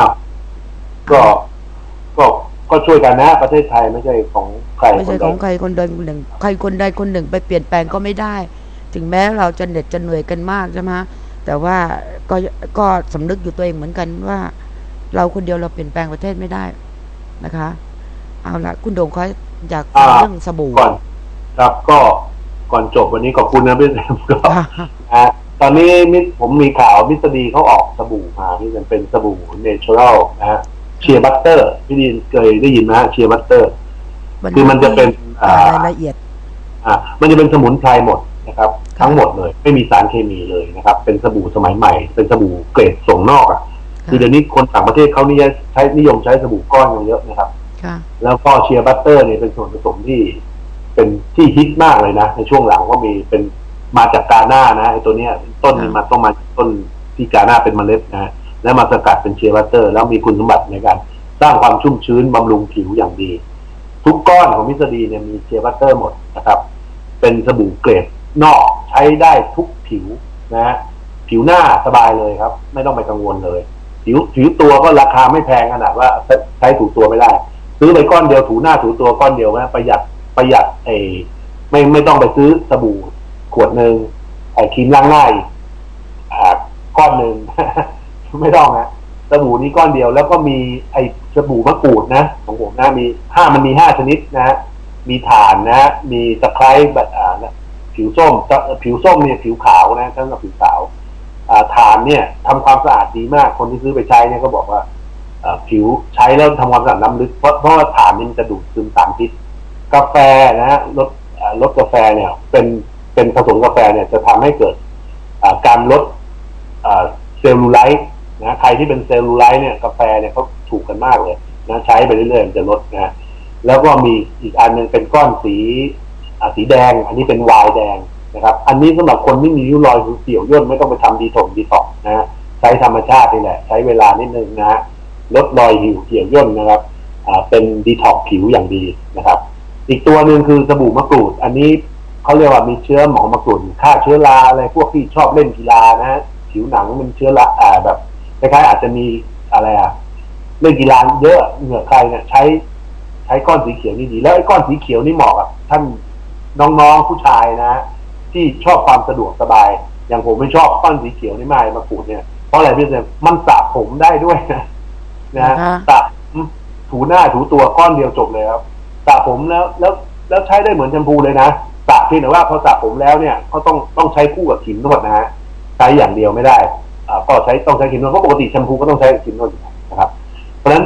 ก็ช่วยกันนะประเทศไทยไม่ใช่ของใครไม่ใช่ของใครคนใดคนหนึ่งใครคนใดคนหนึ่งไปเปลี่ยนแปลงก็ไม่ได้ถึงแม้เราจะเหน็ดจะเหนื่อยกันมากใช่ไหมแต่ว่าก็สำนึกอยู่ตัวเองเหมือนกันว่าเราคนเดียวเราเปลี่ยนแปลงประเทศไม่ได้นะคะเอาละคุณโด่งเขาอยากฟังเรื่องสบู่ก่อนครับก็ก่อนจบวันนี้ขอบคุณนะพี่แซมก็ตอนนี้ผมมีข่าวมิสดีเขาออกสบู่มาที่มันเป็นสบู่เนเชอรัลนะฮะเชียร์บัตเตอร์พี่ดินเคยได้ยินไหมเชียร์บัตเตอร์คือมันจะเป็นรายละเอียดมันจะเป็นสมุนไพรหมดนะครับทั้งหมดเลยไม่มีสารเคมีเลยนะครับเป็นสบู่สมัยใหม่เป็นสบู่เกรดส่งนอกอ่ะคือเดี๋ยวนี้คนต่างประเทศเขานิยมใช้สบู่ก้อนกันเยอะนะครับแล้วก็เชียร์บัตเตอร์เนี่ยเป็นส่วนผสมที่เป็นที่ฮิตมากเลยนะในช่วงหลังก็มีเป็นมาจากกาหน้านะไอ้ตัวเนี้ยต้นนี้มาต้องมาต้นที่กาหน้าเป็นเมล็ดนะแล้วมาสกัดเป็นเชียร์บัตเตอร์แล้วมีคุณสมบัติในการสร้างความชุ่มชื้นบำรุงผิวอย่างดีทุกก้อนของมิสดีเนี่ยมีเชียร์บัตเตอร์หมดนะครับเป็นสบู่เกรดนอกใช้ได้ทุกผิวนะผิวหน้าสบายเลยครับไม่ต้องไปกังวลเลยผิวตัวก็ราคาไม่แพงขนาดว่าใช้ถูตัวไม่ได้ซื้อไปก้อนเดียวถูหน้าถูตัวก้อนเดียวนะประหยัดไม่ต้องไปซื้อสบู่ขวดหนึ่งครีมล้างหน้าก้อนหนึ่ง ไม่ต้องนะสบู่นี้ก้อนเดียวแล้วก็มีสบู่มะกรูดนะของผมนะมันมี5 ชนิดนะมีถ่านนะมีตะไคร้ผิวส้มเนี่ยผิวขาวนะทั้งกับผิวขาวถ่านเนี่ยทำความสะอาดดีมากคนที่ซื้อไปใช้เนี่ยก็บอกว่าผิวใช้แล้วทำความสะอาดล้ำลึกเพราะว่าถ่านมันจะดูดซึมสารพิษกาแฟนะลดกาแฟเนี่ยเป็นผสมกาแฟเนี่ยจะทำให้เกิดการลดเซลลูไลท์นะใครที่เป็นเซลลูไลท์เนี่ยกาแฟเนี่ยเขาถูกกันมากเลยนะใช้ไปเรื่อยๆมันจะลดนะแล้วก็มีอีกอันนึงเป็นก้อนสีแดงอันนี้เป็นไวน์แดงนะครับอันนี้สำหรับคนที่มีริ้วรอยเหี่ยวย่นไม่ต้องไปทำดีท็อกนะใช้ธรรมชาตินี่แหละใช้เวลานิดนึงนะลดรอยเหี่ยวย่นนะครับเป็นดีท็อกผิวอย่างดีนะครับอีกตัวหนึ่งคือสบู่มะกรูดอันนี้เขาเรียกว่ามีเชื้อหมอมะกรูดฆ่าเชื้อราอะไรพวกที่ชอบเล่นกีฬานะผิวหนังมันเชื้อราแบบคล้ายๆอาจจะมีอะไรเล่นกีฬาเยอะเหงื่อใครเนี่ยใช้ก้อนสีเขียวนี่ดีแล้วไอ้ก้อนสีเขียวนี่เหมาะกับท่านน้องๆผู้ชายนะที่ชอบความสะดวกสบายอย่างผมไม่ชอบก้อนสีเขียวนี่มากมะกรูดเนี่ยเพราะอะไรพี่เซมมันสระผมได้ด้วยนะสระถูหน้าถูตัวก้อนเดียวจบเลยครับสระผมแล้วใช้ได้เหมือนแชมพูเลยนะสระเพียงแต่ว่าพอสระผมแล้วเนี่ยเขาต้องใช้คู่กับครีมนวดนะฮะใช้อย่างเดียวไม่ได้ก็ต้องใช้ครีมนวดเพราะปกติแชมพูก็ต้องใช้ครีมนวดนะครับเพราะฉะนั้น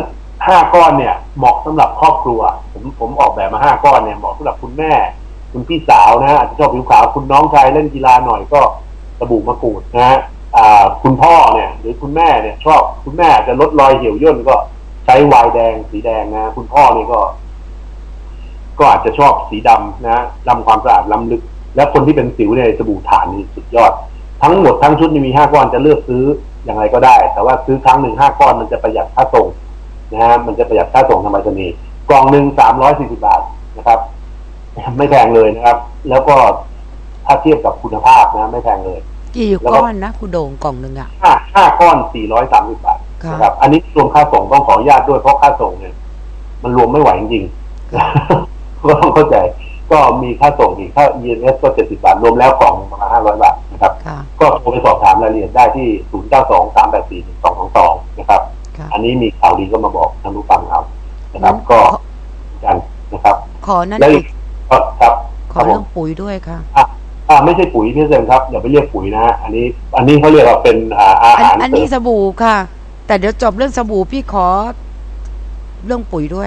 5 ก้อนเนี่ยเหมาะสำหรับครอบครัวผมออกแบบมา5 ก้อนเนี่ยเหมาะสำหรับคุณแม่คุณพี่สาวนะอาจจะชอบผิวขาวคุณน้องชายเล่นกีฬาหน่อยก็สบู่มะกรูดนะฮะคุณพ่อเนี่ยหรือคุณแม่เนี่ยชอบคุณแม่จะลดรอยเหี่ยวย่นก็ใช้ไวน์แดงสีแดงนะคุณพ่อนี่ก็อาจจะชอบสีดำนะทำความสะอาดล้ำลึกและคนที่เป็นสิวเนี่ยสบู่ถ่านนี่สุดยอดทั้งหมดทั้งชุดมี5 ก้อนจะเลือกซื้ออย่างไรก็ได้แต่ว่าซื้อครั้งหนึ่ง5 ก้อนมันจะประหยัดค่าส่งนะฮะมันจะประหยัดค่าส่งทางไปรษณีย์กล่องหนึ่ง340 บาทนะครับไม่แพงเลยนะครับแล้วก็ถ้าเทียบกับคุณภาพนะไม่แพงเลยกี่ก้อนนะคุณโด่งกล่องหนึ่งอ่ะ 5 ก้อน430 บาทนะครับอันนี้รวมค่าส่งต้องขออนุญาตด้วยเพราะค่าส่งเนี่ยมันรวมไม่ไหวจริงๆก็ต้องเข้าใจก็มีค่าส่งอีกค่า EMS ก็70 บาทรวมแล้วกล่องประมาณ500 บาทนะครับก็โทรไปสอบถามรายละเอียดได้ที่0923841222นะครับอันนี้มีข่าวดีก็มาบอกท่านผู้ฟังเอานะครับก็กันนะครับขอนั่นครับขอเรื่องปุ๋ยด้วยค่ะไม่ใช่ปุ๋ยพี่เซนครับอย่าไปเรียกปุ๋ยนะอันนี้เขาเรียกว่าเป็นอาหารอันนี้สบู่ค่ะแต่เดี๋ยวจบเรื่องสบู่พี่ขอเรื่องปุ๋ยด้วย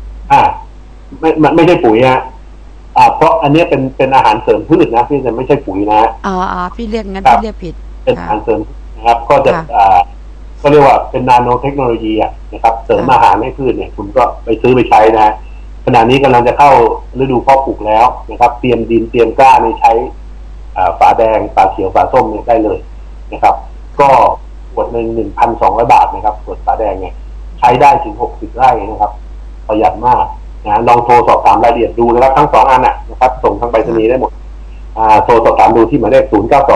ไม่ใช่ปุ๋ยฮะเพราะอันนี้เป็นอาหารเสริมพืชนะพี่เซนไม่ใช่ปุ๋ยนะพี่เรียกงั้นพี่เรียกผิดเป็นอาหารเสริมนะครับก็จะก็เรียกว่าเป็นนาโนเทคโนโลยีนะครับเสริมอาหารให้พืชเนี่ยคุณก็ไปซื้อไปใช้นะขณะนี้กำลังจะเข้าฤดูเพาะปลูกแล้วนะครับเตรียมดินเตรียมกล้าในใช้ฝาแดงฝาเขียวฝาส้มเนี่ยได้เลยนะครับก็ขวดหนึ่ง 1,200 บาทนะครับขวดฝาแดงเนี่ยใช้ได้ถึง60 ไร่นะครับประหยัดมากนะลองโทรสอบถามรายละเอียดดูนะครับทั้ง2 อันนะครับส่งทางไปรษณีย์ได้หมดโทรสอบถามดูที่หมายเลข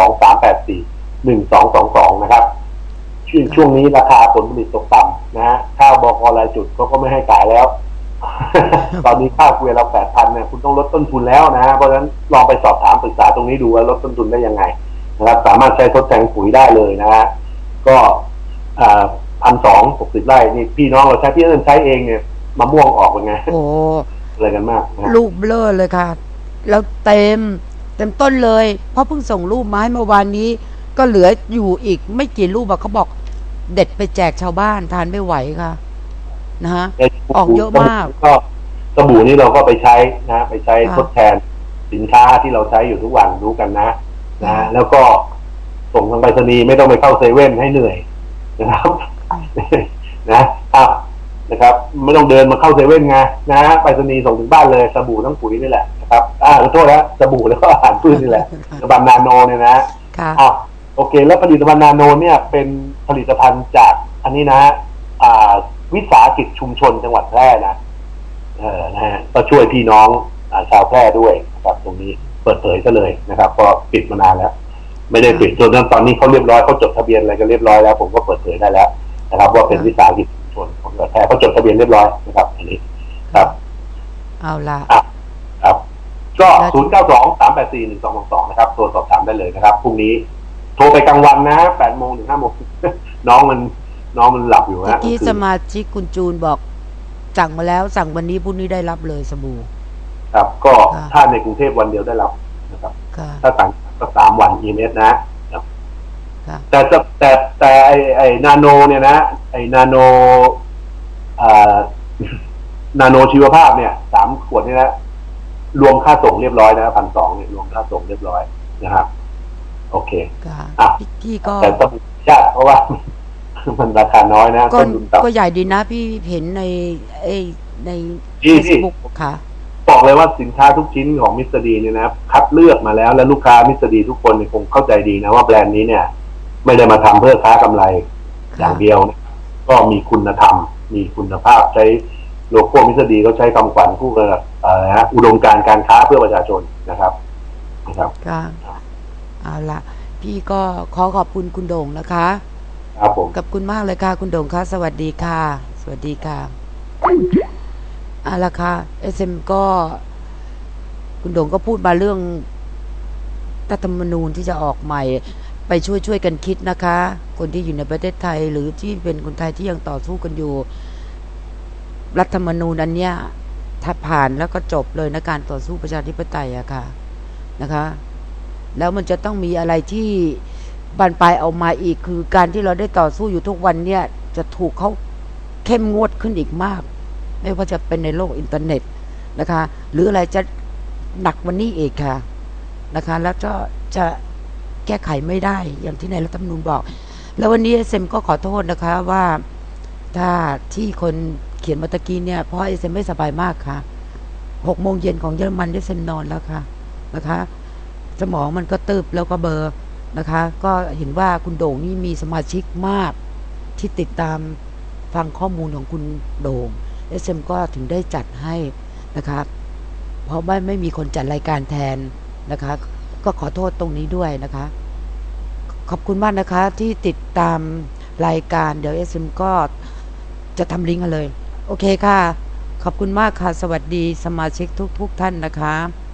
0923841222นะครับช่วงนี้ราคาผลผลิตตกต่ำนะฮะข้าวบก.รายจุดเขาก็ไม่ให้ขายแล้ว ตอนนี้ข้าวเกวียนเรา 8,000 เนี่ยคุณต้องลดต้นทุนแล้วนะเพราะฉะนั้นลองไปสอบถามปรึกษาตรงนี้ดูว่าลดต้นทุนได้ยังไงนะครับสามารถใช้ทดแทนปุ๋ยได้เลยนะฮะก็1,260 ไร่นี่พี่น้องเราใช้ที่นั่นใช้เองเนี่ยมะม่วงออกเป็นไงโอ้อะไรกันมากนะลูกเบลอเลยค่ะแล้วเต็มต้นเลยเพราะเพิ่งส่งรูปมาให้เมื่อวานนี้ก็เหลืออยู่อีกไม่กี่รูปเขาบอกเด็ดไปแจกชาวบ้านทานไม่ไหวค่ะนะฮะออกเยอะมากก็สบู่นี่เราก็ไปใช้นะไปใช้ทดแทนสินค้าที่เราใช้อยู่ทุกวันรู้กันนะแล้วก็ส่งทางไปรษณีย์ไม่ต้องไปเข้าเซเว่นให้เหนื่อยนะครับนะครับไม่ต้องเดินมาเข้าเซเว่นไงนะไปรษณีย์ส่งถึงบ้านเลยสบู่ทั้งปุ๋ยนี่แหละนะครับขอโทษนะสบู่แล้วก็อาหารพืชนี่แหละผลิตภัณฑ์นาโนเนี่ยนะโอเคแล้วผลิตภัณฑ์นาโนเนี่ยเป็นผลิตภัณฑ์จากอันนี้นะวิสาหกิจชุมชนจังหวัดแพร่นะนะฮะก็ช่วยพี่น้องชาวแพร่ด้วยนะครับตรงนี้เปิดเผยซะเลยนะครับก็ปิดมานานแล้วไม่ได้ปิดจนตอนนี้เขาเรียบร้อยเขาจดทะเบียนอะไรกันเรียบร้อยแล้วผมก็เปิดเผยได้แล้วนะครับว่าเป็นวิสาหกิจชุมชนของจังหวัดแพร่เขาจดทะเบียนเรียบร้อยนะครับอันนี้ครับเอาละครับก็0923841222นะครับโทรสอบถามได้เลยนะครับพรุ่งนี้โทรไปกลางวันนะ8 โมงถึง 5 โมงน้องมันหลับอยู่นะเมื่อกี้สมาชิกคุณจูนบอกสั่งมาแล้วสั่งวันนี้พรุ่งนี้ได้รับเลยสบู่ครับก็ถ้าในกรุงเทพวันเดียวได้รับนะครับถ้าสั่งก็3 วัน EMS นะแต่ไอ้นาโนเนี่ยนะไอ้นาโนชีวภาพเนี่ย3 ขวดนี่นะรวมค่าส่งเรียบร้อยนะ1,200เนี่ยรวมค่าส่งเรียบร้อยนะครับโอเคพี่ก็แต่ต้องยากเพราะว่ามันราคาน้อยนะก็ใหญ่ดีนะพี่เห็นใน Facebook ค่ะบอกเลยว่าสินค้าทุกชิ้นของมิสเตอร์ดีเนี่ยนะคัดเลือกมาแล้วและลูกค้ามิสเตอร์ดีทุกคนคงเข้าใจดีนะว่าแบรนด์นี้เนี่ยไม่ได้มาทำเพื่อค้ากำไรอย่างเดียวนะก็มีคุณธรรมมีคุณภาพใช้โลโก้มิสเตอร์ดีเขาใช้คำขวัญคู่กับอุดมการณ์การค้าเพื่อประชาชนนะครับเอาละพี่ก็ขอบคุณคุณโด่งนะคะครับผมขอบคุณมากเลยค่ะคุณโด่งค่ะสวัสดีค่ะสวัสดีค่ะเอาละค่ะ SM ก็คุณโด่งก็พูดมาเรื่องรัฐธรรมนูญที่จะออกใหม่ไปช่วยกันคิดนะคะคนที่อยู่ในประเทศไทยหรือที่เป็นคนไทยที่ยังต่อสู้กันอยู่รัฐธรรมนูญอันเนี้ยถ้าผ่านแล้วก็จบเลยนะการต่อสู้ประชาธิปไตยอะค่ะนะคะแล้วมันจะต้องมีอะไรที่บานปลายออกมาอีกคือการที่เราได้ต่อสู้อยู่ทุกวันเนี่ยจะถูกเขาเข้มงวดขึ้นอีกมากไม่ว่าจะเป็นในโลกอินเทอร์เน็ตนะคะหรืออะไรจะหนักวันนี้อีกค่ะนะคะแล้วก็จะแก้ไขไม่ได้อย่างที่ในรัฐธรรมนูญบอกแล้ววันนี้เอสเอ็มก็ขอโทษนะคะว่าถ้าที่คนเขียนมาตะกี้เนี่ยเพราะเอสเอ็มไม่สบายมากค่ะ6 โมงเย็นของเยอรมันเอสเอ็มนอนแล้วค่ะนะคะสมองมันก็ตึบแล้วก็เบลอนะคะก็เห็นว่าคุณโด่งนี่มีสมาชิกมากที่ติดตามฟังข้อมูลของคุณโด่งเอสเอ็มก็ถึงได้จัดให้นะคะเพราะไม่มีคนจัดรายการแทนนะคะก็ขอโทษตรงนี้ด้วยนะคะขอบคุณมากนะคะที่ติดตามรายการเดี๋ยวเอสเอ็มก็จะทำลิงก์กันเลยโอเคค่ะขอบคุณมากค่ะสวัสดีสมาชิกทุกท่านนะคะ